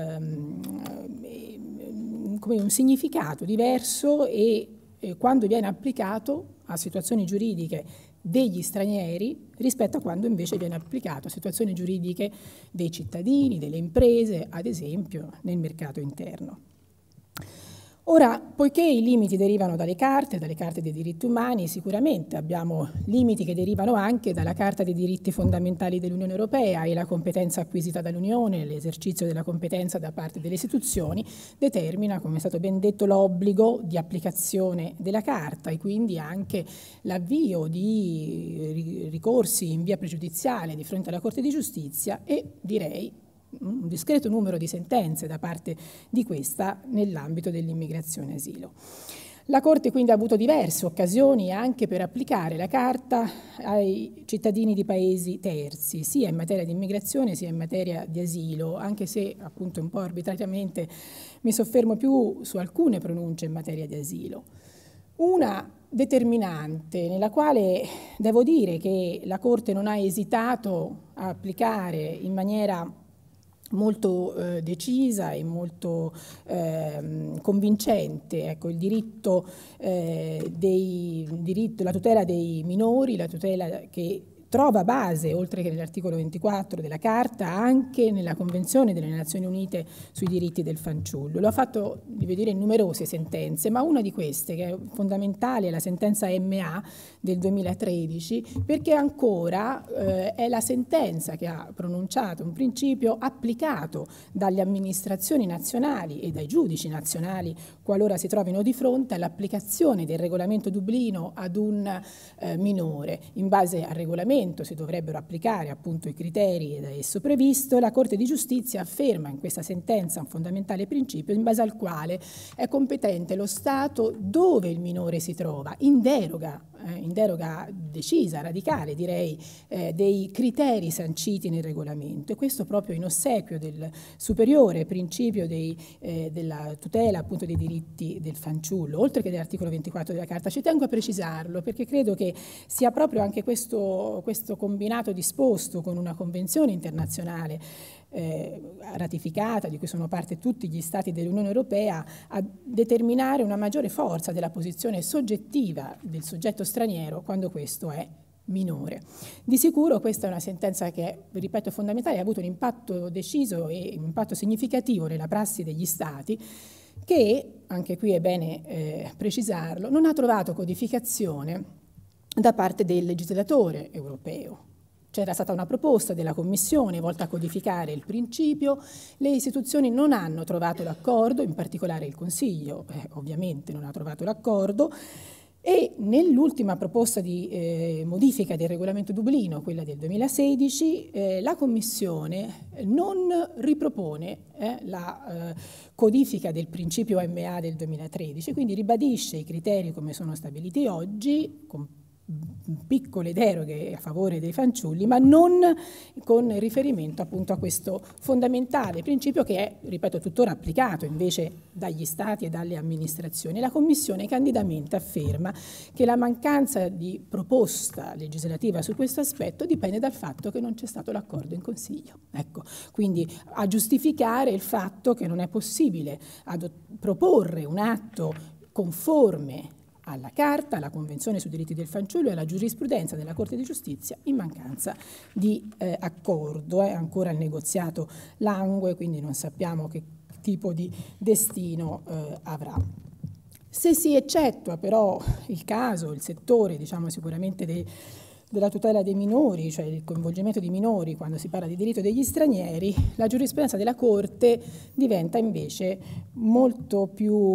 significato diverso e quando viene applicato a situazioni giuridiche degli stranieri rispetto a quando invece viene applicato a situazioni giuridiche dei cittadini, delle imprese, ad esempio nel mercato interno. Ora, poiché i limiti derivano dalle carte dei diritti umani, sicuramente abbiamo limiti che derivano anche dalla Carta dei diritti fondamentali dell'Unione Europea, e la competenza acquisita dall'Unione, l'esercizio della competenza da parte delle istituzioni, determina, come è stato ben detto, l'obbligo di applicazione della Carta e quindi anche l'avvio di ricorsi in via pregiudiziale di fronte alla Corte di Giustizia e, direi, un discreto numero di sentenze da parte di questa nell'ambito dell'immigrazione e asilo. La Corte quindi ha avuto diverse occasioni anche per applicare la Carta ai cittadini di paesi terzi, sia in materia di immigrazione sia in materia di asilo, anche se appunto un po' arbitrariamente mi soffermo più su alcune pronunce in materia di asilo. Una determinante, nella quale devo dire che la Corte non ha esitato a applicare in maniera molto decisa e molto convincente, ecco, il diritto, la tutela dei minori, la tutela che trova base, oltre che nell'articolo 24 della Carta, anche nella Convenzione delle Nazioni Unite sui diritti del fanciullo. Lo ha fatto dividere in numerose sentenze, ma una di queste, che è fondamentale, è la sentenza MA del 2013, perché ancora è la sentenza che ha pronunciato un principio applicato dalle amministrazioni nazionali e dai giudici nazionali qualora si trovino di fronte all'applicazione del regolamento Dublino ad un minore. In base al regolamento si dovrebbero applicare appunto i criteri da esso previsto. La Corte di Giustizia afferma in questa sentenza un fondamentale principio in base al quale è competente lo Stato dove il minore si trova, in deroga decisa, radicale direi, dei criteri sanciti nel regolamento, e questo proprio in ossequio del superiore principio della tutela appunto dei diritti del fanciullo, oltre che dell'articolo 24 della Carta. Ci tengo a precisarlo perché credo che sia proprio anche questo combinato disposto con una convenzione internazionale ratificata, di cui sono parte tutti gli Stati dell'Unione Europea, a determinare una maggiore forza della posizione soggettiva del soggetto straniero quando questo è minore. Di sicuro questa è una sentenza che, ripeto, fondamentale, ha avuto un impatto deciso e un impatto significativo nella prassi degli Stati, che, anche qui è bene precisarlo, non ha trovato codificazione da parte del legislatore europeo. C'era stata una proposta della Commissione volta a codificare il principio, le istituzioni non hanno trovato l'accordo, in particolare il Consiglio ovviamente non ha trovato l'accordo, e nell'ultima proposta di modifica del regolamento Dublino, quella del 2016, la Commissione non ripropone la codifica del principio MA del 2013, quindi ribadisce i criteri come sono stabiliti oggi, con piccole deroghe a favore dei fanciulli, ma non con riferimento appunto a questo fondamentale principio che è, ripeto, tuttora applicato invece dagli Stati e dalle amministrazioni. La Commissione candidamente afferma che la mancanza di proposta legislativa su questo aspetto dipende dal fatto che non c'è stato l'accordo in Consiglio. Ecco, quindi a giustificare il fatto che non è possibile proporre un atto conforme alla Carta, alla Convenzione sui diritti del fanciullo e alla giurisprudenza della Corte di Giustizia in mancanza di accordo. Ancora il negoziato langue, quindi non sappiamo che tipo di destino avrà. Se si eccettua però il caso, il settore, diciamo sicuramente della tutela dei minori, cioè il coinvolgimento di minori quando si parla di diritto degli stranieri, la giurisprudenza della Corte diventa invece molto più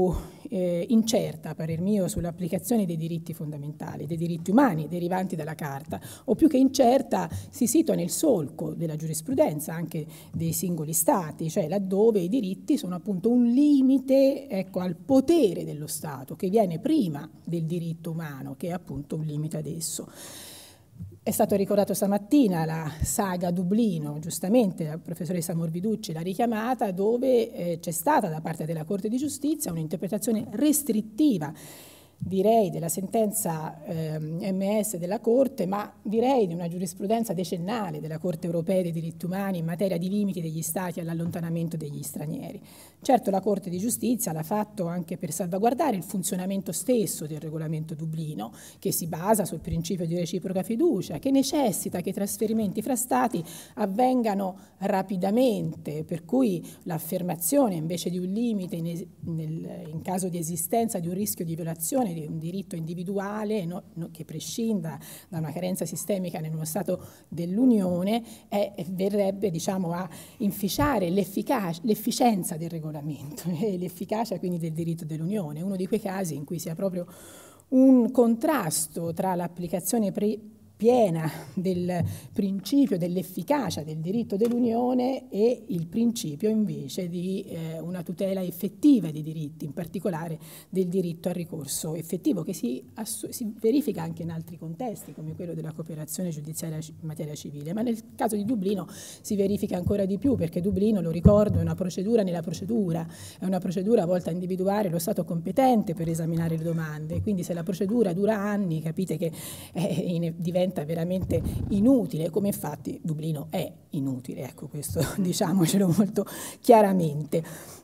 incerta, a parer mio, sull'applicazione dei diritti fondamentali, dei diritti umani derivanti dalla Carta, o più che incerta si situa nel solco della giurisprudenza anche dei singoli Stati, cioè laddove i diritti sono appunto un limite, ecco, al potere dello Stato, che viene prima del diritto umano, che è appunto un limite ad esso. È stato ricordato stamattina la saga Dublino, giustamente la professoressa Morviducci l'ha richiamata, dove c'è stata da parte della Corte di Giustizia un'interpretazione restrittiva, direi, della sentenza MS della Corte, ma direi di una giurisprudenza decennale della Corte europea dei diritti umani in materia di limiti degli Stati all'allontanamento degli stranieri. Certo, la Corte di Giustizia l'ha fatto anche per salvaguardare il funzionamento stesso del regolamento Dublino, che si basa sul principio di reciproca fiducia, che necessita che i trasferimenti fra Stati avvengano rapidamente, per cui l'affermazione invece di un limite in caso di esistenza di un rischio di violazione di un diritto individuale che prescinda da una carenza sistemica nello Stato dell'Unione verrebbe, diciamo, a inficiare l'efficienza del regolamento e l'efficacia quindi del diritto dell'Unione. Uno di quei casi in cui si ha proprio un contrasto tra l'applicazione piena del principio dell'efficacia del diritto dell'Unione e il principio invece di una tutela effettiva dei diritti, in particolare del diritto al ricorso effettivo, che si verifica anche in altri contesti, come quello della cooperazione giudiziaria in materia civile, ma nel caso di Dublino si verifica ancora di più, perché Dublino, lo ricordo, è una procedura nella procedura, è una procedura volta a individuare lo Stato competente per esaminare le domande, quindi se la procedura dura anni capite che diventa veramente inutile, come infatti Dublino è inutile, ecco, questo diciamocelo molto chiaramente.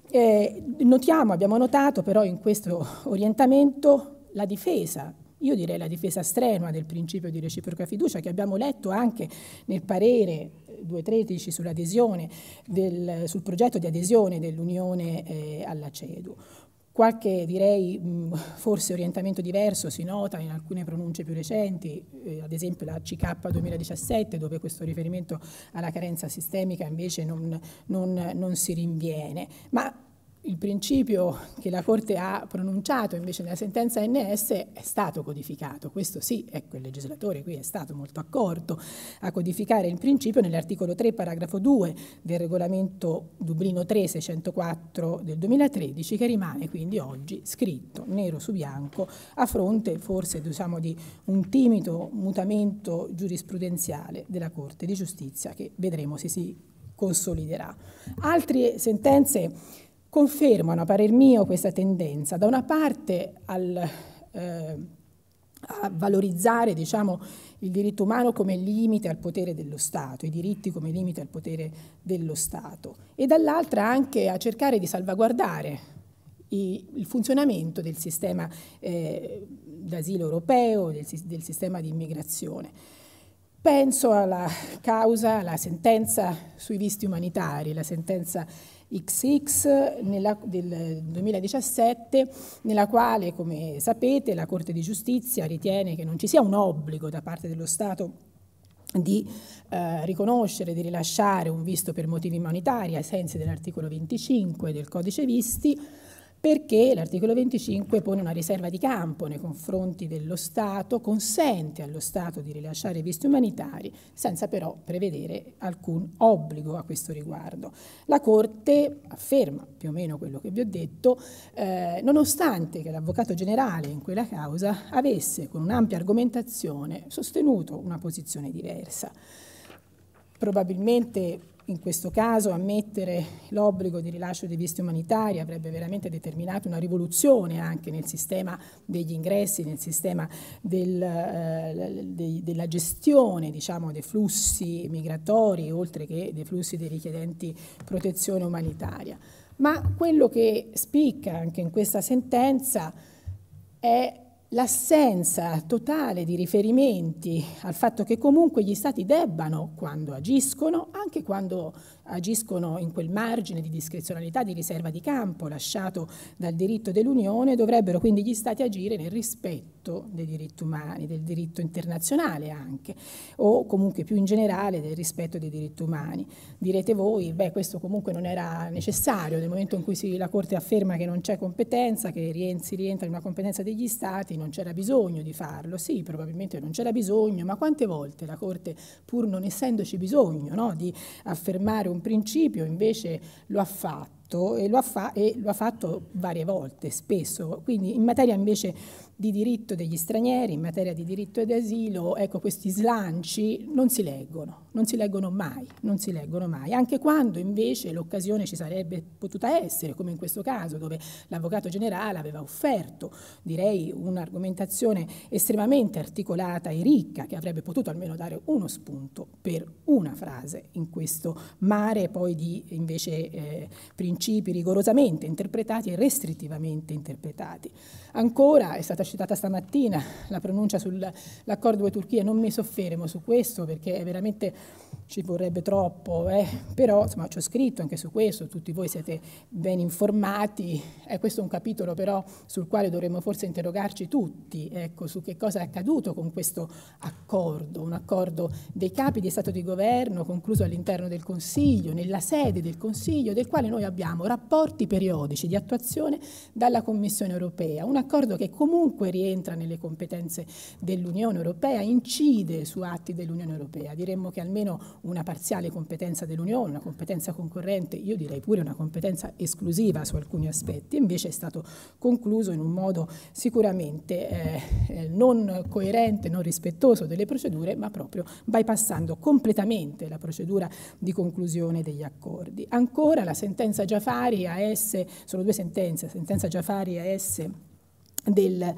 Abbiamo notato però in questo orientamento la difesa, io direi la difesa strenua del principio di reciproca fiducia, che abbiamo letto anche nel parere 213 sull'adesione sul progetto di adesione dell'Unione alla CEDU. Qualche, direi, forse orientamento diverso si nota in alcune pronunce più recenti, ad esempio la CK 2017, dove questo riferimento alla carenza sistemica invece non si rinviene. Ma il principio che la Corte ha pronunciato invece nella sentenza NS è stato codificato, questo sì, ecco, il legislatore qui è stato molto accorto a codificare il principio nell'articolo 3, paragrafo 2 del regolamento Dublino 3 604 del 2013, che rimane quindi oggi scritto nero su bianco a fronte forse, diciamo, di un timido mutamento giurisprudenziale della Corte di Giustizia che vedremo se si consoliderà. Altre sentenze confermano, a parer mio, questa tendenza, da una parte a valorizzare, diciamo, il diritto umano come limite al potere dello Stato, i diritti come limite al potere dello Stato, e dall'altra anche a cercare di salvaguardare il funzionamento del sistema d'asilo europeo, del sistema di immigrazione. Penso alla causa, alla sentenza sui visti umanitari, la sentenza XX del 2017, nella quale, come sapete, la Corte di Giustizia ritiene che non ci sia un obbligo da parte dello Stato di riconoscere, di rilasciare un visto per motivi umanitari ai sensi dell'articolo 25 del Codice Visti, perché l'articolo 25 pone una riserva di campo nei confronti dello Stato, consente allo Stato di rilasciare visti umanitari, senza però prevedere alcun obbligo a questo riguardo. La Corte afferma più o meno quello che vi ho detto, nonostante che l'Avvocato Generale in quella causa avesse, con un'ampia argomentazione, sostenuto una posizione diversa. Probabilmente in questo caso ammettere l'obbligo di rilascio dei visti umanitari avrebbe veramente determinato una rivoluzione anche nel sistema degli ingressi, nel sistema della gestione, diciamo, dei flussi migratori, oltre che dei flussi dei richiedenti protezione umanitaria. Ma quello che spicca anche in questa sentenza è l'assenza totale di riferimenti al fatto che comunque gli Stati debbano, quando agiscono, anche quando agiscono in quel margine di discrezionalità, di riserva di campo lasciato dal diritto dell'Unione, dovrebbero quindi gli Stati agire nel rispetto dei diritti umani, del diritto internazionale anche, o comunque più in generale del rispetto dei diritti umani. Direte voi, beh, questo comunque non era necessario, nel momento in cui la Corte afferma che non c'è competenza, che si rientra in una competenza degli Stati, non c'era bisogno di farlo. Sì, probabilmente non c'era bisogno, ma quante volte la Corte, pur non essendoci bisogno, no, di affermare un principio, invece lo ha fatto e lo ha fatto varie volte, spesso. Quindi in materia invece di diritto degli stranieri, in materia di diritto d'asilo, ecco, questi slanci non si leggono mai, anche quando invece l'occasione ci sarebbe potuta essere, come in questo caso, dove l'Avvocato Generale aveva offerto, direi, un'argomentazione estremamente articolata e ricca, che avrebbe potuto almeno dare uno spunto per una frase in questo mare poi di invece principi rigorosamente interpretati e restrittivamente interpretati. Ancora, è stata citata stamattina la pronuncia sull'accordo con Turchia, non mi soffermo su questo perché veramente ci vorrebbe troppo, però insomma ci ho scritto anche su questo, tutti voi siete ben informati, questo è un capitolo però sul quale dovremmo forse interrogarci tutti, ecco, su che cosa è accaduto con questo accordo, un accordo dei capi di Stato di Governo concluso all'interno del Consiglio, nella sede del Consiglio, del quale noi abbiamo rapporti periodici di attuazione dalla Commissione europea, un accordo che comunque rientra nelle competenze dell'Unione Europea, incide su atti dell'Unione Europea, diremmo che almeno una parziale competenza dell'Unione, una competenza concorrente, io direi pure una competenza esclusiva su alcuni aspetti, invece è stato concluso in un modo sicuramente non coerente, non rispettoso delle procedure, ma proprio bypassando completamente la procedura di conclusione degli accordi. Ancora la sentenza Giafari AS, sono due sentenze, sentenza Giafari AS del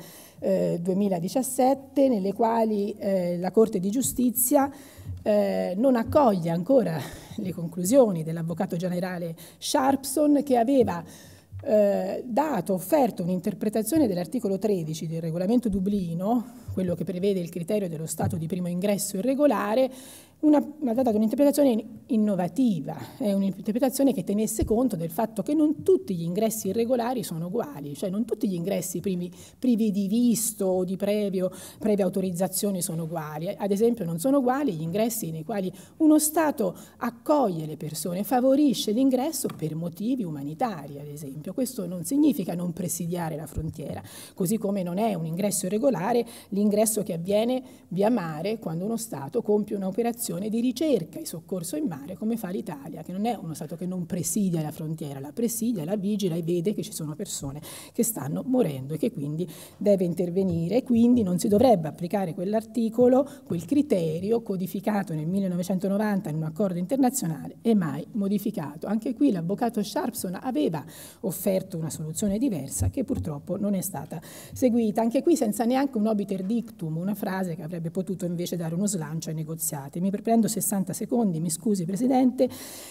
2017, nelle quali la Corte di Giustizia non accoglie ancora le conclusioni dell'Avvocato Generale Sharpson, che aveva offerto un'interpretazione dell'articolo 13 del regolamento Dublino, quello che prevede il criterio dello stato di primo ingresso irregolare, ha dato un'interpretazione innovativa, è un'interpretazione che tenesse conto del fatto che non tutti gli ingressi irregolari sono uguali, cioè non tutti gli ingressi privi di visto o di previa autorizzazione sono uguali. Ad esempio non sono uguali gli ingressi nei quali uno Stato accoglie le persone, favorisce l'ingresso per motivi umanitari, ad esempio. Questo non significa non presidiare la frontiera, così come non è un ingresso irregolare l'ingresso che avviene via mare quando uno Stato compie un'operazione di ricerca e soccorso in mare, come fa l'Italia, che non è uno Stato che non presidia la frontiera, la presidia, la vigila e vede che ci sono persone che stanno morendo e che quindi deve intervenire, e quindi non si dovrebbe applicare quell'articolo, quel criterio codificato nel 1990 in un accordo internazionale e mai modificato. Anche qui l'avvocato Sharpson aveva offerto una soluzione diversa che purtroppo non è stata seguita, anche qui senza neanche un obiter dictum, una frase che avrebbe potuto invece dare uno slancio ai negoziati. Mi prendo 60 secondi, mi scusi Presidente.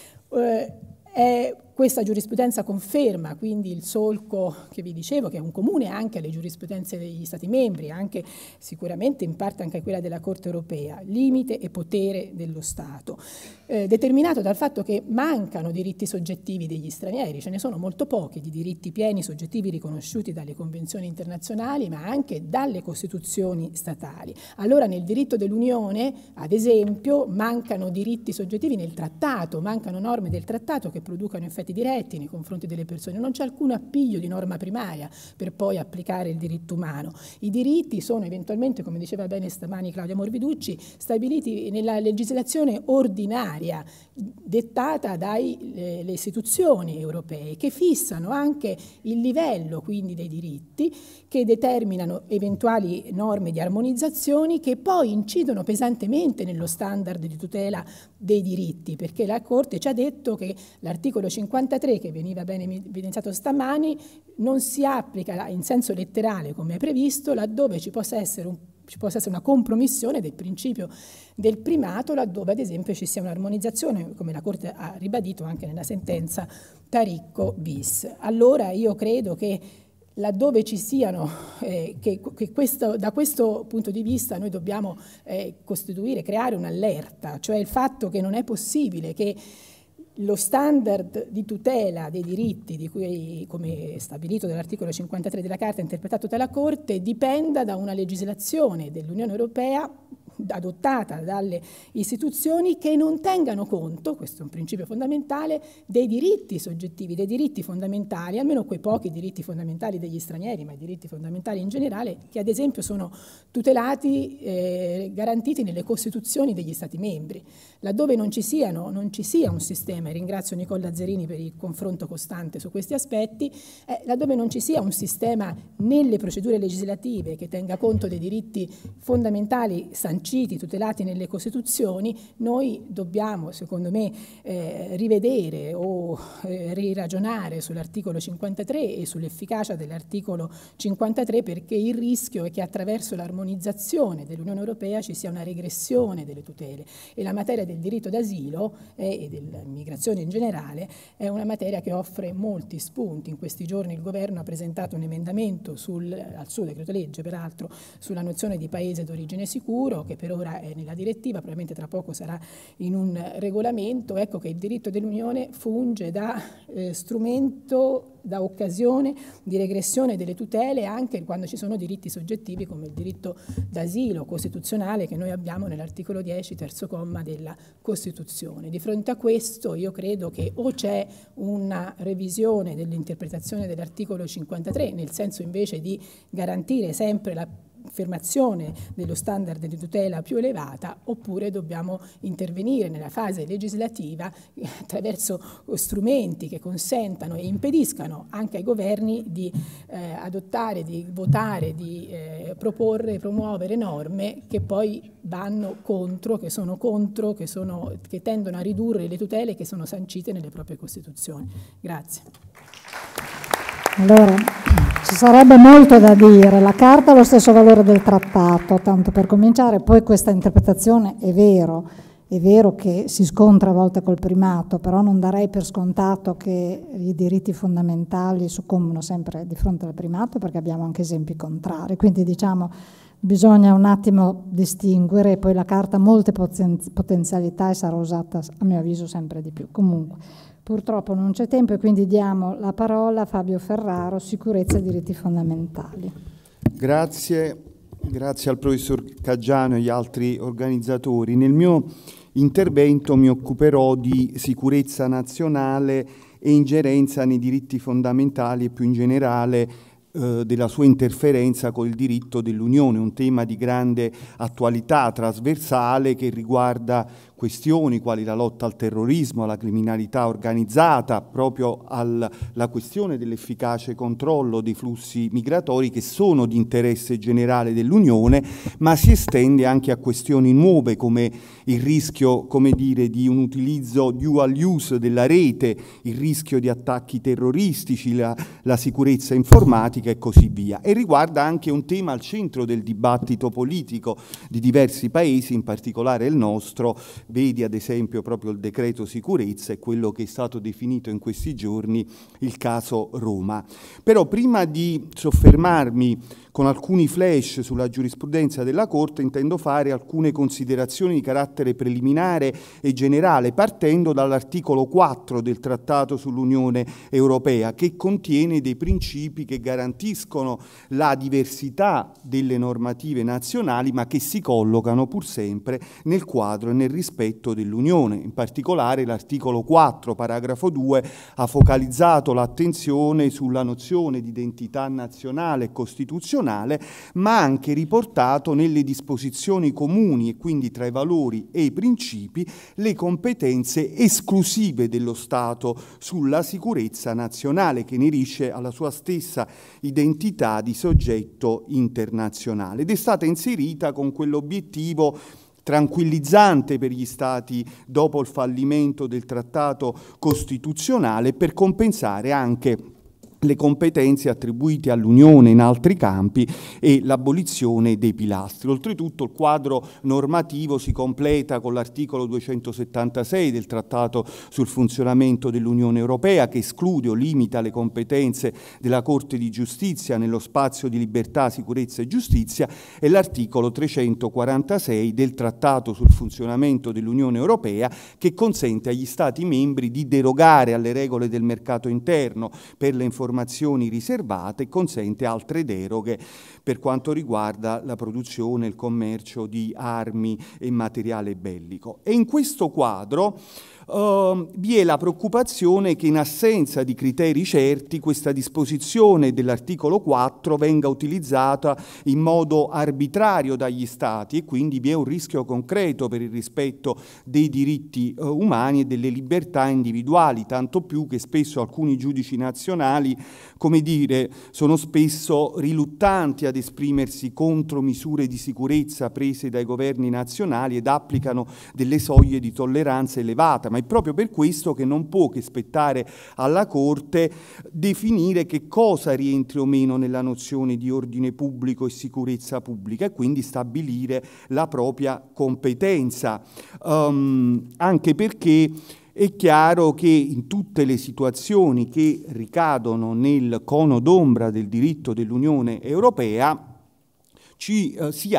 Questa giurisprudenza conferma quindi il solco che vi dicevo, che è un comune anche alle giurisprudenze degli Stati membri, anche sicuramente in parte anche quella della Corte europea, limite e potere dello Stato, determinato dal fatto che mancano diritti soggettivi degli stranieri, ce ne sono molto pochi di diritti pieni soggettivi riconosciuti dalle convenzioni internazionali, ma anche dalle costituzioni statali. Allora nel diritto dell'Unione, ad esempio, mancano diritti soggettivi nel trattato, mancano norme del trattato che producano effetti diretti nei confronti delle persone, non c'è alcun appiglio di norma primaria per poi applicare il diritto umano. I diritti sono eventualmente, come diceva bene stamani Claudia Morviducci, stabiliti nella legislazione ordinaria dettata dalle istituzioni europee, che fissano anche il livello quindi dei diritti, che determinano eventuali norme di armonizzazioni che poi incidono pesantemente nello standard di tutela dei diritti, perché la Corte ci ha detto che l'articolo 53, che veniva bene evidenziato stamani, non si applica in senso letterale come è previsto laddove ci possa essere una compromissione del principio del primato, laddove ad esempio ci sia un'armonizzazione, come la Corte ha ribadito anche nella sentenza Taricco bis. Allora io credo che laddove ci siano, da questo punto di vista noi dobbiamo creare un'allerta, cioè il fatto che non è possibile che lo standard di tutela dei diritti di cui, come stabilito dall'articolo 53 della Carta interpretato dalla Corte, dipenda da una legislazione dell'Unione Europea adottata dalle istituzioni che non tengano conto, questo è un principio fondamentale, dei diritti soggettivi, dei diritti fondamentali, almeno quei pochi diritti fondamentali degli stranieri, ma i diritti fondamentali in generale, che ad esempio sono tutelati, garantiti nelle Costituzioni degli Stati membri. Laddove non ci sia un sistema, e ringrazio Nicola Lazzarini per il confronto costante su questi aspetti, laddove non ci sia un sistema nelle procedure legislative che tenga conto dei diritti fondamentali sanciti, tutelati nelle Costituzioni, noi dobbiamo, secondo me, rivedere o riragionare sull'articolo 53 e sull'efficacia dell'articolo 53, perché il rischio è che attraverso l'armonizzazione dell'Unione Europea ci sia una regressione delle tutele, e la materia del diritto d'asilo e dell'immigrazione in generale è una materia che offre molti spunti. In questi giorni il governo ha presentato un emendamento al suo decreto legge, peraltro, sulla nozione di paese d'origine sicuro, che per ora è nella direttiva, probabilmente tra poco sarà in un regolamento. Ecco che il diritto dell'Unione funge da strumento, da occasione di regressione delle tutele anche quando ci sono diritti soggettivi come il diritto d'asilo costituzionale che noi abbiamo nell'articolo 10, terzo comma della Costituzione. Di fronte a questo io credo che o c'è una revisione dell'interpretazione dell'articolo 53, nel senso invece di garantire sempre l'affermazione dello standard di tutela più elevata, oppure dobbiamo intervenire nella fase legislativa attraverso strumenti che consentano e impediscano anche ai governi di adottare, di votare, di proporre, promuovere norme che poi vanno contro, che tendono a ridurre le tutele che sono sancite nelle proprie Costituzioni. Grazie. Allora, ci sarebbe molto da dire. La Carta ha lo stesso valore del trattato, tanto per cominciare, poi questa interpretazione è vero che si scontra a volte col primato, però non darei per scontato che i diritti fondamentali soccombono sempre di fronte al primato, perché abbiamo anche esempi contrari. Quindi diciamo bisogna un attimo distinguere, e poi la Carta ha molte potenzialità e sarà usata a mio avviso sempre di più. Comunque purtroppo non c'è tempo e quindi diamo la parola a Fabio Ferraro, Sicurezza e diritti fondamentali. Grazie al professor Caggiano e agli altri organizzatori. Nel mio intervento mi occuperò di sicurezza nazionale e ingerenza nei diritti fondamentali e più in generale della sua interferenza con il diritto dell'Unione, un tema di grande attualità trasversale che riguarda questioni quali la lotta al terrorismo, alla criminalità organizzata, proprio alla questione dell'efficace controllo dei flussi migratori che sono di interesse generale dell'Unione, ma si estende anche a questioni nuove come il rischio, di un utilizzo dual use della rete, il rischio di attacchi terroristici, la sicurezza informatica e così via. E riguarda anche un tema al centro del dibattito politico di diversi paesi, in particolare il nostro. Vedi ad esempio proprio il decreto sicurezza e quello che è stato definito in questi giorni il caso Roma. Però prima di soffermarmi con alcuni flash sulla giurisprudenza della Corte intendo fare alcune considerazioni di carattere preliminare e generale, partendo dall'articolo 4 del Trattato sull'Unione Europea, che contiene dei principi che garantiscono la diversità delle normative nazionali, ma che si collocano pur sempre nel quadro e nel rispetto dell'Unione. In particolare l'articolo 4, paragrafo 2, ha focalizzato l'attenzione sulla nozione di identità nazionale e costituzionale, ma anche riportato nelle disposizioni comuni e quindi tra i valori e i principi le competenze esclusive dello Stato sulla sicurezza nazionale, che inerisce alla sua stessa identità di soggetto internazionale, ed è stata inserita con quell'obiettivo tranquillizzante per gli Stati dopo il fallimento del trattato costituzionale, per compensare anche le competenze attribuite all'Unione in altri campi e l'abolizione dei pilastri. Oltretutto il quadro normativo si completa con l'articolo 276 del Trattato sul funzionamento dell'Unione Europea, che esclude o limita le competenze della Corte di Giustizia nello spazio di libertà, sicurezza e giustizia, e l'articolo 346 del Trattato sul funzionamento dell'Unione Europea, che consente agli Stati membri di derogare alle regole del mercato interno per le informazioni riservate e consente altre deroghe per quanto riguarda la produzione e il commercio di armi e materiale bellico. E in questo quadro vi è la preoccupazione che in assenza di criteri certi questa disposizione dell'articolo 4 venga utilizzata in modo arbitrario dagli Stati e quindi vi è un rischio concreto per il rispetto dei diritti umani e delle libertà individuali, tanto più che spesso alcuni giudici nazionali, come dire, sono spesso riluttanti ad esprimersi contro misure di sicurezza prese dai governi nazionali ed applicano delle soglie di tolleranza elevata. Ma è proprio per questo che non può che spettare alla Corte definire che cosa rientri o meno nella nozione di ordine pubblico e sicurezza pubblica e quindi stabilire la propria competenza, anche perché è chiaro che in tutte le situazioni che ricadono nel cono d'ombra del diritto dell'Unione Europea si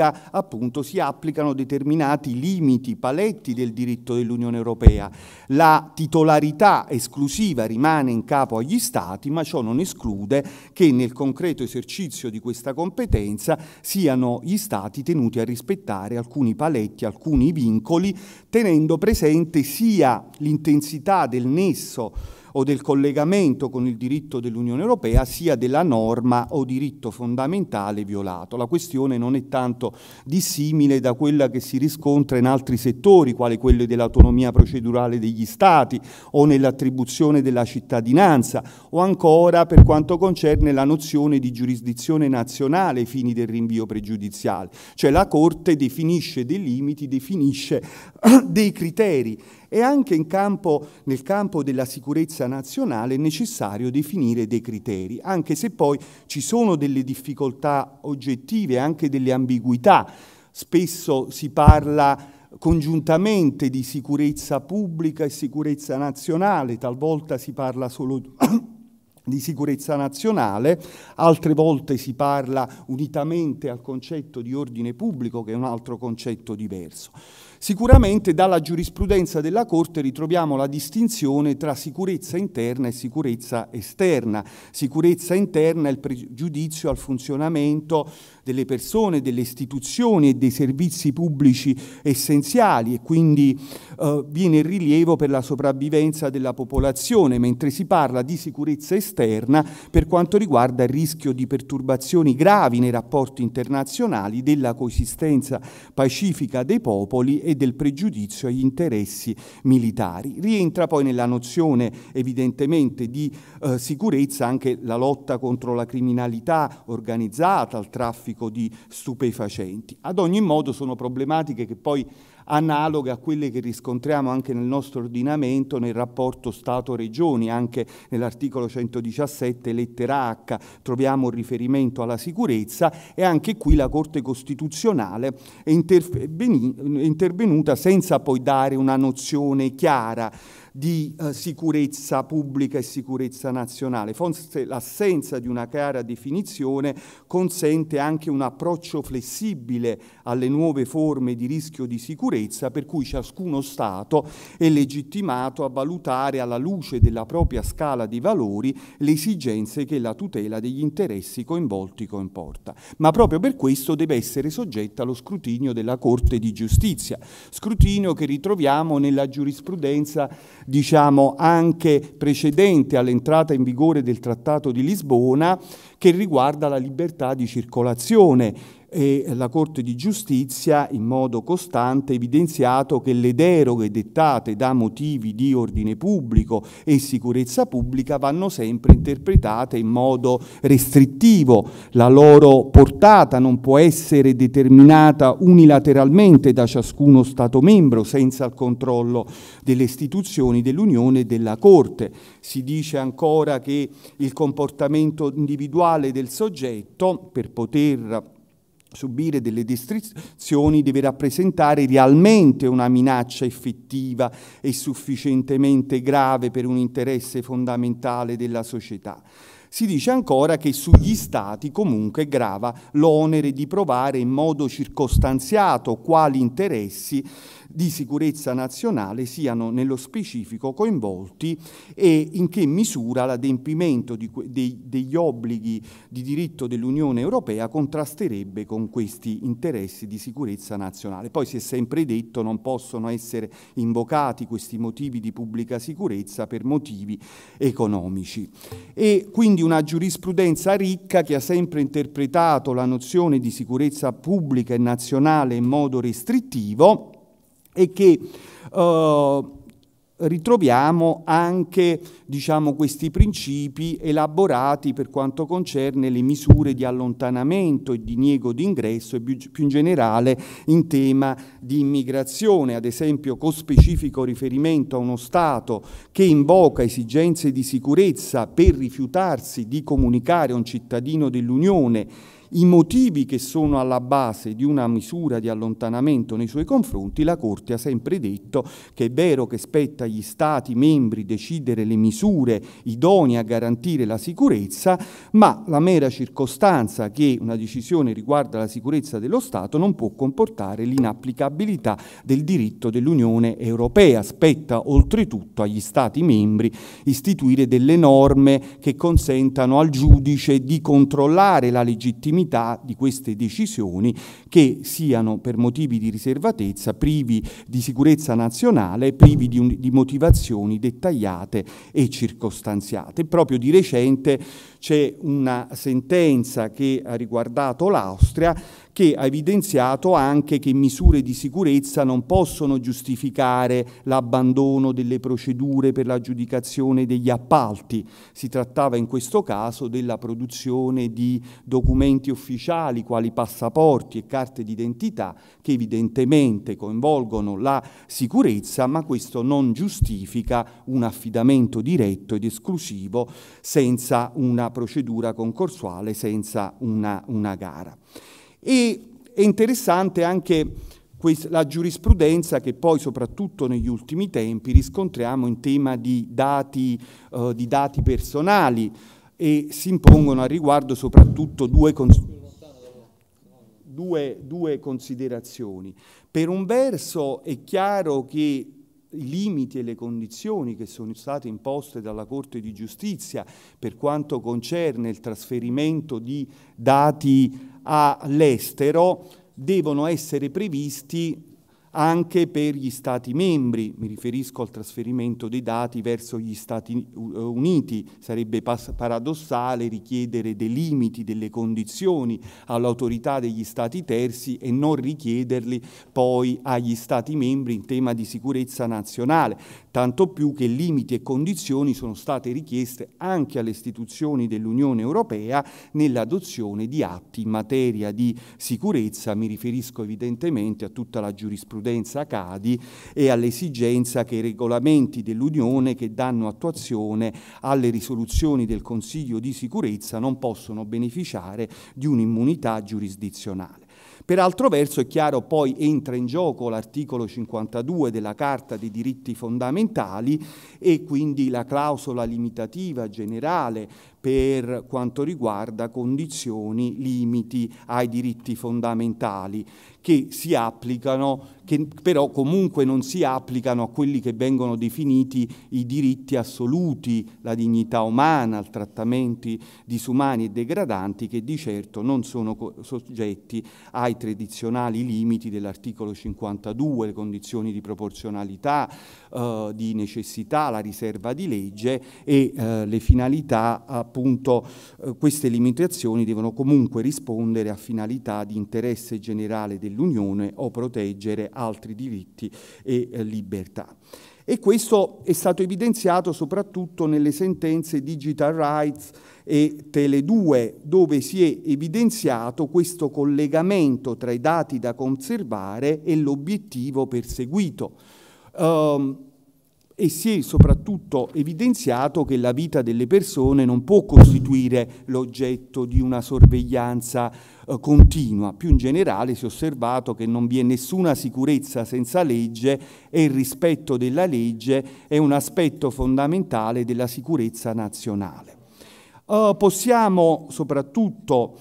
applicano determinati limiti, paletti del diritto dell'Unione Europea. La titolarità esclusiva rimane in capo agli Stati, ma ciò non esclude che nel concreto esercizio di questa competenza siano gli Stati tenuti a rispettare alcuni paletti, alcuni vincoli, tenendo presente sia l'intensità del nesso o del collegamento con il diritto dell'Unione Europea, sia della norma o diritto fondamentale violato. La questione non è tanto dissimile da quella che si riscontra in altri settori, quali quelli dell'autonomia procedurale degli Stati o nell'attribuzione della cittadinanza, o ancora per quanto concerne la nozione di giurisdizione nazionale ai fini del rinvio pregiudiziale. Cioè la Corte definisce dei limiti, definisce dei criteri. E anche nel campo della sicurezza nazionale è necessario definire dei criteri, anche se poi ci sono delle difficoltà oggettive, anche delle ambiguità. Spesso si parla congiuntamente di sicurezza pubblica e sicurezza nazionale, talvolta si parla solo di sicurezza nazionale, altre volte si parla unitamente al concetto di ordine pubblico, che è un altro concetto diverso. Sicuramente dalla giurisprudenza della Corte ritroviamo la distinzione tra sicurezza interna e sicurezza esterna. Sicurezza interna è il pregiudizio al funzionamento delle persone, delle istituzioni e dei servizi pubblici essenziali e quindi viene in rilievo per la sopravvivenza della popolazione, mentre si parla di sicurezza esterna per quanto riguarda il rischio di perturbazioni gravi nei rapporti internazionali, della coesistenza pacifica dei popoli e del pregiudizio agli interessi militari. Rientra poi nella nozione evidentemente di sicurezza anche la lotta contro la criminalità organizzata, il traffico di stupefacenti. Ad ogni modo sono problematiche che poi analoghe a quelle che riscontriamo anche nel nostro ordinamento nel rapporto Stato-Regioni, anche nell'articolo 117 lettera H troviamo un riferimento alla sicurezza e anche qui la Corte Costituzionale è intervenuta senza poi dare una nozione chiara di sicurezza pubblica e sicurezza nazionale. Forse l'assenza di una chiara definizione consente anche un approccio flessibile alle nuove forme di rischio di sicurezza, per cui ciascuno Stato è legittimato a valutare alla luce della propria scala di valori le esigenze che la tutela degli interessi coinvolti comporta. Ma proprio per questo deve essere soggetta allo scrutinio della Corte di Giustizia, scrutinio che ritroviamo nella giurisprudenza diciamo anche precedente all'entrata in vigore del Trattato di Lisbona, che riguarda la libertà di circolazione. E la Corte di Giustizia in modo costante ha evidenziato che le deroghe dettate da motivi di ordine pubblico e sicurezza pubblica vanno sempre interpretate in modo restrittivo. La loro portata non può essere determinata unilateralmente da ciascuno Stato membro senza il controllo delle istituzioni dell'Unione e della Corte. Si dice ancora che il comportamento individuale del soggetto, per poter subire delle restrizioni, deve rappresentare realmente una minaccia effettiva e sufficientemente grave per un interesse fondamentale della società. Si dice ancora che sugli Stati comunque grava l'onere di provare in modo circostanziato quali interessi di sicurezza nazionale siano nello specifico coinvolti e in che misura l'adempimento degli obblighi di diritto dell'Unione Europea contrasterebbe con questi interessi di sicurezza nazionale. Poi si è sempre detto che non possono essere invocati questi motivi di pubblica sicurezza per motivi economici. E quindi una giurisprudenza ricca che ha sempre interpretato la nozione di sicurezza pubblica e nazionale in modo restrittivo e che ritroviamo anche, diciamo, questi principi elaborati per quanto concerne le misure di allontanamento e diniego d'ingresso e più in generale in tema di immigrazione, ad esempio con specifico riferimento a uno Stato che invoca esigenze di sicurezza per rifiutarsi di comunicare a un cittadino dell'Unione i motivi che sono alla base di una misura di allontanamento nei suoi confronti. La Corte ha sempre detto che è vero che spetta agli Stati membri decidere le misure idonee a garantire la sicurezza, ma la mera circostanza che una decisione riguarda la sicurezza dello Stato non può comportare l'inapplicabilità del diritto dell'Unione Europea. Spetta oltretutto agli Stati membri istituire delle norme che consentano al giudice di controllare la legittimità di queste decisioni, che siano per motivi di riservatezza, privi di sicurezza nazionale, privi di motivazioni dettagliate e circostanziate. Proprio di recente c'è una sentenza che ha riguardato l'Austria, che ha evidenziato anche che misure di sicurezza non possono giustificare l'abbandono delle procedure per l'aggiudicazione degli appalti. Si trattava in questo caso della produzione di documenti ufficiali quali passaporti e carte d'identità che evidentemente coinvolgono la sicurezza, ma questo non giustifica un affidamento diretto ed esclusivo senza una procedura concorsuale, senza una gara. E è interessante anche la giurisprudenza che poi soprattutto negli ultimi tempi riscontriamo in tema di dati personali, e si impongono a riguardo soprattutto due considerazioni. Per un verso è chiaro che i limiti e le condizioni che sono state imposte dalla Corte di Giustizia per quanto concerne il trasferimento di dati all'estero devono essere previsti anche per gli Stati membri. Mi riferisco al trasferimento dei dati verso gli Stati Uniti. Sarebbe paradossale richiedere dei limiti, delle condizioni all'autorità degli Stati terzi e non richiederli poi agli Stati membri in tema di sicurezza nazionale, tanto più che limiti e condizioni sono state richieste anche alle istituzioni dell'Unione Europea nell'adozione di atti in materia di sicurezza. Mi riferisco evidentemente a tutta la giurisprudenza CADI e all'esigenza che i regolamenti dell'Unione che danno attuazione alle risoluzioni del Consiglio di sicurezza non possono beneficiare di un'immunità giurisdizionale. Per altro verso è chiaro, poi entra in gioco l'articolo 52 della Carta dei diritti fondamentali e quindi la clausola limitativa generale per quanto riguarda condizioni, limiti ai diritti fondamentali, che si applicano, che però comunque non si applicano a quelli che vengono definiti i diritti assoluti, la dignità umana, i trattamenti disumani e degradanti, che di certo non sono soggetti ai tradizionali limiti dell'articolo 52, le condizioni di proporzionalità, di necessità, la riserva di legge e le finalità, appunto, queste limitazioni devono comunque rispondere a finalità di interesse generale dell'Unione o proteggere altri diritti e libertà. E questo è stato evidenziato soprattutto nelle sentenze Digital Rights e Tele2, dove si è evidenziato questo collegamento tra i dati da conservare e l'obiettivo perseguito. E si è soprattutto evidenziato che la vita delle persone non può costituire l'oggetto di una sorveglianza continua. Più in generale si è osservato che non vi è nessuna sicurezza senza legge e il rispetto della legge è un aspetto fondamentale della sicurezza nazionale. Possiamo soprattutto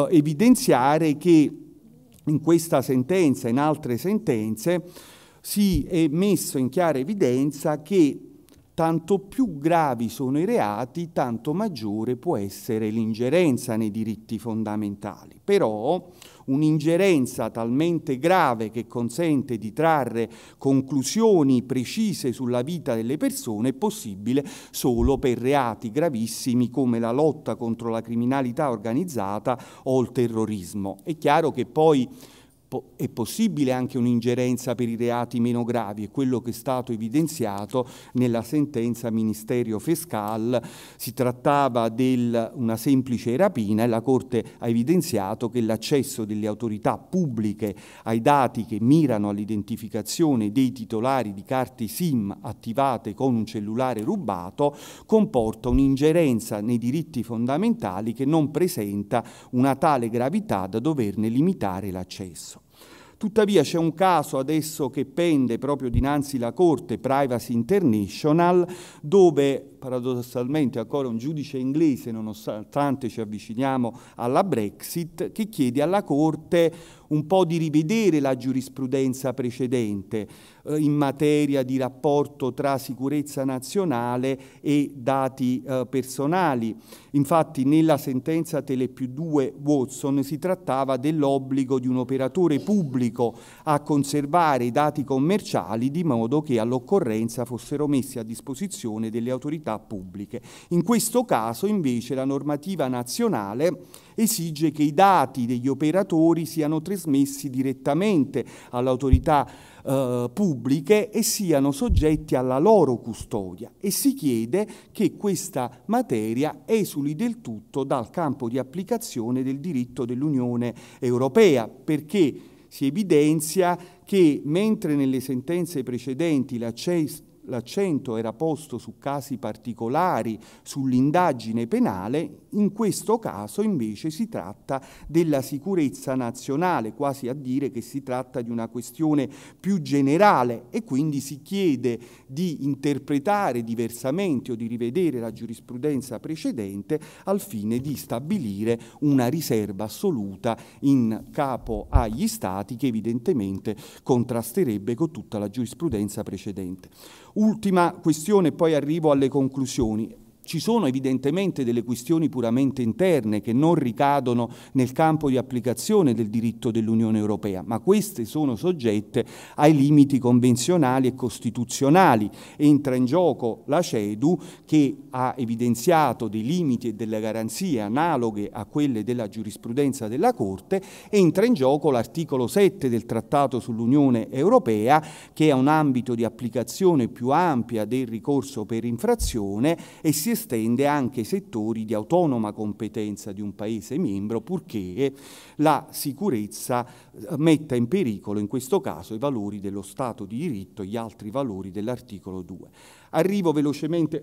evidenziare che in questa sentenza e in altre sentenze si è messo in chiara evidenza che tanto più gravi sono i reati, tanto maggiore può essere l'ingerenza nei diritti fondamentali. Però un'ingerenza talmente grave che consente di trarre conclusioni precise sulla vita delle persone è possibile solo per reati gravissimi come la lotta contro la criminalità organizzata o il terrorismo. È chiaro che poi è possibile anche un'ingerenza per i reati meno gravi, è quello che è stato evidenziato nella sentenza Ministerio Fiscal. Si trattava di una semplice rapina e la Corte ha evidenziato che l'accesso delle autorità pubbliche ai dati che mirano all'identificazione dei titolari di carte SIM attivate con un cellulare rubato comporta un'ingerenza nei diritti fondamentali che non presenta una tale gravità da doverne limitare l'accesso. Tuttavia c'è un caso adesso che pende proprio dinanzi alla Corte, Privacy International, dove paradossalmente ancora un giudice inglese, nonostante ci avviciniamo alla Brexit, che chiede alla Corte un po' di rivedere la giurisprudenza precedente in materia di rapporto tra sicurezza nazionale e dati personali. Infatti nella sentenza Tele2 Watson si trattava dell'obbligo di un operatore pubblico a conservare i dati commerciali di modo che all'occorrenza fossero messi a disposizione delle autorità pubbliche. In questo caso invece la normativa nazionale esige che i dati degli operatori siano trasmessi direttamente alle autorità pubbliche e siano soggetti alla loro custodia, e si chiede che questa materia esuli del tutto dal campo di applicazione del diritto dell'Unione Europea, perché si evidenzia che mentre nelle sentenze precedenti l'accento era posto su casi particolari, sull'indagine penale, in questo caso invece si tratta della sicurezza nazionale, quasi a dire che si tratta di una questione più generale, e quindi si chiede di interpretare diversamente o di rivedere la giurisprudenza precedente al fine di stabilire una riserva assoluta in capo agli Stati che evidentemente contrasterebbe con tutta la giurisprudenza precedente. Ultima questione, poi arrivo alle conclusioni. Ci sono evidentemente delle questioni puramente interne che non ricadono nel campo di applicazione del diritto dell'Unione Europea, ma queste sono soggette ai limiti convenzionali e costituzionali. Entra in gioco la CEDU, che ha evidenziato dei limiti e delle garanzie analoghe a quelle della giurisprudenza della Corte. Entra in gioco l'articolo 7 del Trattato sull'Unione Europea, che ha un ambito di applicazione più ampia del ricorso per infrazione e si estende anche ai settori di autonoma competenza di un Paese membro, purché la sicurezza metta in pericolo in questo caso i valori dello Stato di diritto e gli altri valori dell'articolo 2. Arrivo velocemente,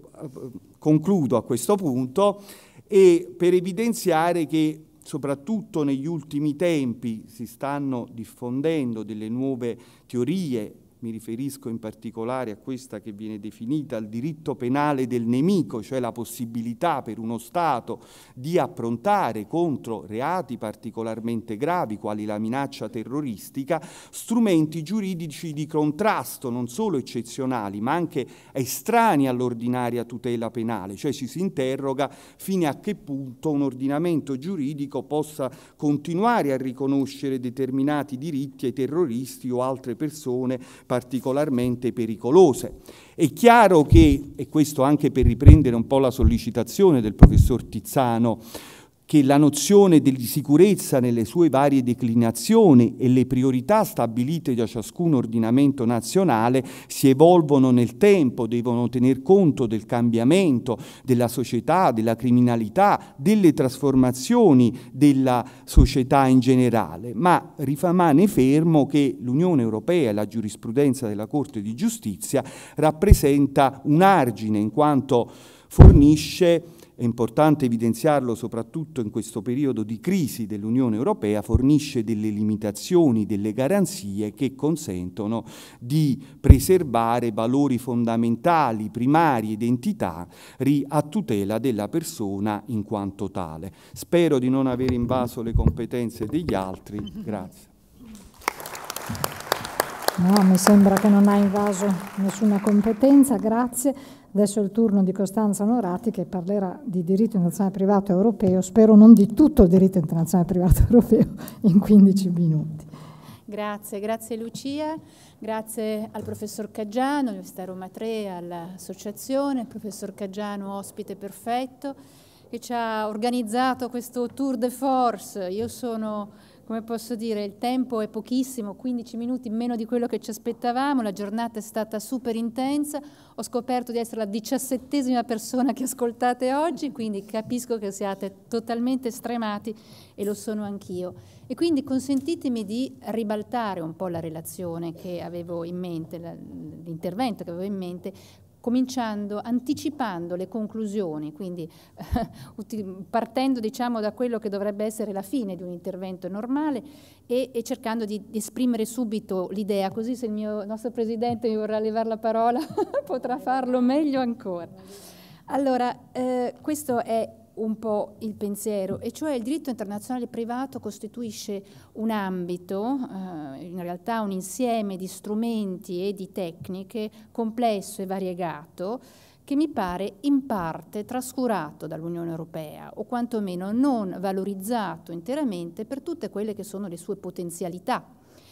concludo a questo punto, e per evidenziare che soprattutto negli ultimi tempi si stanno diffondendo delle nuove teorie mi riferisco in particolare a questa che viene definita il diritto penale del nemico, cioè la possibilità per uno Stato di approntare contro reati particolarmente gravi, quali la minaccia terroristica, strumenti giuridici di contrasto non solo eccezionali, ma anche estranei all'ordinaria tutela penale, cioè ci si interroga fino a che punto un ordinamento giuridico possa continuare a riconoscere determinati diritti ai terroristi o altre persone particolarmente pericolose. È chiaro che, e questo anche per riprendere un po' la sollecitazione del professor Tizzano, che la nozione di sicurezza nelle sue varie declinazioni e le priorità stabilite da ciascun ordinamento nazionale si evolvono nel tempo, devono tener conto del cambiamento della società, della criminalità, delle trasformazioni della società in generale, ma rimane fermo che l'Unione Europea e la giurisprudenza della Corte di Giustizia rappresenta un argine in quanto fornisce, è importante evidenziarlo soprattutto in questo periodo di crisi dell'Unione Europea, fornisce delle limitazioni, delle garanzie che consentono di preservare valori fondamentali, primari, identitari a tutela della persona in quanto tale. Spero di non aver invaso le competenze degli altri. Grazie. No, mi sembra che non ha invaso nessuna competenza, grazie. Adesso è il turno di Costanza Onorati che parlerà di diritto internazionale privato europeo, spero non di tutto il diritto internazionale privato europeo in 15 minuti. Grazie Lucia, grazie al professor Caggiano, all'Università Roma 3, all'associazione, il professor Caggiano ospite perfetto che ci ha organizzato questo tour de force. Io sono, come posso dire, il tempo è pochissimo, 15 minuti meno di quello che ci aspettavamo, la giornata è stata super intensa, ho scoperto di essere la 17ª persona che ascoltate oggi, quindi capisco che siate totalmente stremati e lo sono anch'io. E quindi consentitemi di ribaltare un po' la relazione che avevo in mente, l'intervento che avevo in mente, anticipando le conclusioni, quindi partendo diciamo da quello che dovrebbe essere la fine di un intervento normale e cercando di esprimere subito l'idea, così se il nostro Presidente mi vorrà levare la parola potrà farlo meglio ancora. Allora, questo è un po' il pensiero, e cioè il diritto internazionale privato costituisce un ambito, in realtà un insieme di strumenti e di tecniche complesso e variegato che mi pare in parte trascurato dall'Unione Europea o quantomeno non valorizzato interamente per tutte quelle che sono le sue potenzialità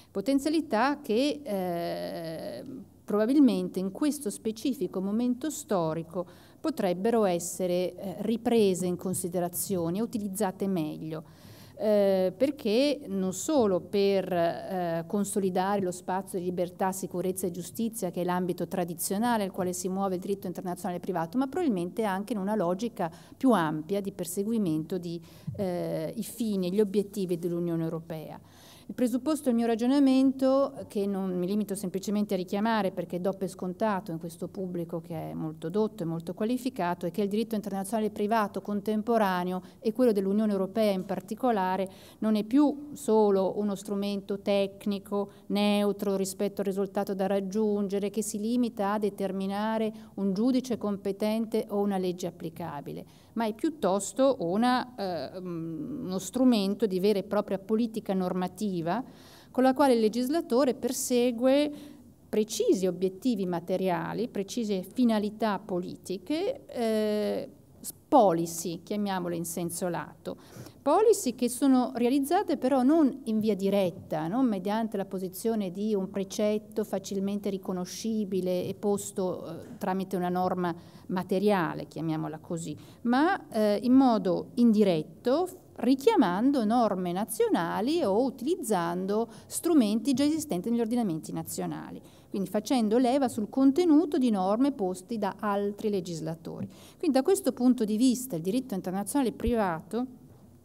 che probabilmente in questo specifico momento storico potrebbero essere riprese in considerazione e utilizzate meglio, perché non solo per consolidare lo spazio di libertà, sicurezza e giustizia, che è l'ambito tradizionale al quale si muove il diritto internazionale privato, ma probabilmente anche in una logica più ampia di perseguimento di i fini e gli obiettivi dell'Unione Europea. Il presupposto del mio ragionamento, che non mi limito semplicemente a richiamare perché do per scontato in questo pubblico che è molto dotto e molto qualificato, è che il diritto internazionale privato contemporaneo e quello dell'Unione Europea in particolare non è più solo uno strumento tecnico, neutro rispetto al risultato da raggiungere, che si limita a determinare un giudice competente o una legge applicabile, ma è piuttosto uno strumento di vera e propria politica normativa con la quale il legislatore persegue precisi obiettivi materiali, precise finalità politiche, policy, chiamiamole in senso lato, policy che sono realizzate però non in via diretta, non mediante la posizione di un precetto facilmente riconoscibile e posto tramite una norma materiale, chiamiamola così, ma in modo indiretto, richiamando norme nazionali o utilizzando strumenti già esistenti negli ordinamenti nazionali, quindi facendo leva sul contenuto di norme poste da altri legislatori. Quindi da questo punto di vista il diritto internazionale privato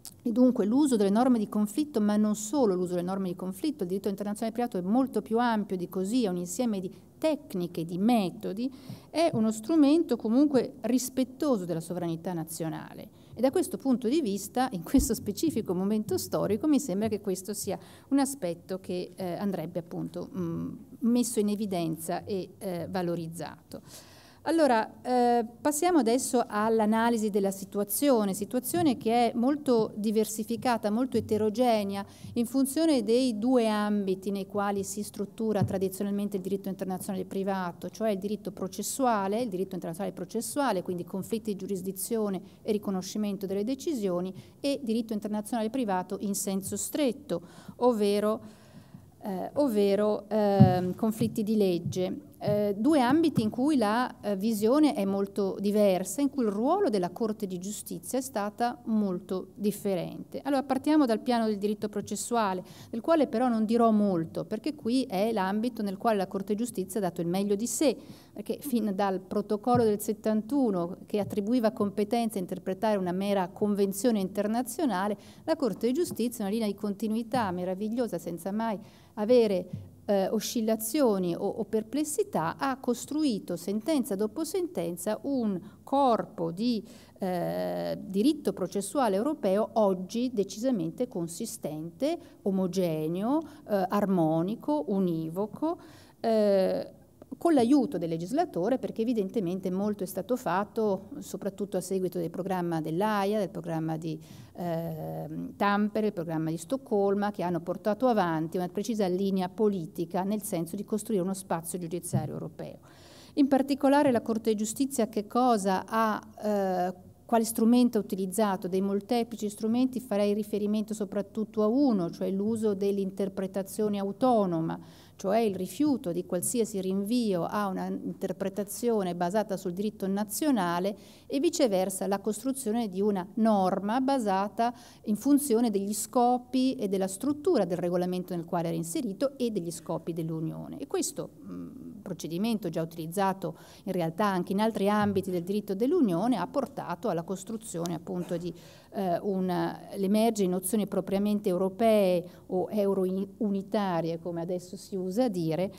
E dunque l'uso delle norme di conflitto, ma non solo l'uso delle norme di conflitto, il diritto internazionale privato è molto più ampio di così, è un insieme di tecniche, di metodi, è uno strumento comunque rispettoso della sovranità nazionale. E da questo punto di vista, in questo specifico momento storico, mi sembra che questo sia un aspetto che andrebbe appunto messo in evidenza e valorizzato. Allora, passiamo adesso all'analisi della situazione che è molto diversificata, molto eterogenea in funzione dei due ambiti nei quali si struttura tradizionalmente il diritto internazionale privato, cioè il diritto processuale, il diritto internazionale processuale, quindi conflitti di giurisdizione e riconoscimento delle decisioni, e diritto internazionale privato in senso stretto, ovvero conflitti di legge. Due ambiti in cui la visione è molto diversa, in cui il ruolo della Corte di Giustizia è stata molto differente. Allora partiamo dal piano del diritto processuale, del quale però non dirò molto, perché qui è l'ambito nel quale la Corte di Giustizia ha dato il meglio di sé, perché fin dal protocollo del 71, che attribuiva competenza a interpretare una mera convenzione internazionale, la Corte di Giustizia, una linea di continuità meravigliosa, senza mai avere oscillazioni o perplessità, ha costruito sentenza dopo sentenza un corpo di diritto processuale europeo oggi decisamente consistente, omogeneo, armonico, univoco, con l'aiuto del legislatore, perché evidentemente molto è stato fatto, soprattutto a seguito del programma dell'Aia, del programma di Tampere, il programma di Stoccolma, che hanno portato avanti una precisa linea politica nel senso di costruire uno spazio giudiziario europeo. In particolare la Corte di Giustizia che cosa ha, quale strumento ha utilizzato? Dei molteplici strumenti farei riferimento soprattutto a uno, cioè l'uso dell'interpretazione autonoma, cioè il rifiuto di qualsiasi rinvio a una interpretazione basata sul diritto nazionale e viceversa la costruzione di una norma basata in funzione degli scopi e della struttura del regolamento nel quale era inserito e degli scopi dell'Unione. E questo procedimento, già utilizzato in realtà anche in altri ambiti del diritto dell'Unione, ha portato alla costruzione appunto di l'emergere di nozioni propriamente europee o euro-unitarie, come adesso si usa a dire,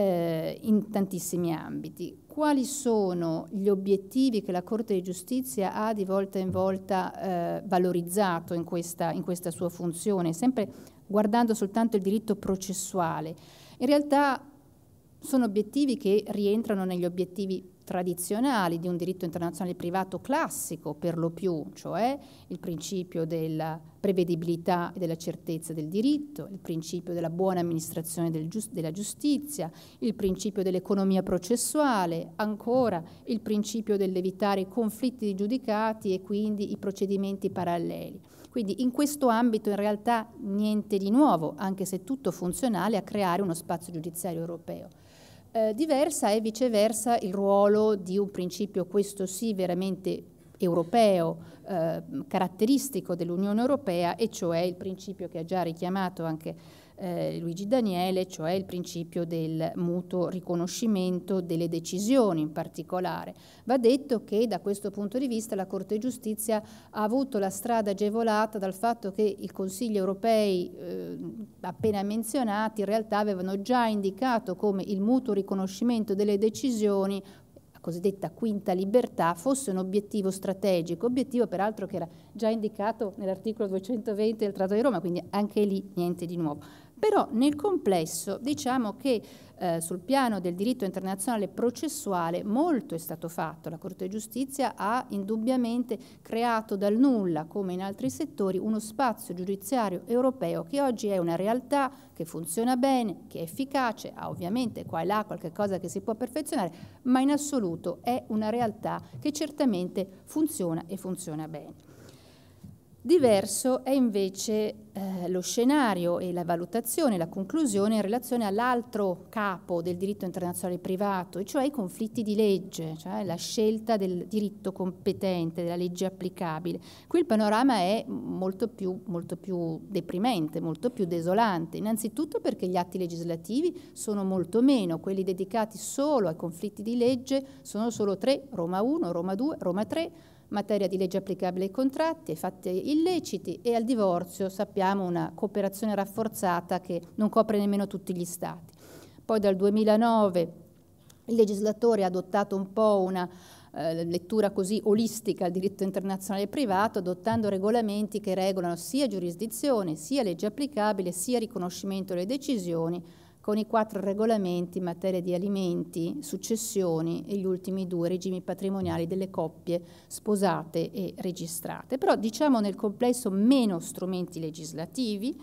in tantissimi ambiti. Quali sono gli obiettivi che la Corte di Giustizia ha di volta in volta valorizzato in questa sua funzione, sempre guardando soltanto il diritto processuale? In realtà sono obiettivi che rientrano negli obiettivi tradizionali di un diritto internazionale privato classico per lo più, cioè il principio della prevedibilità e della certezza del diritto, il principio della buona amministrazione della giustizia, il principio dell'economia processuale, ancora il principio dell'evitare i conflitti di giudicati e quindi i procedimenti paralleli. Quindi in questo ambito in realtà niente di nuovo, anche se tutto funzionale a creare uno spazio giudiziario europeo. Diversa è viceversa il ruolo di un principio, questo sì, veramente europeo, caratteristico dell'Unione Europea, e cioè il principio che ha già richiamato anche Luigi Daniele, cioè il principio del mutuo riconoscimento delle decisioni in particolare. Va detto che da questo punto di vista la Corte di Giustizia ha avuto la strada agevolata dal fatto che i Consigli europei appena menzionati in realtà avevano già indicato come il mutuo riconoscimento delle decisioni, la cosiddetta quinta libertà, fosse un obiettivo strategico, obiettivo peraltro che era già indicato nell'articolo 220 del Trattato di Roma, quindi anche lì niente di nuovo. Però nel complesso diciamo che sul piano del diritto internazionale processuale molto è stato fatto. La Corte di Giustizia ha indubbiamente creato dal nulla, come in altri settori, uno spazio giudiziario europeo che oggi è una realtà, che funziona bene, che è efficace, ha ovviamente qua e là qualche cosa che si può perfezionare, ma in assoluto è una realtà che certamente funziona e funziona bene. Diverso è invece lo scenario e la valutazione, la conclusione in relazione all'altro capo del diritto internazionale privato, e cioè i conflitti di legge, cioè la scelta del diritto competente, della legge applicabile. Qui il panorama è molto più deprimente, molto più desolante, innanzitutto perché gli atti legislativi sono molto meno, quelli dedicati solo ai conflitti di legge sono solo 3, Roma 1, Roma 2, Roma 3, materia di legge applicabile ai contratti, ai fatti illeciti, e al divorzio sappiamo una cooperazione rafforzata che non copre nemmeno tutti gli Stati. Poi dal 2009 il legislatore ha adottato un po' una lettura così olistica al diritto internazionale privato, adottando regolamenti che regolano sia giurisdizione, sia legge applicabile, sia riconoscimento delle decisioni, con i 4 regolamenti in materia di alimenti, successioni e gli ultimi 2 regimi patrimoniali delle coppie sposate e registrate. Però diciamo nel complesso meno strumenti legislativi,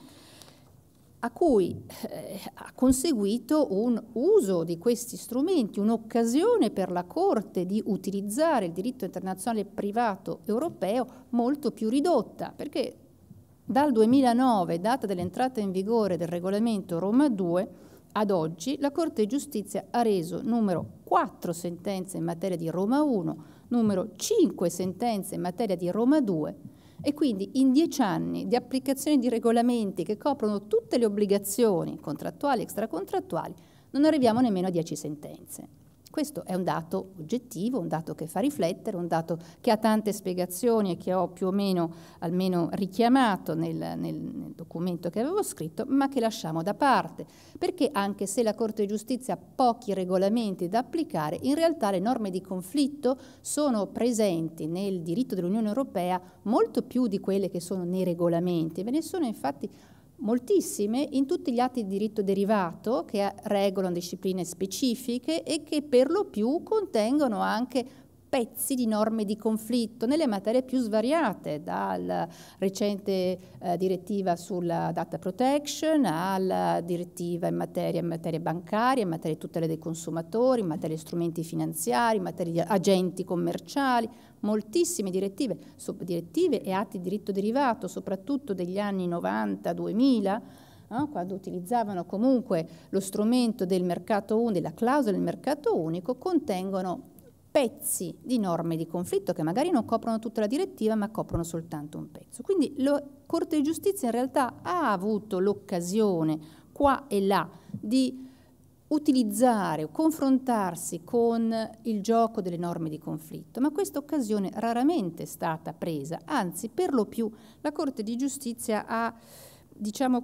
a cui ha conseguito un uso di questi strumenti, un'occasione per la Corte di utilizzare il diritto internazionale privato europeo molto più ridotta, perché dal 2009, data dell'entrata in vigore del regolamento Roma 2, ad oggi la Corte di Giustizia ha reso numero 4 sentenze in materia di Roma 1, numero 5 sentenze in materia di Roma 2, e quindi in 10 anni di applicazione di regolamenti che coprono tutte le obbligazioni contrattuali e extracontrattuali non arriviamo nemmeno a 10 sentenze. Questo è un dato oggettivo, un dato che fa riflettere, un dato che ha tante spiegazioni e che ho più o meno almeno richiamato nel documento che avevo scritto, ma che lasciamo da parte, perché anche se la Corte di Giustizia ha pochi regolamenti da applicare, in realtà le norme di conflitto sono presenti nel diritto dell'Unione Europea molto più di quelle che sono nei regolamenti. Ve ne sono infatti moltissime in tutti gli atti di diritto derivato che regolano discipline specifiche e che per lo più contengono anche pezzi di norme di conflitto nelle materie più svariate, dalla recente direttiva sulla data protection alla direttiva in materia bancaria, in materia di tutela dei consumatori, in materia di strumenti finanziari, in materia di agenti commerciali, moltissime direttive, subdirettive e atti di diritto derivato, soprattutto degli anni 90-2000, quando utilizzavano comunque lo strumento del mercato unico, della clausola del mercato unico, contengono pezzi di norme di conflitto che magari non coprono tutta la direttiva ma coprono soltanto un pezzo. Quindi la Corte di Giustizia in realtà ha avuto l'occasione qua e là di utilizzare o confrontarsi con il gioco delle norme di conflitto, ma questa occasione raramente è stata presa, anzi per lo più la Corte di Giustizia ha, diciamo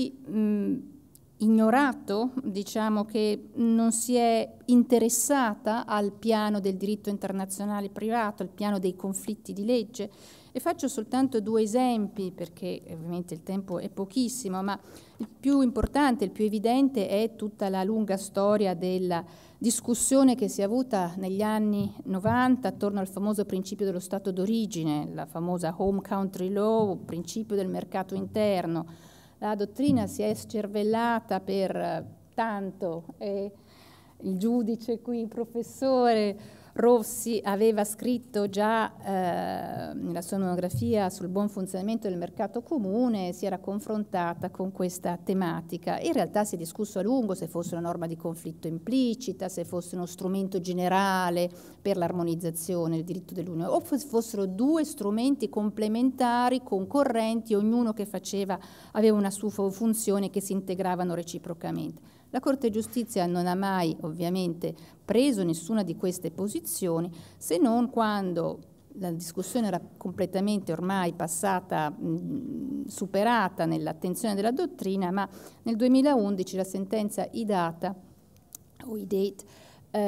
così, ignorato, diciamo che non si è interessata al piano del diritto internazionale privato, al piano dei conflitti di legge. E faccio soltanto 2 esempi perché ovviamente il tempo è pochissimo, ma il più importante, il più evidente è tutta la lunga storia della discussione che si è avuta negli anni 90 attorno al famoso principio dello Stato d'origine, la famosa home country law, principio del mercato interno. La dottrina si è scervellata per tanto e il giudice qui, il professore Rossi, aveva scritto già nella sua monografia sul buon funzionamento del mercato comune, si era confrontata con questa tematica. In realtà si è discusso a lungo se fosse una norma di conflitto implicita, se fosse uno strumento generale per l'armonizzazione del diritto dell'Unione, o fossero 2 strumenti complementari, concorrenti, ognuno che aveva una sua funzione che si integravano reciprocamente. La Corte di Giustizia non ha mai ovviamente preso nessuna di queste posizioni, se non quando la discussione era completamente ormai passata, superata nell'attenzione della dottrina, ma nel 2011 la sentenza IDATA, o IDATE,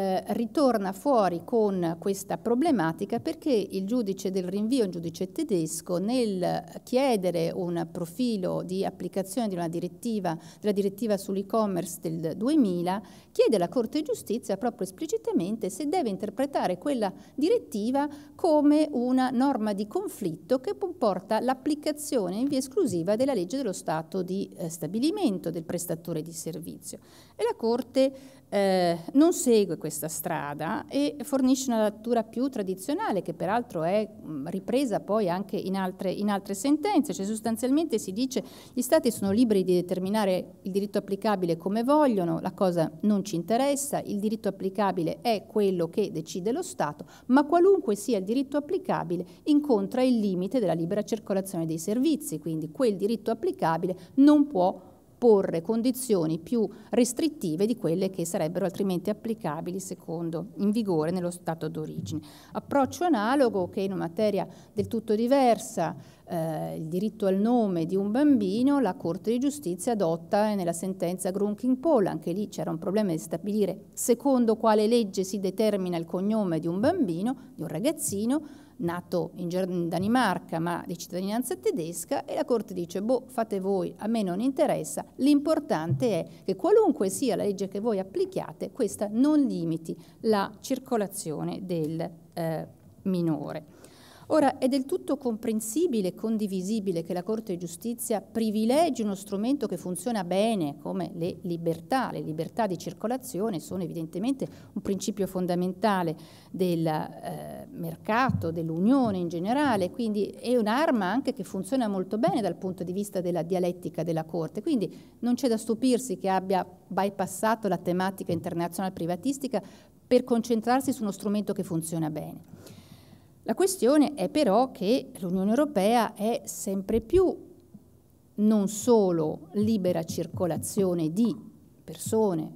ritorna fuori con questa problematica perché il giudice del rinvio, un giudice tedesco, nel chiedere un profilo di applicazione di una direttiva, della direttiva sull'e-commerce del 2000, chiede alla Corte di Giustizia proprio esplicitamente se deve interpretare quella direttiva come una norma di conflitto che comporta l'applicazione in via esclusiva della legge dello Stato di stabilimento del prestatore di servizio. E la Corte non segue questa strada e fornisce una lettura più tradizionale, che peraltro è ripresa poi anche in altre sentenze. Cioè sostanzialmente si dice gli Stati sono liberi di determinare il diritto applicabile come vogliono, la cosa non ci interessa, il diritto applicabile è quello che decide lo Stato, ma qualunque sia il diritto applicabile incontra il limite della libera circolazione dei servizi, quindi quel diritto applicabile non può porre condizioni più restrittive di quelle che sarebbero altrimenti applicabili secondo in vigore nello Stato d'origine. Approccio analogo che in una materia del tutto diversa, il diritto al nome di un bambino, la Corte di Giustizia adotta nella sentenza Grunking-Pohl. Anche lì c'era un problema di stabilire secondo quale legge si determina il cognome di un bambino, di un ragazzino, nato in Danimarca ma di cittadinanza tedesca, e la Corte dice boh, fate voi, a me non interessa, l'importante è che qualunque sia la legge che voi applichiate, questa non limiti la circolazione del minore. Ora, è del tutto comprensibile e condivisibile che la Corte di Giustizia privilegi uno strumento che funziona bene come le libertà. Le libertà di circolazione sono evidentemente un principio fondamentale del mercato, dell'Unione in generale, quindi è un'arma anche che funziona molto bene dal punto di vista della dialettica della Corte. Quindi non c'è da stupirsi che abbia bypassato la tematica internazionale privatistica per concentrarsi su uno strumento che funziona bene. La questione è però che l'Unione Europea è sempre più non solo libera circolazione di persone,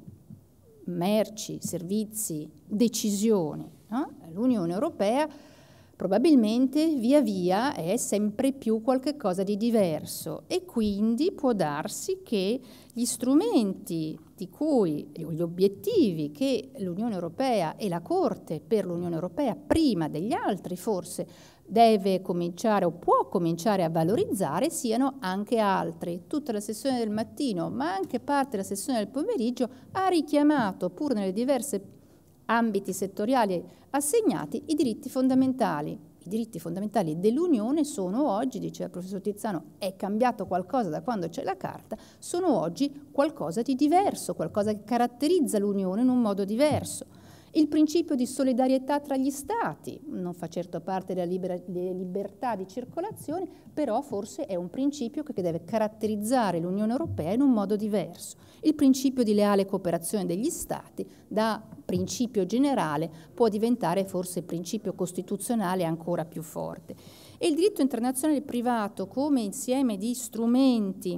merci, servizi, decisioni. L'Unione Europea probabilmente via via è sempre più qualcosa di diverso e quindi può darsi che gli strumenti di cui, gli obiettivi che l'Unione Europea e la Corte per l'Unione Europea prima degli altri forse deve cominciare o può cominciare a valorizzare siano anche altri. Tutta la sessione del mattino ma anche parte della sessione del pomeriggio ha richiamato, pur nelle diverse ambiti settoriali assegnati, i diritti fondamentali. I diritti fondamentali dell'Unione sono oggi, diceva il professor Tizzano, è cambiato qualcosa da quando c'è la Carta, sono oggi qualcosa di diverso, qualcosa che caratterizza l'Unione in un modo diverso. Il principio di solidarietà tra gli Stati non fa certo parte delle libertà di circolazione, però forse è un principio che deve caratterizzare l'Unione Europea in un modo diverso. Il principio di leale cooperazione degli Stati, da principio generale, può diventare forse principio costituzionale ancora più forte. E il diritto internazionale privato come insieme di strumenti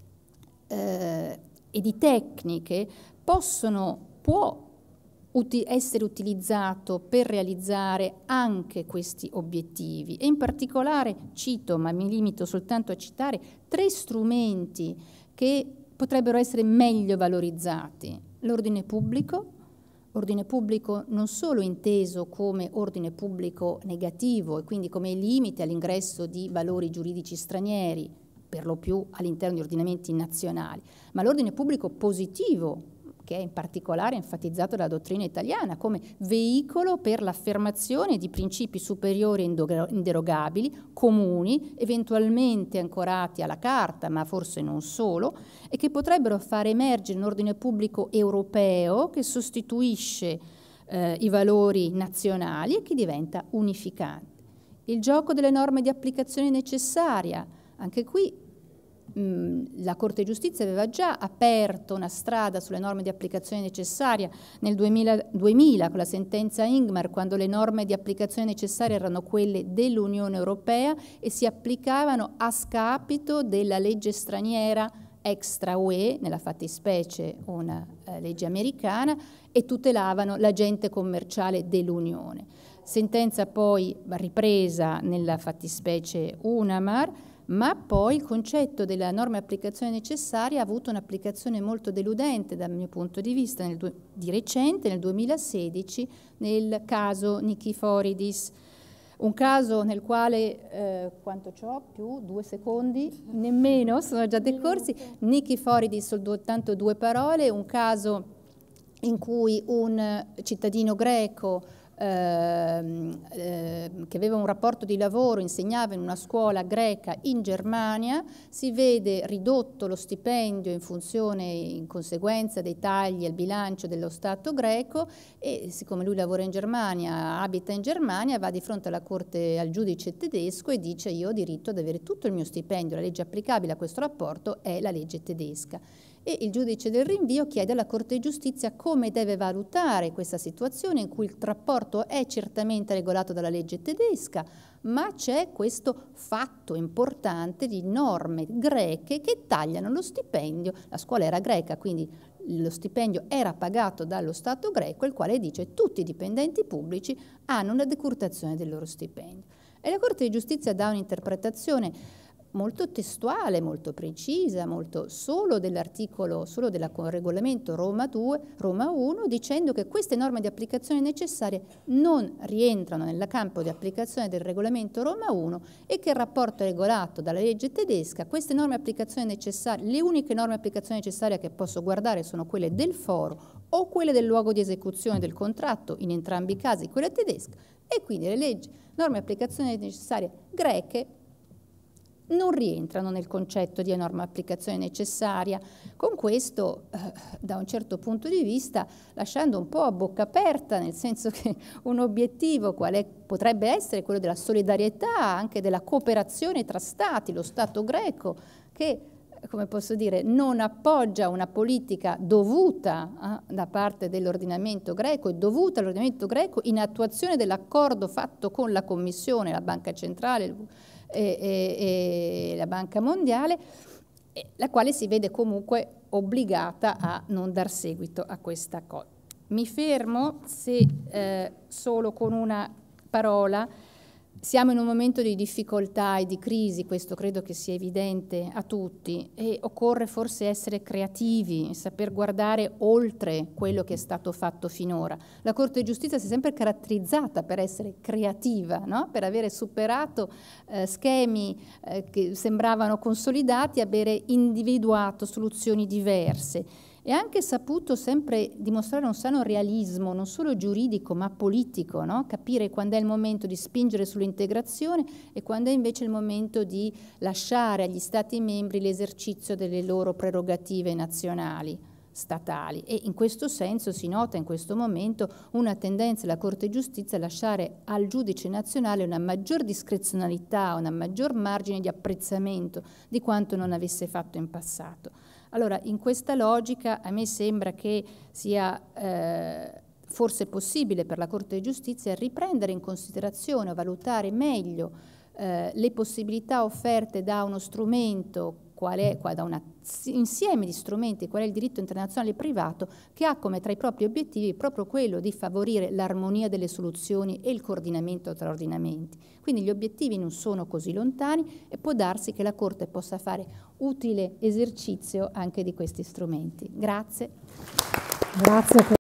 e di tecniche può essere utilizzato per realizzare anche questi obiettivi e in particolare cito, ma mi limito soltanto a citare, 3 strumenti che potrebbero essere meglio valorizzati. L'ordine pubblico non solo inteso come ordine pubblico negativo e quindi come limite all'ingresso di valori giuridici stranieri, per lo più all'interno di ordinamenti nazionali, ma l'ordine pubblico positivo, che è in particolare enfatizzato dalla dottrina italiana come veicolo per l'affermazione di principi superiori e inderogabili, comuni, eventualmente ancorati alla Carta, ma forse non solo, e che potrebbero far emergere un ordine pubblico europeo che sostituisce i valori nazionali e che diventa unificante. Il gioco delle norme di applicazione necessaria, anche qui la Corte di Giustizia aveva già aperto una strada sulle norme di applicazione necessaria nel 2000 con la sentenza Ingmar, quando le norme di applicazione necessaria erano quelle dell'Unione Europea e si applicavano a scapito della legge straniera extra UE, nella fattispecie una legge americana, e tutelavano l'agente commerciale dell'Unione. Sentenza poi ripresa nella fattispecie UNAMAR, ma poi il concetto della norma di applicazione necessaria ha avuto un'applicazione molto deludente dal mio punto di vista di recente, nel 2016, nel caso Nikiforidis, un caso nel quale, quanto c'ho? Più 2 secondi? Nemmeno, sono già decorsi. Nikiforidis, soltanto 2 parole, un caso in cui un cittadino greco che aveva un rapporto di lavoro, insegnava in una scuola greca in Germania, si vede ridotto lo stipendio in conseguenza dei tagli al bilancio dello Stato greco, e siccome lui lavora in Germania, abita in Germania, va di fronte alla corte, al giudice tedesco, e dice: io ho diritto ad avere tutto il mio stipendio, la legge applicabile a questo rapporto è la legge tedesca. E il giudice del rinvio chiede alla Corte di Giustizia come deve valutare questa situazione in cui il rapporto è certamente regolato dalla legge tedesca, ma c'è questo fatto importante di norme greche che tagliano lo stipendio. La scuola era greca, quindi lo stipendio era pagato dallo Stato greco, il quale dice che tutti i dipendenti pubblici hanno una decurtazione del loro stipendio. E la Corte di Giustizia dà un'interpretazione molto testuale, molto precisa, molto solo del regolamento Roma 1, dicendo che queste norme di applicazione necessarie non rientrano nel campo di applicazione del regolamento Roma 1 e che il rapporto è regolato dalla legge tedesca. Queste norme di applicazione necessarie, le uniche norme di applicazione necessaria che posso guardare sono quelle del foro o quelle del luogo di esecuzione del contratto, in entrambi i casi quelle tedesche, e quindi le leggi, norme di applicazione necessarie greche non rientrano nel concetto di norma applicazione necessaria. Con questo, da un certo punto di vista, lasciando un po' a bocca aperta, nel senso che un obiettivo potrebbe essere quello della solidarietà, anche della cooperazione tra stati, lo Stato greco, che, come posso dire, non appoggia una politica dovuta da parte dell'ordinamento greco e dovuta all'ordinamento greco in attuazione dell'accordo fatto con la Commissione, la Banca Centrale e la Banca Mondiale, la quale si vede comunque obbligata a non dar seguito a questa cosa. Mi fermo solo con una parola. Siamo in un momento di difficoltà e di crisi, questo credo che sia evidente a tutti, e occorre forse essere creativi e saper guardare oltre quello che è stato fatto finora. La Corte di Giustizia si è sempre caratterizzata per essere creativa, no? Per avere superato schemi che sembravano consolidati, avere individuato soluzioni diverse. E anche saputo sempre dimostrare un sano realismo, non solo giuridico ma politico, no? Capire quando è il momento di spingere sull'integrazione e quando è invece il momento di lasciare agli Stati membri l'esercizio delle loro prerogative nazionali, statali. E in questo senso si nota in questo momento una tendenza della Corte di Giustizia a lasciare al giudice nazionale una maggior discrezionalità, una maggior margine di apprezzamento di quanto non avesse fatto in passato. Allora, in questa logica a me sembra che sia forse possibile per la Corte di Giustizia riprendere in considerazione o valutare meglio le possibilità offerte da uno strumento, da un insieme di strumenti, qual è il diritto internazionale privato, che ha come tra i propri obiettivi proprio quello di favorire l'armonia delle soluzioni e il coordinamento tra ordinamenti. Quindi gli obiettivi non sono così lontani e può darsi che la Corte possa fare utile esercizio anche di questi strumenti. Grazie. Grazie.